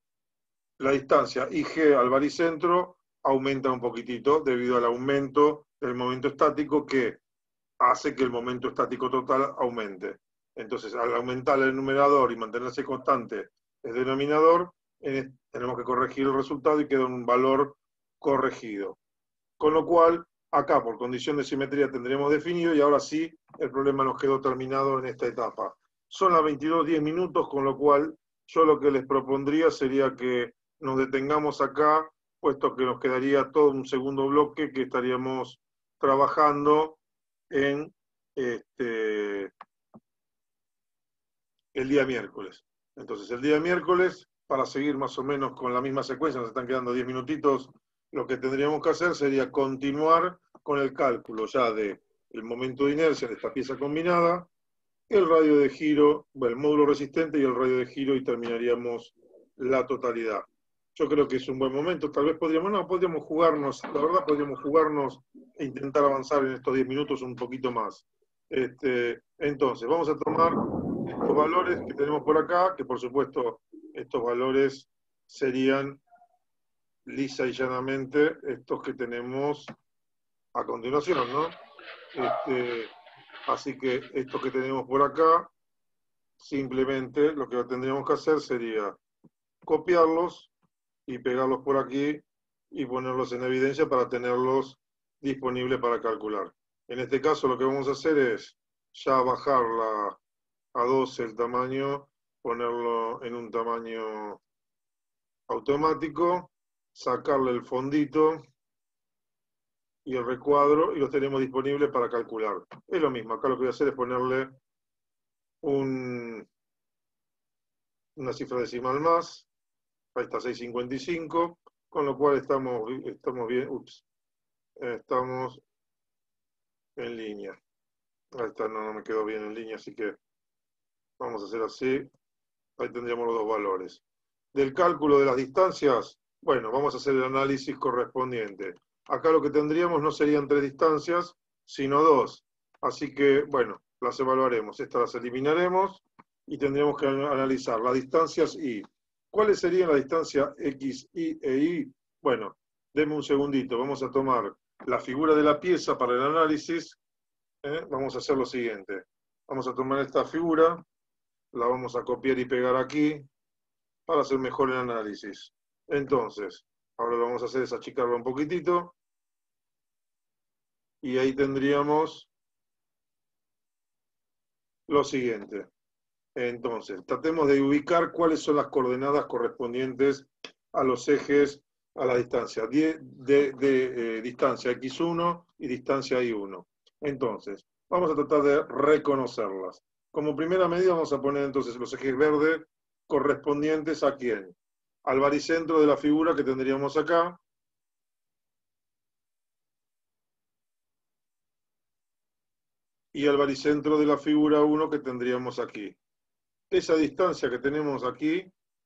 la distancia IG al baricentro aumenta un poquitito debido al aumento del momento estático que hace que el momento estático total aumente. Entonces, al aumentar el numerador y mantenerse constante el denominador, tenemos que corregir el resultado y queda un valor corregido. Con lo cual, acá por condición de simetría tendremos definido y ahora sí el problema nos quedó terminado en esta etapa. Son las 22:10 minutos, con lo cual yo lo que les propondría sería que nos detengamos acá, puesto que nos quedaría todo un segundo bloque que estaríamos trabajando en el día miércoles. Entonces, el día miércoles, para seguir más o menos con la misma secuencia, nos están quedando 10 minutitos, lo que tendríamos que hacer sería continuar con el cálculo ya del momento de inercia de esta pieza combinada, el radio de giro, el módulo resistente y el radio de giro, y terminaríamos la totalidad. Yo creo que es un buen momento, tal vez podríamos jugarnos, la verdad podríamos jugarnos e intentar avanzar en estos 10 minutos un poquito más. Entonces, vamos a tomar estos valores que tenemos por acá, que por supuesto estos valores serían lisa y llanamente estos que tenemos a continuación, ¿no? Así que estos que tenemos por acá, simplemente lo que tendríamos que hacer sería copiarlos y pegarlos por aquí y ponerlos en evidencia para tenerlos disponibles para calcular. En este caso lo que vamos a hacer es ya bajar a 12 el tamaño, ponerlo en un tamaño automático, sacarle el fondito y el recuadro y los tenemos disponibles para calcular. Es lo mismo, acá lo que voy a hacer es ponerle una cifra decimal más, ahí está 655, con lo cual estamos bien, estamos en línea. Ahí está, no me quedó bien en línea, así que vamos a hacer así. Ahí tendríamos los dos valores. Del cálculo de las distancias, bueno, vamos a hacer el análisis correspondiente. Acá lo que tendríamos no serían 3 distancias, sino 2. Así que, bueno, las evaluaremos. Estas las eliminaremos y tendríamos que analizar las distancias Y. ¿Cuáles serían las distancias X, Y e Y? Bueno, denme un segundito. Vamos a tomar la figura de la pieza para el análisis. Vamos a hacer lo siguiente. Vamos a tomar esta figura, la vamos a copiar y pegar aquí para hacer mejor el análisis. Entonces, ahora lo que vamos a hacer es achicarlo un poquitito. Y ahí tendríamos lo siguiente. Entonces, tratemos de ubicar cuáles son las coordenadas correspondientes a los ejes, a la distancia distancia X1 y distancia Y1. Entonces, vamos a tratar de reconocerlas. Como primera medida vamos a poner entonces los ejes verdes correspondientes a quién. Al baricentro de la figura que tendríamos acá. Y al baricentro de la figura 1 que tendríamos aquí. Esa distancia que tenemos aquí,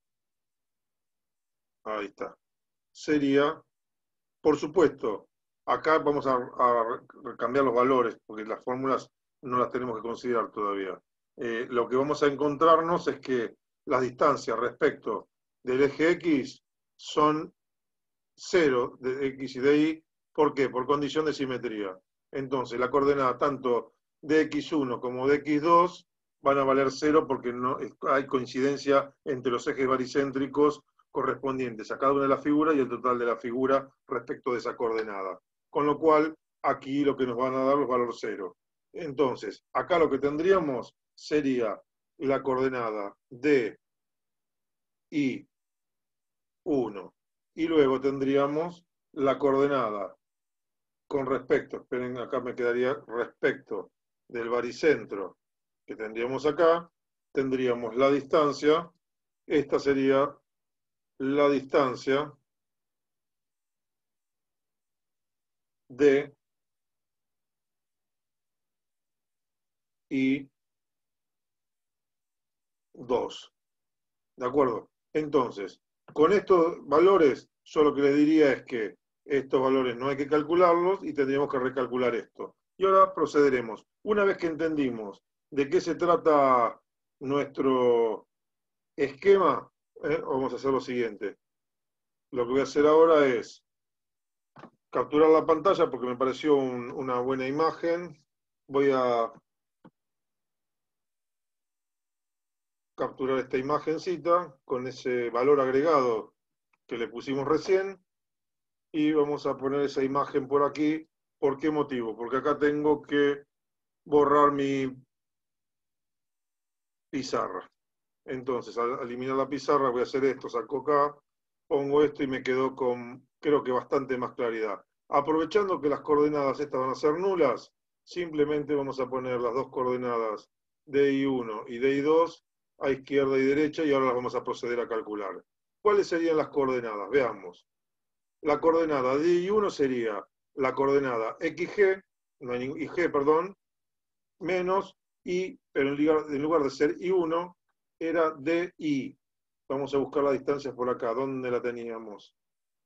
ahí está, sería, por supuesto, acá vamos a cambiar los valores, porque las fórmulas no las tenemos que considerar todavía. Lo que vamos a encontrarnos es que las distancias respecto del eje X son 0 de X y de Y. ¿Por qué? Por condición de simetría. Entonces, la coordenada tanto de X1 como de X2 van a valer 0 porque no hay coincidencia entre los ejes baricéntricos correspondientes a cada una de las figuras y el total de la figura respecto de esa coordenada. Con lo cual, aquí lo que nos van a dar es valor 0. Entonces, acá lo que tendríamos sería la coordenada de I1. Y luego tendríamos la coordenada con respecto, esperen, acá me quedaría respecto del baricentro que tendríamos acá, tendríamos la distancia, esta sería la distancia de I2. ¿De acuerdo? Entonces, con estos valores, yo lo que les diría es que estos valores no hay que calcularlos y tendríamos que recalcular esto. Y ahora procederemos. Una vez que entendimos de qué se trata nuestro esquema, vamos a hacer lo siguiente. Lo que voy a hacer ahora es capturar la pantalla porque me pareció una buena imagen. Voy a capturar esta imagencita con ese valor agregado que le pusimos recién y vamos a poner esa imagen por aquí. ¿Por qué motivo? Porque acá tengo que borrar mi pizarra. Entonces, al eliminar la pizarra voy a hacer esto, saco acá, pongo esto y me quedo con, creo que bastante más claridad. Aprovechando que las coordenadas estas van a ser nulas, simplemente vamos a poner las dos coordenadas DI1 y DI2 a izquierda y derecha y ahora las vamos a proceder a calcular. ¿Cuáles serían las coordenadas? Veamos. La coordenada DI1 sería la coordenada XG, no hay ningún, IG, perdón, menos I, pero en lugar de ser I1, era DI. Vamos a buscar las distancias por acá. ¿Dónde la teníamos?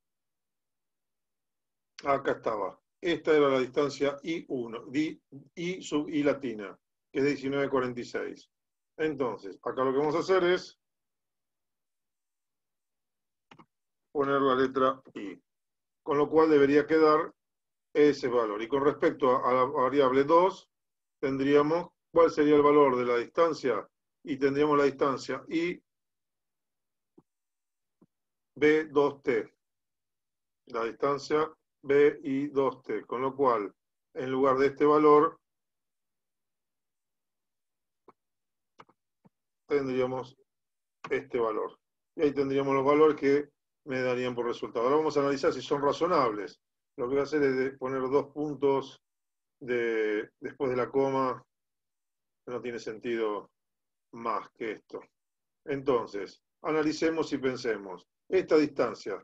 Acá estaba. Esta era la distancia I1, I sub I latina, que es de 19,46. Entonces, acá lo que vamos a hacer es poner la letra I, con lo cual debería quedar ese valor. Y con respecto a la variable 2, tendríamos, ¿cuál sería el valor de la distancia? Y tendríamos la distancia I B2T. La distancia BI2T. Con lo cual, en lugar de este valor, tendríamos este valor. Y ahí tendríamos los valores que me darían por resultado. Ahora vamos a analizar si son razonables. Lo que voy a hacer es poner 2 puntos después de la coma. No tiene sentido más que esto. Entonces, analicemos y pensemos. Esta distancia,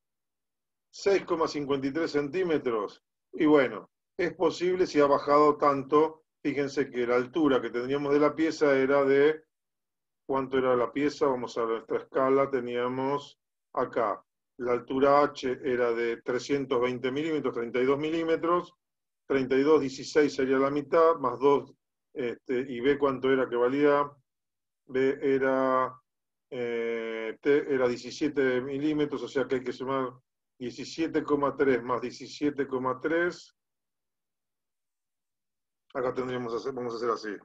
6,53 centímetros, y bueno, es posible si ha bajado tanto. Fíjense que la altura que tendríamos de la pieza era de, ¿cuánto era la pieza? Vamos a nuestra escala, teníamos acá, la altura H era de 320 milímetros, 32 milímetros, 32, 16 sería la mitad, más 2, y B cuánto era que valía, B era, T era 17 milímetros, o sea que hay que sumar 17,3 más 17,3. Acá tendríamos vamos a hacer así.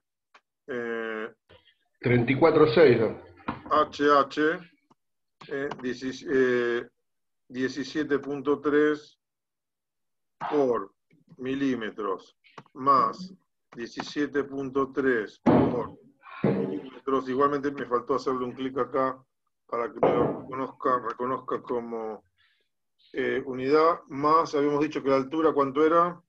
34,6. ¿No? HH 17,3 por milímetros más 17,3 por milímetros. Igualmente me faltó hacerle un clic acá para que me lo reconozca como unidad, más habíamos dicho que la altura, ¿cuánto era?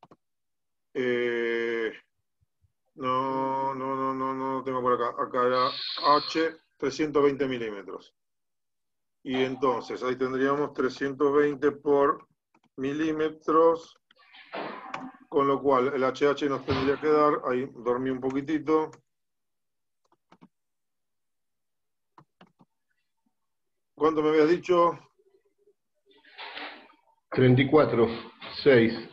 No tengo por acá. Acá era H, 320 milímetros. Y entonces ahí tendríamos 320 por milímetros, con lo cual el HH nos tendría que dar, ahí dormí un poquitito. ¿Cuánto me habías dicho? 34,6.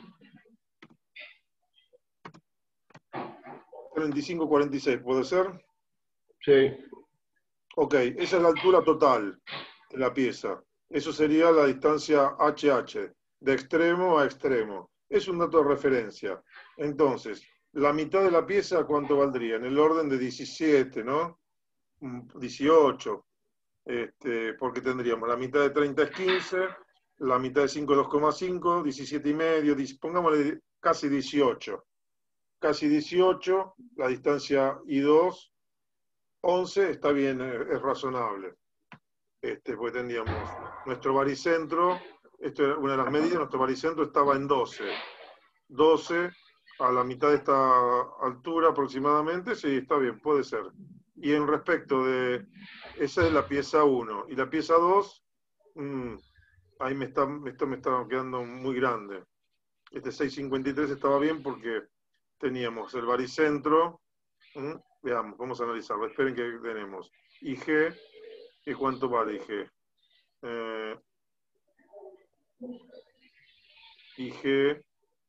35,46, ¿puede ser? Sí. Ok, esa es la altura total de la pieza. Eso sería la distancia HH, de extremo a extremo. Es un dato de referencia. Entonces, la mitad de la pieza, ¿cuánto valdría? En el orden de 17, ¿no? 18. Porque tendríamos la mitad de 30 es 15, la mitad de 5 es 2,5, 17,5, pongámosle casi 18. Casi 18, la distancia I2, 11, está bien, es razonable. Pues tendríamos nuestro baricentro, esto era una de las medidas, nuestro baricentro estaba en 12. 12 a la mitad de esta altura aproximadamente, sí, está bien, puede ser. Y en respecto de, esa es la pieza 1, y la pieza 2, ahí me está quedando muy grande. Este 6,53 estaba bien porque teníamos el baricentro, veamos, vamos a analizarlo, esperen que tenemos IG, ¿y cuánto vale IG? IG,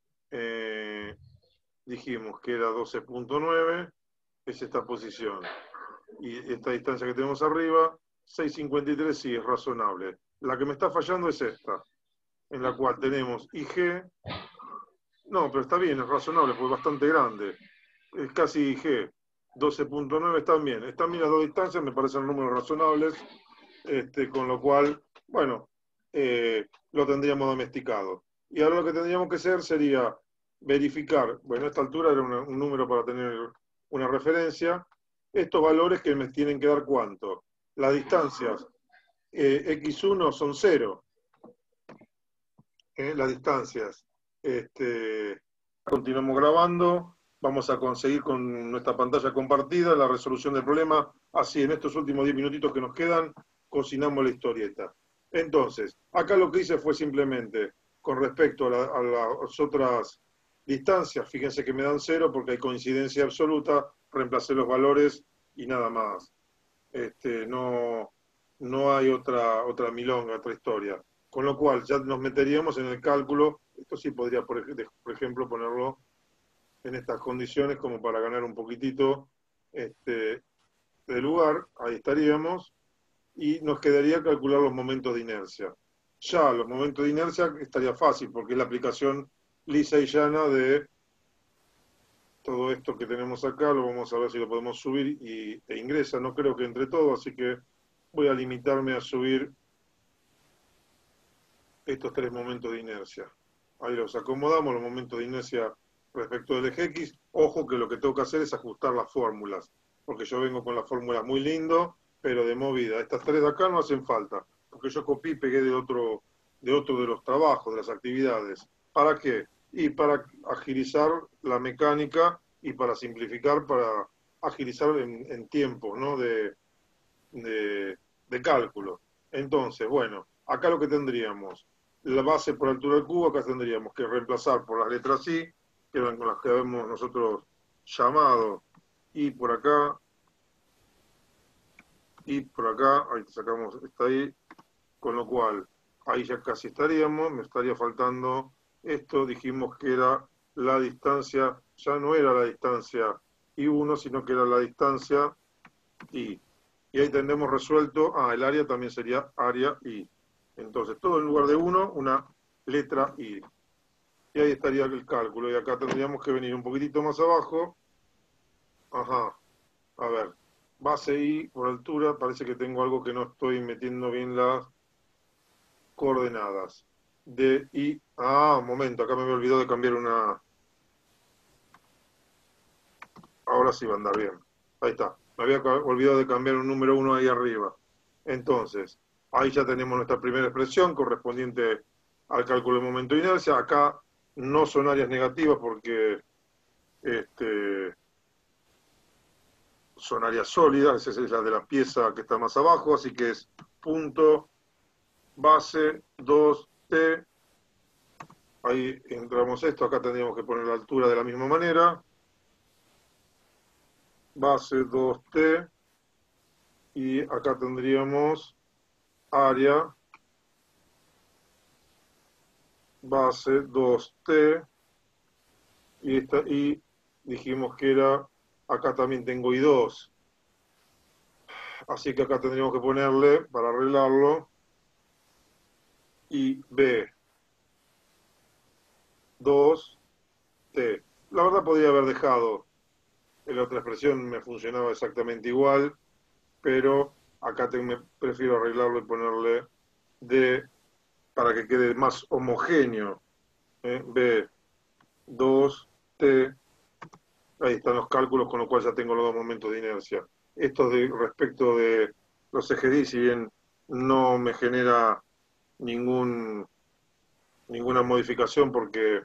dijimos que era 12,9, es esta posición. Y esta distancia que tenemos arriba, 6,53, sí, es razonable. La que me está fallando es esta. en la cual tenemos IG. No, pero está bien, es razonable, porque es bastante grande. Es casi IG. 12.9 están bien. Están bien las dos distancias, me parecen números razonables, con lo cual, bueno, lo tendríamos domesticado. Y ahora lo que tendríamos que hacer sería verificar, bueno, a esta altura era un número para tener una referencia, estos valores que me tienen que dar cuánto. Las distancias x1 son 0. Las distancias. Continuamos grabando. Vamos a conseguir con nuestra pantalla compartida la resolución del problema. Así, en estos últimos 10 minutitos que nos quedan, cocinamos la historieta. Entonces, acá lo que hice fue simplemente, con respecto a las otras distancias, fíjense que me dan 0 porque hay coincidencia absoluta, reemplacé los valores y nada más. No hay otra milonga, otra historia. Con lo cual, ya nos meteríamos en el cálculo. Esto sí podría, por ejemplo, ponerlo en estas condiciones como para ganar un poquitito de lugar. Ahí estaríamos. Y nos quedaría calcular los momentos de inercia. Ya los momentos de inercia estaría fácil, porque es la aplicación lisa y llana de todo esto que tenemos acá. Lo vamos a ver si lo podemos subir e ingresa. No creo que entre todo, así que voy a limitarme a subir estos 3 momentos de inercia. Ahí los acomodamos, los momentos de inercia respecto del eje X. Ojo que lo que tengo que hacer es ajustar las fórmulas, porque yo vengo con las fórmulas muy lindo, pero de movida. Estas 3 de acá no hacen falta, porque yo copié y pegué de otro de los trabajos, de las actividades. ¿Para qué? Y para agilizar la mecánica y para simplificar, para agilizar en tiempo, ¿no? de cálculo. Entonces, bueno, acá lo que tendríamos, la base por altura del cubo, acá tendríamos que reemplazar por las letras I, que eran con las que habíamos nosotros llamado, y por acá, ahí sacamos, está ahí, con lo cual, ahí ya casi estaríamos, me estaría faltando esto, dijimos que era la distancia, ya no era la distancia I1, sino que era la distancia I. Y ahí tendremos resuelto, el área también sería área I. Entonces, todo en lugar de 1, una letra I. Y ahí estaría el cálculo. Y acá tendríamos que venir un poquitito más abajo. Ajá. A ver. Base I por altura. Parece que tengo algo que no estoy metiendo bien las coordenadas. De I. Un momento. Acá me había olvidado de cambiar una. Ahora sí va a andar bien. Ahí está. Me había olvidado de cambiar un número 1 ahí arriba. Entonces, ahí ya tenemos nuestra primera expresión correspondiente al cálculo de momento de inercia. Acá no son áreas negativas porque son áreas sólidas. Esa es la de la pieza que está más abajo. Así que es punto base 2T. Ahí entramos esto. Acá tendríamos que poner la altura de la misma manera. Base 2T. Y acá tendríamos área base 2T y dijimos que era, acá también tengo I2, así que acá tendríamos que ponerle, para arreglarlo, IB 2T. La verdad podría haber dejado, en la otra expresión me funcionaba exactamente igual, pero acá prefiero arreglarlo y ponerle D para que quede más homogéneo. B2T, ahí están los cálculos, con lo cual ya tengo los dos momentos de inercia. Esto respecto de los ejes D, si bien no me genera ninguna modificación porque,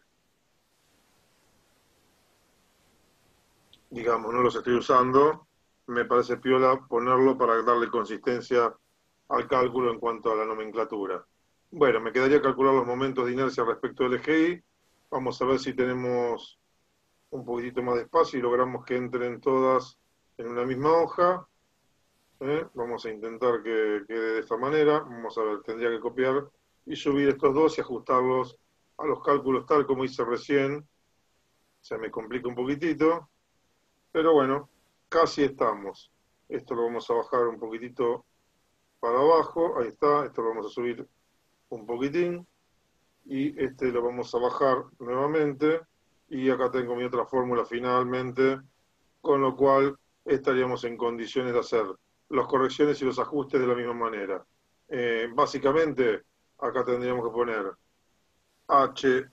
digamos, no los estoy usando, me parece piola ponerlo para darle consistencia al cálculo en cuanto a la nomenclatura. Bueno, me quedaría calcular los momentos de inercia respecto del eje Y. Vamos a ver si tenemos un poquitito más de espacio y logramos que entren todas en una misma hoja. Vamos a intentar que quede de esta manera. Vamos a ver, tendría que copiar y subir estos dos y ajustarlos a los cálculos tal como hice recién. Se me complica un poquitito, pero bueno, casi estamos. Esto lo vamos a bajar un poquitito para abajo. Ahí está, esto lo vamos a subir un poquitín. y este lo vamos a bajar nuevamente, y acá tengo mi otra fórmula finalmente, con lo cual estaríamos en condiciones de hacer las correcciones y los ajustes de la misma manera. Básicamente, acá tendríamos que poner H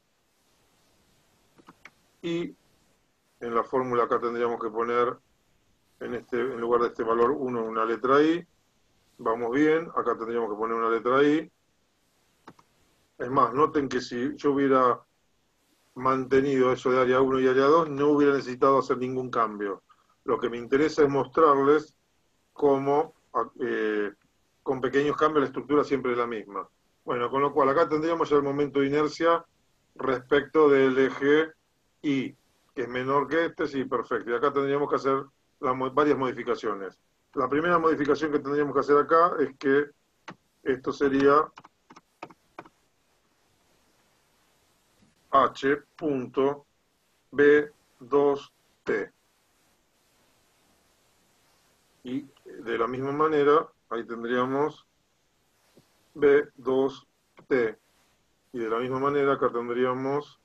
y en la fórmula acá tendríamos que poner en lugar de este valor 1 una letra I. Vamos bien, acá tendríamos que poner una letra I. Es más, noten que si yo hubiera mantenido eso de área 1 y área 2, no hubiera necesitado hacer ningún cambio. Lo que me interesa es mostrarles cómo con pequeños cambios la estructura siempre es la misma. Bueno, con lo cual acá tendríamos ya el momento de inercia respecto del eje Y, que es menor que este, sí, perfecto. Y acá tendríamos que hacer varias modificaciones. La primera modificación que tendríamos que hacer acá es que esto sería H.B2T. Y de la misma manera, ahí tendríamos B2T. Y de la misma manera, acá tendríamos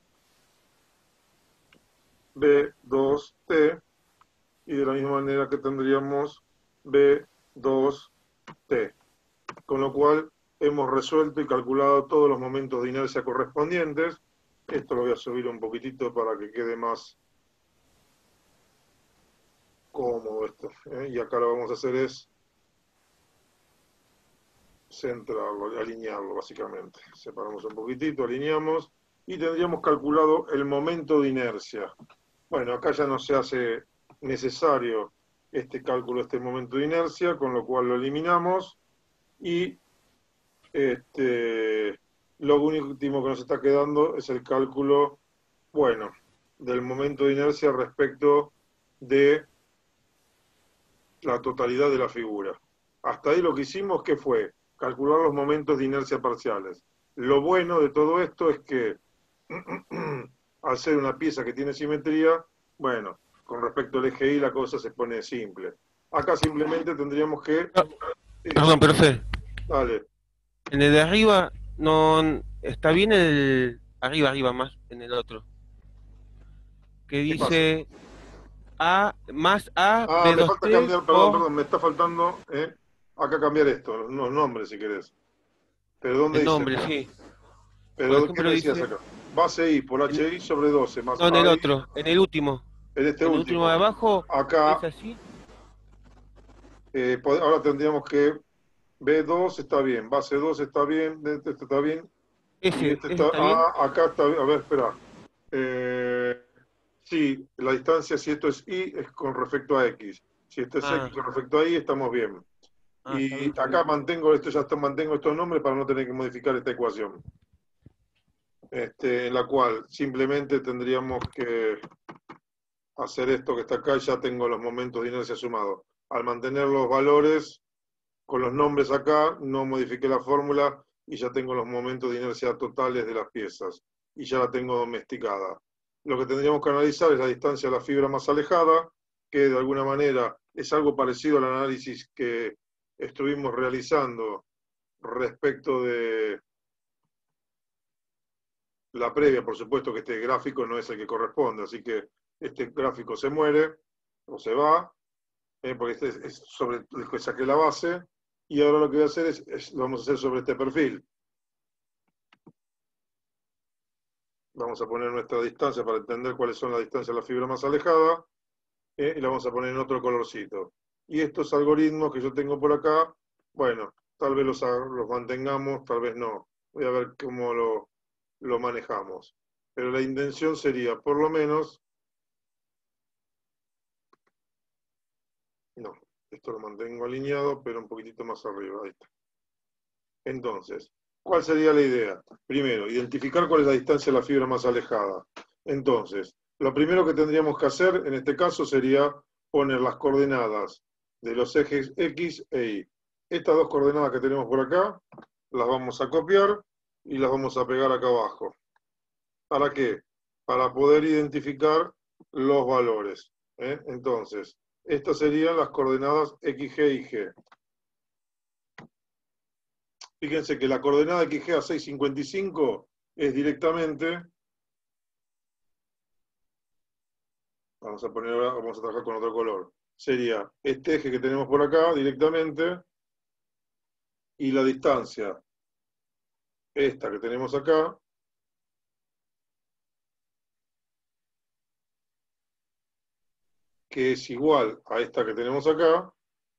B2T. Y de la misma manera que tendríamos B2T. Con lo cual, hemos resuelto y calculado todos los momentos de inercia correspondientes. Esto lo voy a subir un poquitito para que quede más cómodo esto. Y acá lo que vamos a hacer es centrarlo, alinearlo básicamente. Separamos un poquitito, alineamos y tendríamos calculado el momento de inercia. Bueno, acá ya no se hace necesario este cálculo, este momento de inercia, con lo cual lo eliminamos y lo último que nos está quedando es el cálculo, bueno, del momento de inercia respecto de la totalidad de la figura. Hasta ahí lo que hicimos, ¿qué fue? Calcular los momentos de inercia parciales. Lo bueno de todo esto es que al ser una pieza que tiene simetría, bueno, con respecto al eje Y la cosa se pone simple. Acá simplemente tendríamos que... Perdón, profe. Dale. En el de arriba no está bien el arriba más en el otro. Que dice A más A me B2T falta cambiar, perdón, me está faltando acá cambiar esto, los nombres si querés. Pero ¿dónde el dice? nombre, sí. Pero Por ¿qué ejemplo, me decías dice acá? Base I por HI sobre 12 más no, en el AI. otro, en el último. En este En el último. último de abajo Acá, es así. ahora tendríamos que B2 está bien, base 2 está bien, este está bien. Y Ese este está, está bien. acá está bien. A ver, espera. Sí, la distancia, si esto es Y, es con respecto a X. Si esto es X con respecto a Y, estamos bien. Está bien, Y está acá bien. mantengo estos nombres para no tener que modificar esta ecuación. En la cual simplemente tendríamos que hacer esto que está acá y ya tengo los momentos de inercia sumados. Al mantener los valores con los nombres acá, no modifiqué la fórmula y ya tengo los momentos de inercia totales de las piezas. Y ya la tengo domesticada. Lo que tendríamos que analizar es la distancia a la fibra más alejada, que de alguna manera es algo parecido al análisis que estuvimos realizando respecto de la previa. Por supuesto que este gráfico no es el que corresponde, así que este gráfico se muere o se va, porque este es sobre el que saqué la base, y ahora lo que voy a hacer lo vamos a hacer sobre este perfil. Vamos a poner nuestra distancia para entender cuáles son las distancias de la fibra más alejada, y la vamos a poner en otro colorcito. Y estos algoritmos que yo tengo por acá, bueno, tal vez los mantengamos, tal vez no. Voy a ver cómo lo manejamos. Pero la intención sería, por lo menos, no, esto lo mantengo alineado, pero un poquitito más arriba, ahí está. Entonces, ¿cuál sería la idea? Primero, identificar cuál es la distancia de la fibra más alejada. Entonces, lo primero que tendríamos que hacer en este caso sería poner las coordenadas de los ejes X e Y. Estas dos coordenadas que tenemos por acá, las vamos a copiar y las vamos a pegar acá abajo. ¿Para qué? Para poder identificar los valores. Entonces, estas serían las coordenadas X, Y y G. Fíjense que la coordenada XG a 6,55 es directamente, vamos a trabajar con otro color, sería este eje que tenemos por acá directamente, y la distancia, esta que tenemos acá, que es igual a esta que tenemos acá,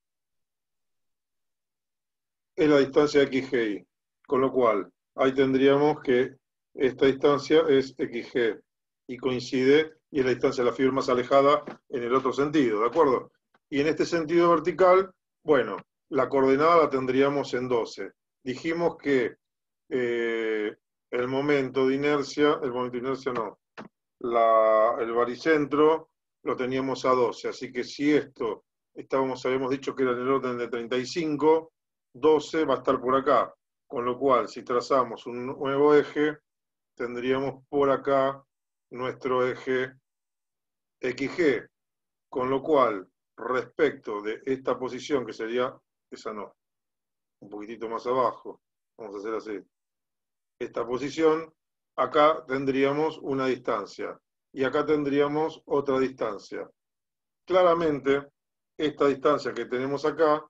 es la distancia XGI. Con lo cual, ahí tendríamos que esta distancia es XG y coincide, y es la distancia de la fibra más alejada en el otro sentido, ¿de acuerdo? Y en este sentido vertical, bueno, la coordenada la tendríamos en 12. Dijimos que el momento de inercia no, el baricentro lo teníamos a 12, así que si esto habíamos dicho que era en el orden de 35, 12 va a estar por acá, con lo cual si trazamos un nuevo eje, tendríamos por acá nuestro eje XG, con lo cual respecto de esta posición, que sería, esa no, un poquitito más abajo, vamos a hacer así, esta posición, acá tendríamos una distancia, y acá tendríamos otra distancia. Claramente, esta distancia que tenemos acá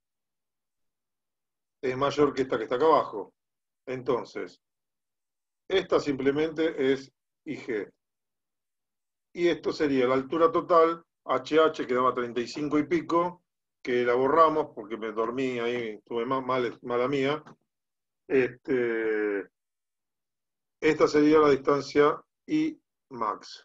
es mayor que esta que está acá abajo. Entonces, esta simplemente es IG. Y esto sería la altura total, HH, que daba 35 y pico, que la borramos porque me dormí ahí, tuve mala mía. Esta sería la distancia I max.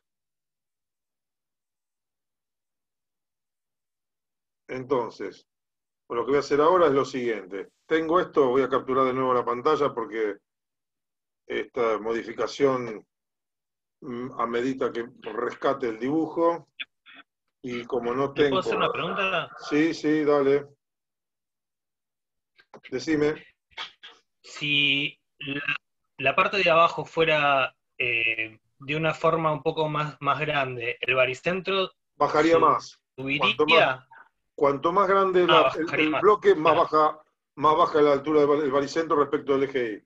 Entonces, lo que voy a hacer ahora es lo siguiente. Tengo esto, voy a capturar de nuevo la pantalla porque esta modificación amerita que rescate el dibujo. Y como no ¿Le tengo... puedo hacer una pregunta? Sí, dale. Decime. Si la parte de abajo fuera de una forma un poco más grande, ¿el baricentro Bajaría más. subiría? Cuanto más grande Bajaría el más. bloque, más Claro. baja la altura del baricentro respecto del eje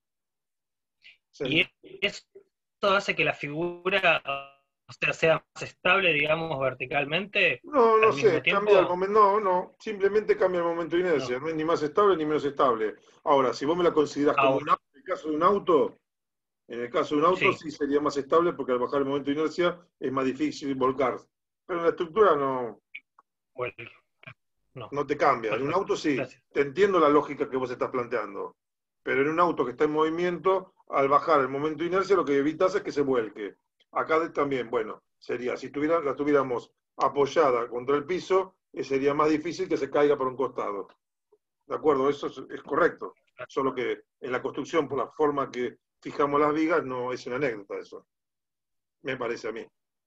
Y Y. eso hace que la figura, o sea más estable, digamos, verticalmente No al mismo sé, cambia el tiempo. momento, no, simplemente cambia el momento de inercia, No. no es ni más estable ni menos estable. Ahora, si vos me la considerás como Bueno, en el caso de un auto, sí, sí sería más estable porque al bajar el momento de inercia es más difícil volcar. Pero en la estructura bueno, no. no te cambia. En un Perfecto, auto sí, gracias. te entiendo la lógica que vos estás planteando. Pero en un auto que está en movimiento, al bajar el momento de inercia, lo que evitas es que se vuelque. Acá también, bueno, sería, si la tuviéramos apoyada contra el piso, sería más difícil que se caiga por un costado. ¿De acuerdo? Eso es correcto. Solo que en la construcción, por la forma que fijamos las vigas, no es una anécdota eso. Me parece a mí.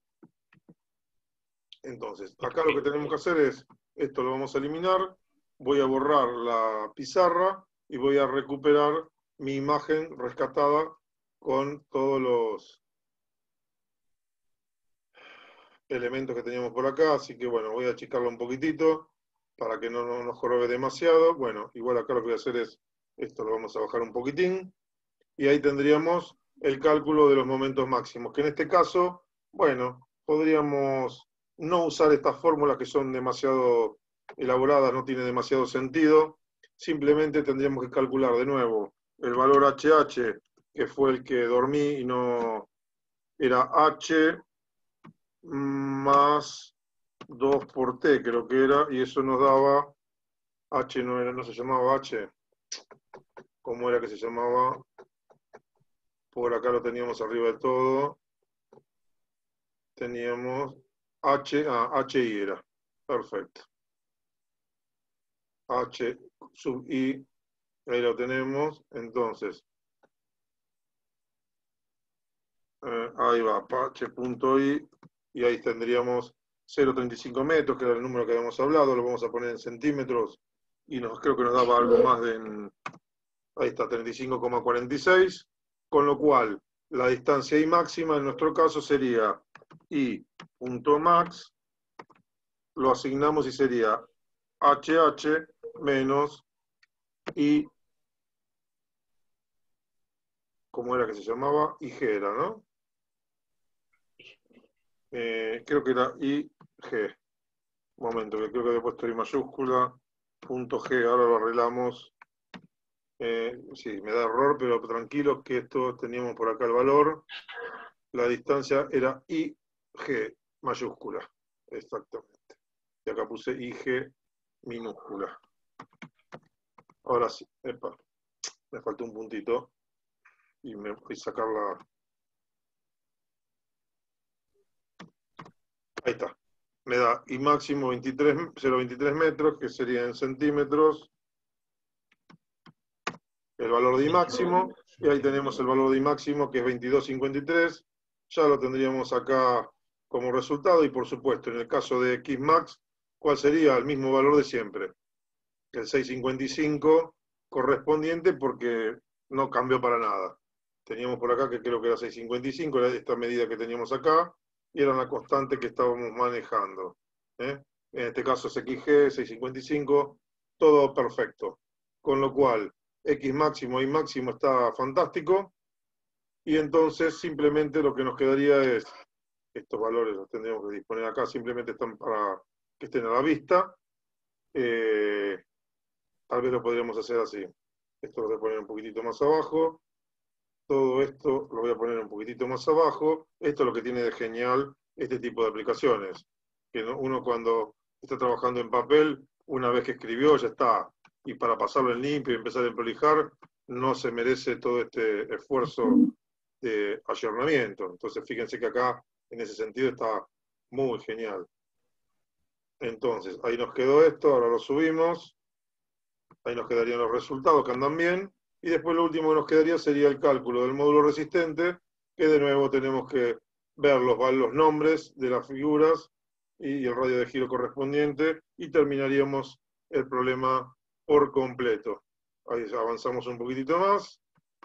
Entonces, acá lo que tenemos que hacer es, esto lo vamos a eliminar, voy a borrar la pizarra y voy a recuperar mi imagen rescatada con todos los elementos que teníamos por acá, así que bueno, voy a achicarlo un poquitito para que no nos jorobe demasiado. Bueno, igual acá lo que voy a hacer es, esto lo vamos a bajar un poquitín, y ahí tendríamos el cálculo de los momentos máximos, que en este caso, bueno, podríamos no usar estas fórmulas que son demasiado elaboradas, no tiene demasiado sentido, simplemente tendríamos que calcular de nuevo el valor HH, que fue el que dormí y no era H más 2 por T, creo que era, y eso nos daba, H no se llamaba H, ¿cómo era que se llamaba? Por acá lo teníamos arriba de todo. Teníamos HI era. Perfecto. H sub I, ahí lo tenemos. Entonces, ahí va, H.I, y ahí tendríamos 0,35 metros, que era el número que habíamos hablado, lo vamos a poner en centímetros, y creo que nos daba algo más ahí está, 35,46, con lo cual la distancia I máxima en nuestro caso sería I.max, lo asignamos y sería HH menos I ¿cómo era que se llamaba? IG era, ¿no? Creo que era IG. Un momento, que creo que había puesto I mayúscula, punto G, ahora lo arreglamos. Sí, me da error, pero tranquilos que esto teníamos por acá el valor. La distancia era IG mayúscula, exactamente. Y acá puse IG minúscula. Ahora sí, epa, me faltó un puntito y me voy a sacar la... Ahí está. Me da I máximo 0,23 metros, que sería en centímetros, el valor de I máximo, y ahí tenemos el valor de I máximo, que es 22,53, ya lo tendríamos acá como resultado, y por supuesto, en el caso de X max, ¿cuál sería? El mismo valor de siempre, el 6,55 correspondiente, porque no cambió para nada. Teníamos por acá que creo que era 6,55, era esta medida que teníamos acá, y era una constante que estábamos manejando. En este caso es XG, 6,55, todo perfecto. Con lo cual, X máximo y máximo está fantástico, y entonces simplemente lo que nos quedaría es, estos valores los tendríamos que disponer acá, simplemente están para que estén a la vista. Tal vez lo podríamos hacer así. Esto lo voy a poner un poquitito más abajo. Todo esto lo voy a poner un poquitito más abajo. Esto es lo que tiene de genial este tipo de aplicaciones. Que uno cuando está trabajando en papel, una vez que escribió ya está. Y para pasarlo en limpio y empezar a prolijar, no se merece todo este esfuerzo de ayornamiento. Entonces fíjense que acá, en ese sentido, está muy genial. Entonces, ahí nos quedó esto, ahora lo subimos. Ahí nos quedarían los resultados que andan bien. Y después lo último que nos quedaría sería el cálculo del módulo resistente, que de nuevo tenemos que ver los nombres de las figuras y el radio de giro correspondiente, y terminaríamos el problema por completo. Ahí avanzamos un poquitito más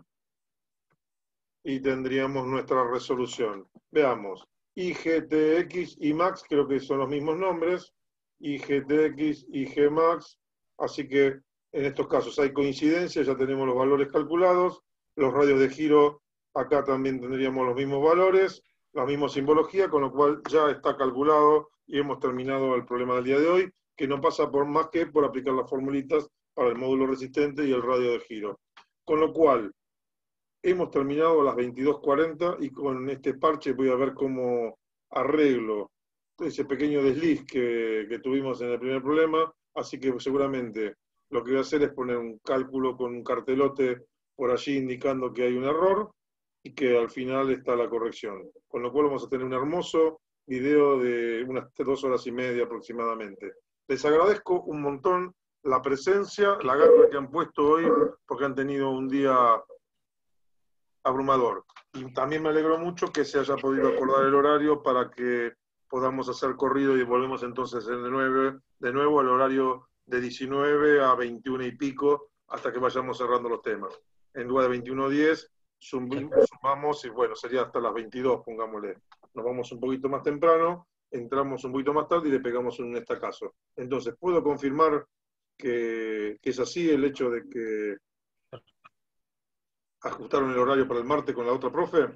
y tendríamos nuestra resolución. Veamos, IGTX y MAX creo que son los mismos nombres, IGTX y GMAX, así que en estos casos hay coincidencia, ya tenemos los valores calculados, los radios de giro acá también tendríamos los mismos valores, la misma simbología, con lo cual ya está calculado y hemos terminado el problema del día de hoy, que no pasa por más que por aplicar las formulitas para el módulo resistente y el radio de giro. Con lo cual, hemos terminado a las 22:40 y con este parche voy a ver cómo arreglo ese pequeño desliz que tuvimos en el primer problema, así que seguramente lo que voy a hacer es poner un cálculo con un cartelote por allí indicando que hay un error y que al final está la corrección. Con lo cual vamos a tener un hermoso video de unas 2 horas y media aproximadamente. Les agradezco un montón la presencia, la garra que han puesto hoy, porque han tenido un día abrumador. Y también me alegro mucho que se haya podido acordar el horario para que podamos hacer corrido y volvemos entonces de nuevo al horario de 19 a 21 y pico hasta que vayamos cerrando los temas. En lugar de 21:10 sumamos y bueno, sería hasta las 22, pongámosle. Nos vamos un poquito más temprano, entramos un poquito más tarde y le pegamos un estacazo. Entonces, ¿puedo confirmar que es así el hecho de que ajustaron el horario para el martes con la otra profe?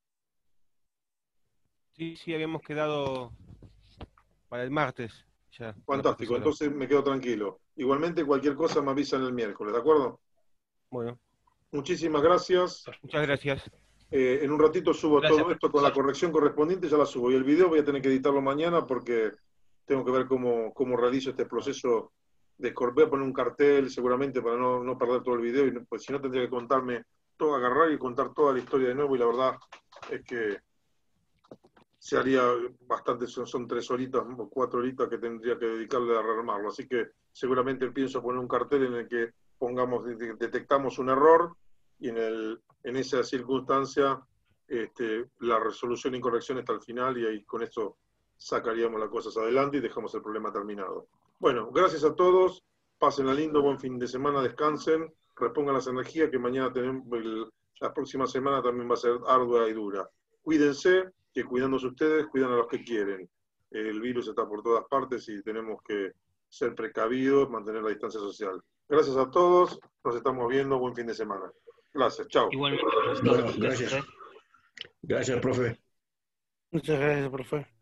Sí, habíamos quedado para el martes. Ya, fantástico, entonces me quedo tranquilo. Igualmente, cualquier cosa me avisan el miércoles, ¿de acuerdo? Bueno. Muchísimas gracias. Muchas gracias. En un ratito subo todo esto con la corrección correspondiente, ya la subo. Y el video voy a tener que editarlo mañana porque tengo que ver cómo realizo este proceso de voy a poner un cartel seguramente para no perder todo el video, y pues si no tendría que contarme todo, agarrar y contar toda la historia de nuevo, y la verdad es que se haría bastante, son 3 horitas o 4 horitas que tendría que dedicarle a rearmarlo. Así que seguramente pienso poner un cartel en el que detectamos un error y en esa circunstancia la resolución y corrección está al final, y ahí con esto sacaríamos las cosas adelante y dejamos el problema terminado. Bueno, gracias a todos, pásenla lindo, buen fin de semana, descansen, repongan las energías, que mañana tenemos, la próxima semana también va a ser ardua y dura. Cuídense, que cuidándose ustedes, cuidan a los que quieren. El virus está por todas partes y tenemos que ser precavidos, mantener la distancia social. Gracias a todos, nos estamos viendo, buen fin de semana. Gracias. Gracias, chao. Igualmente, profesor. Bueno, Gracias, gracias. Gracias, profe. Muchas gracias, profe.